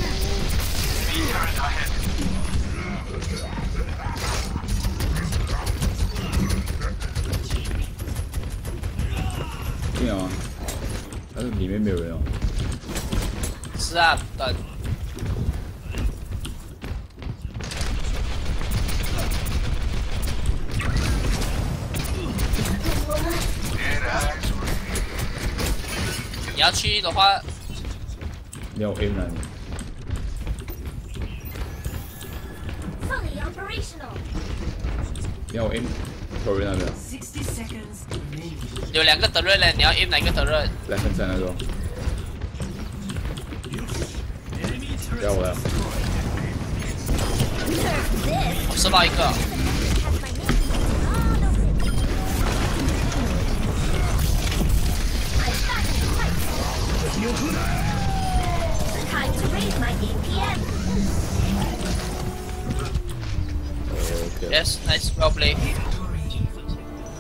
进啊！但是里面没有人哦。 是啊，等。你要去的话， 没有 A 男。 Fully operational. 你要 aim 头人那边。 60 seconds remaining. 有两个德瑞嘞，你要 aim 哪个德瑞？ 来分散那种。不要我了。 我射爆一个。 Time to raise my APM. Yes, nice, well played.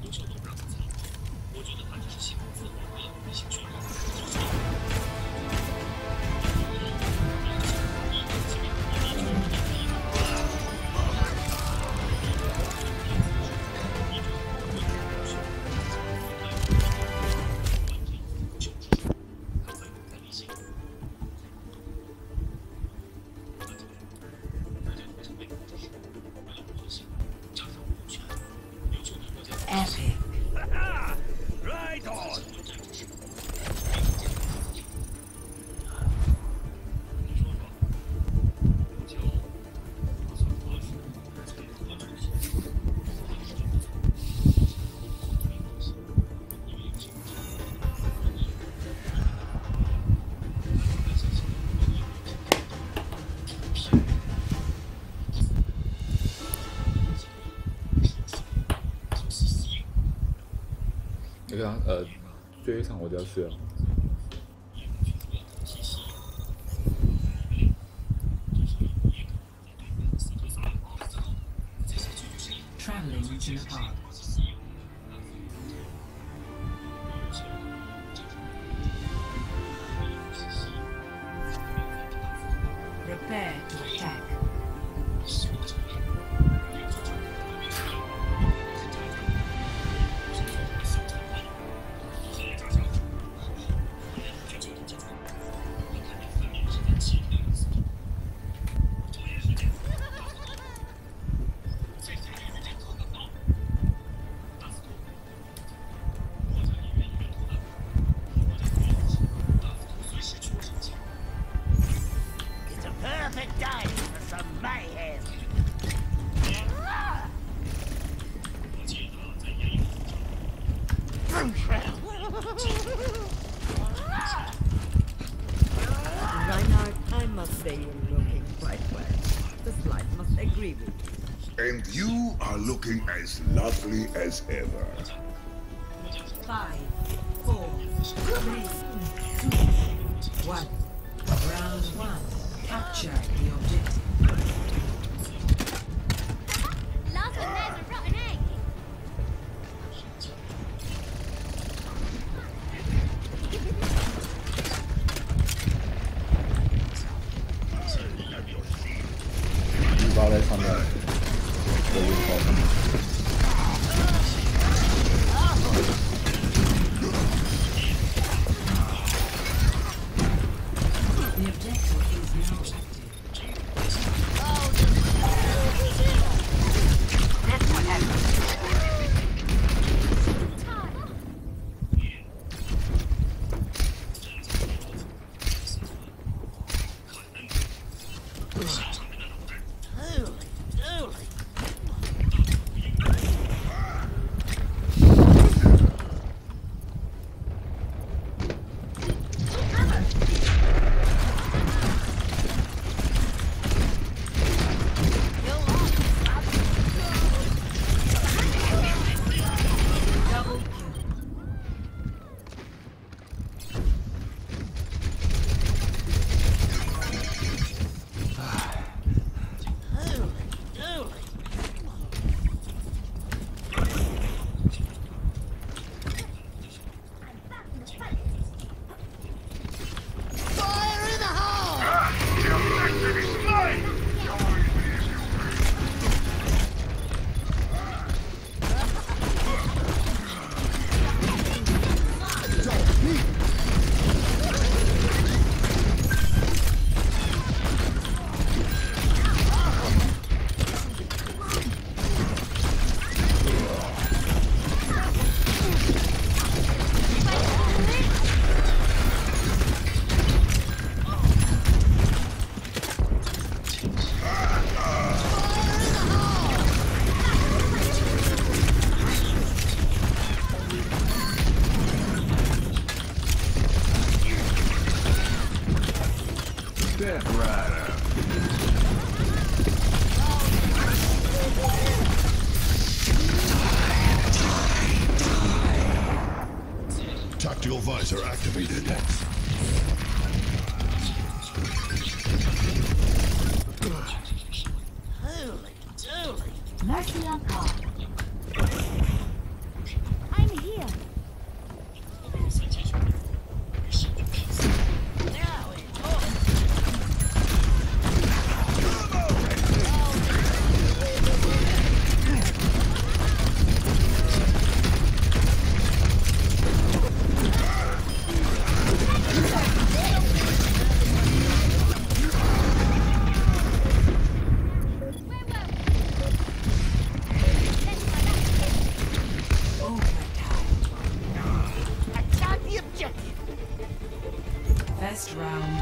Epic. Right on. 那个最后一场我就要去了。 Traveling to the park. Prepare to attack. It's a perfect day for some mayhem. Reinhardt, I must say you're looking quite well. The slide must agree with you. And you are looking as lovely as ever. 5, 4, 3, 2, 1. Round 1. Capture the objective. Last one there's a rotten egg. 你把在上面，我就跑。 The objective is now active. That's what happened. Step right up. Tactical visor activated. Holy dooly. Mercy on call.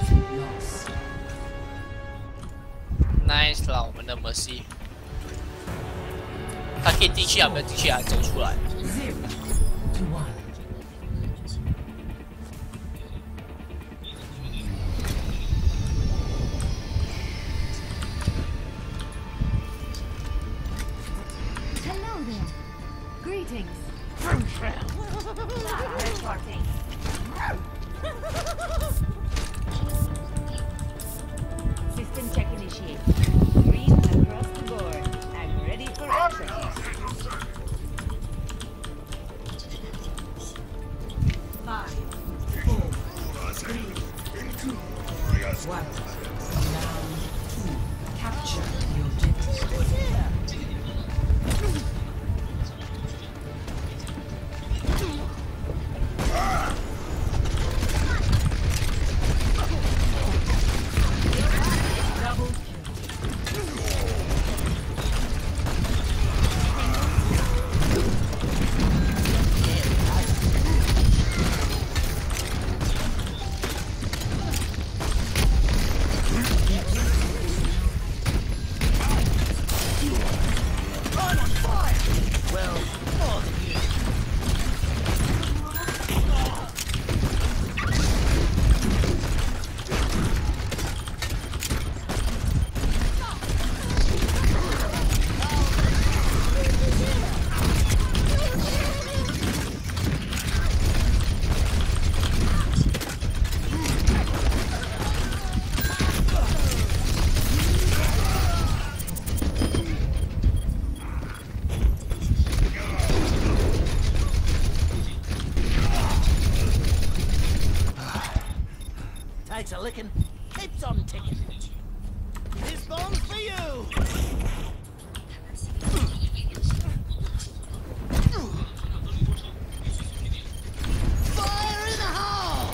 Nice 啦，我们的 Mercy， 他可以进去啊，不要进去啊，走出来。 Hello there. Greetings. System check initiated. Green across the board. I'm ready for action. Five, four, three, two, one. Round two. Capture the objective. Takes a licking, keeps on ticking. This bomb's for you! Fire in the hole!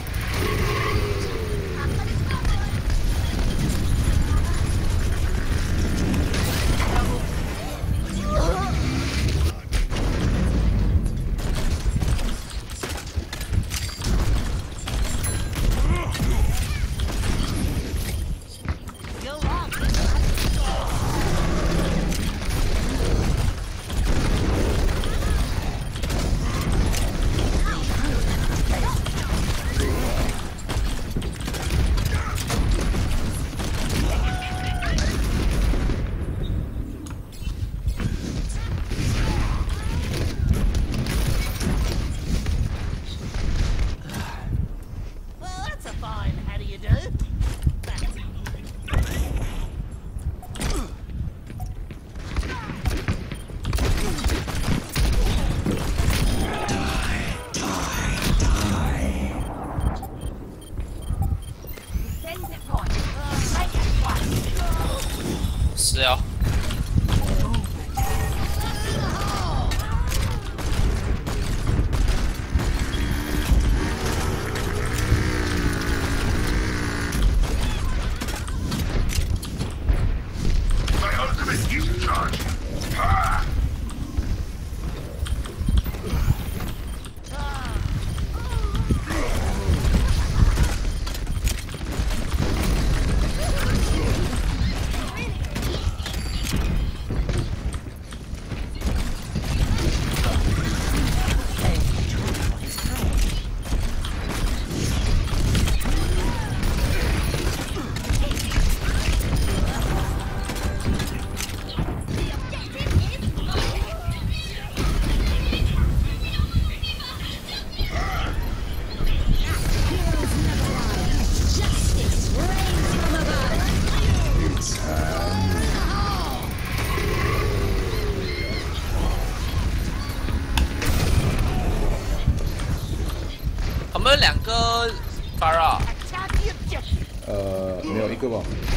Well, that's a fine how do you do? Oh. 是啊。 My ultimate is charged. Ha! 他们两个 Farah， 没有一个吧？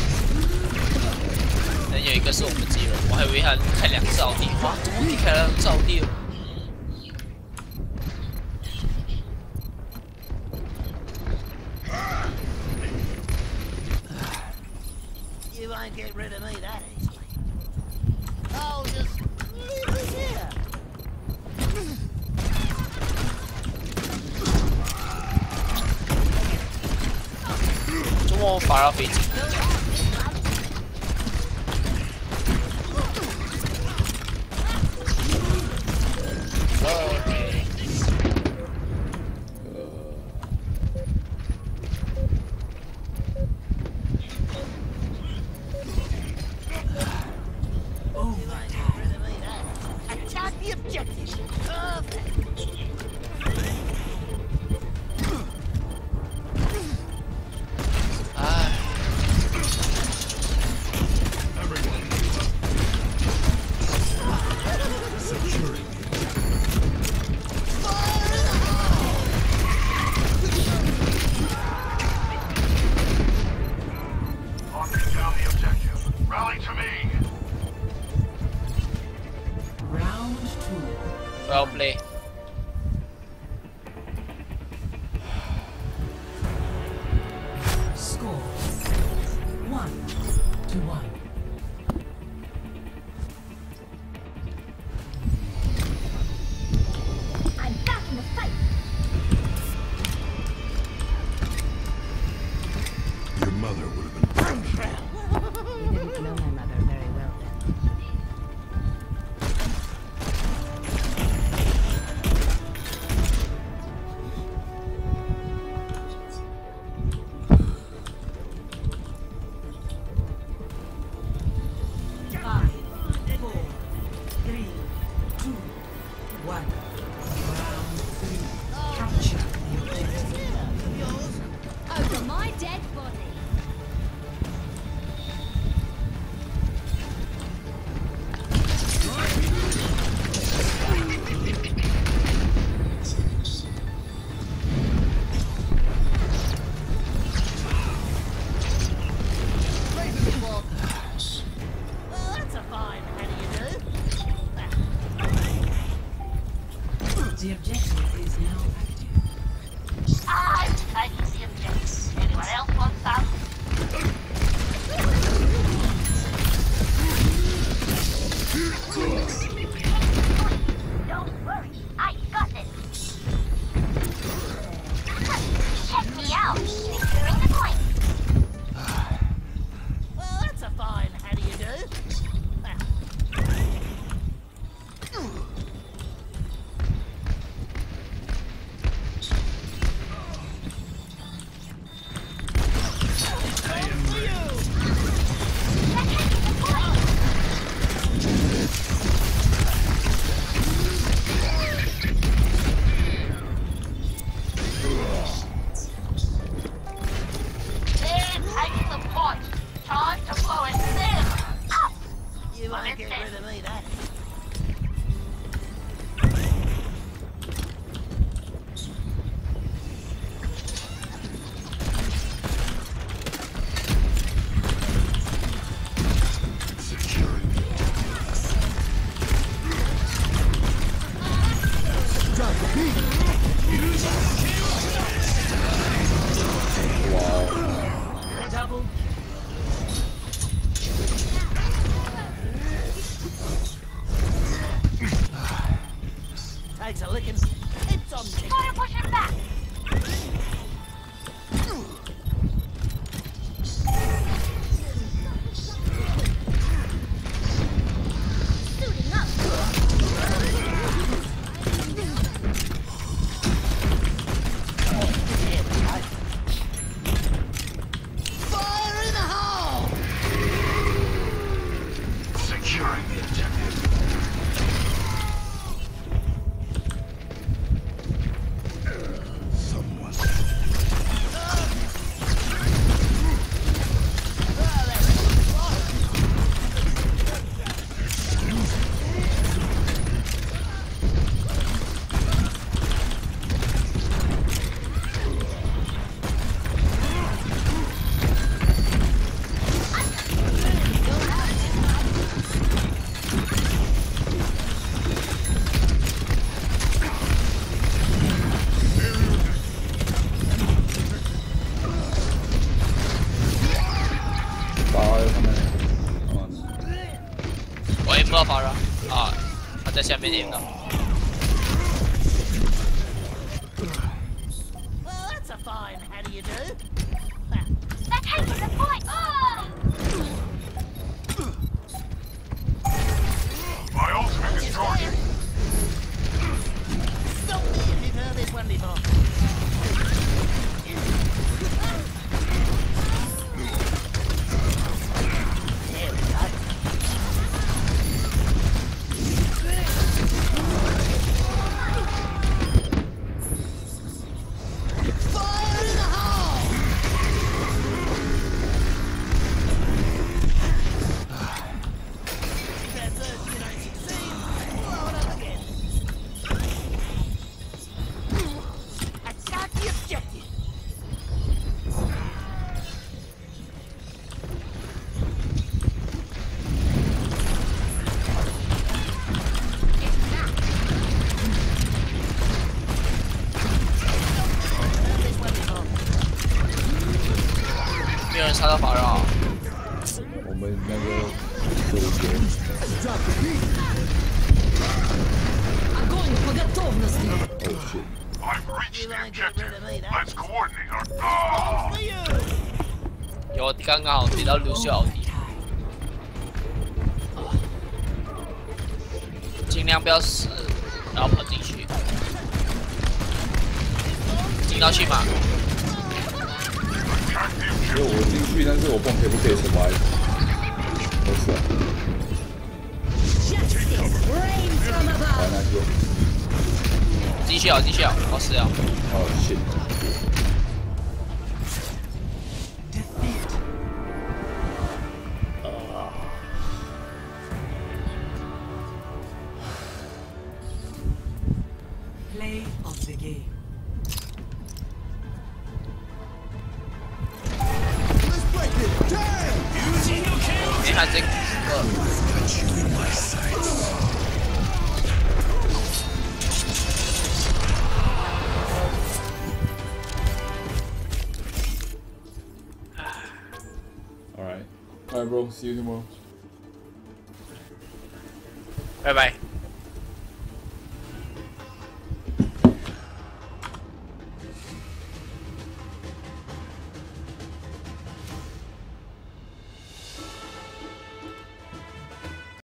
有一个是我们自己人，我还以为他开2次奥地，哇，怎么可以开2次奥地哦？ You won't get rid of me that easily. I'll just leave it here. 周末么法拉飞机？ Attack the objective. Perfect. Locking down the objective. Rally to me. Round 2. Well played. Score 1-1. I'm back in the fight. Your mother would have been proud. You didn't know my mother very well then. Five, 4, 3, 2, 1. Round 3. Capture the objective. Over my dead body. Oh, that's a fine. How do you do? The objective is now active. I'm taking the objectives. Anyone else want some? Don't worry, I got this. Check me out. Securing the point. Well, that's a fine. How do you do? Then take the point. Time to blow it them up. You won't get rid of me, that. Double Takes a licking. It's on me. Gotta push him back. Suiting up. Fire in the hole! Securing the objective. 我法了啊，他在下面赢了。 Well, that's a fine. How do you do? That takes 杀到法绕。 我们那个周杰。 Огонь по готовности. Oh shit. I've reached the objective. Let's coordinate our. 有刚刚好抵到刘秀奥迪，尽量不要死，然后跑进去，进到去嘛。 因为我进去，但是我不知道可不可以 survive。没事。完了就。 继续啊，继续啊，我死了。 哦 shit。 Play of the game. Let's break it. Damn! 你看这个。 Got you in my sights. Alright, bro. See you tomorrow. 拜拜。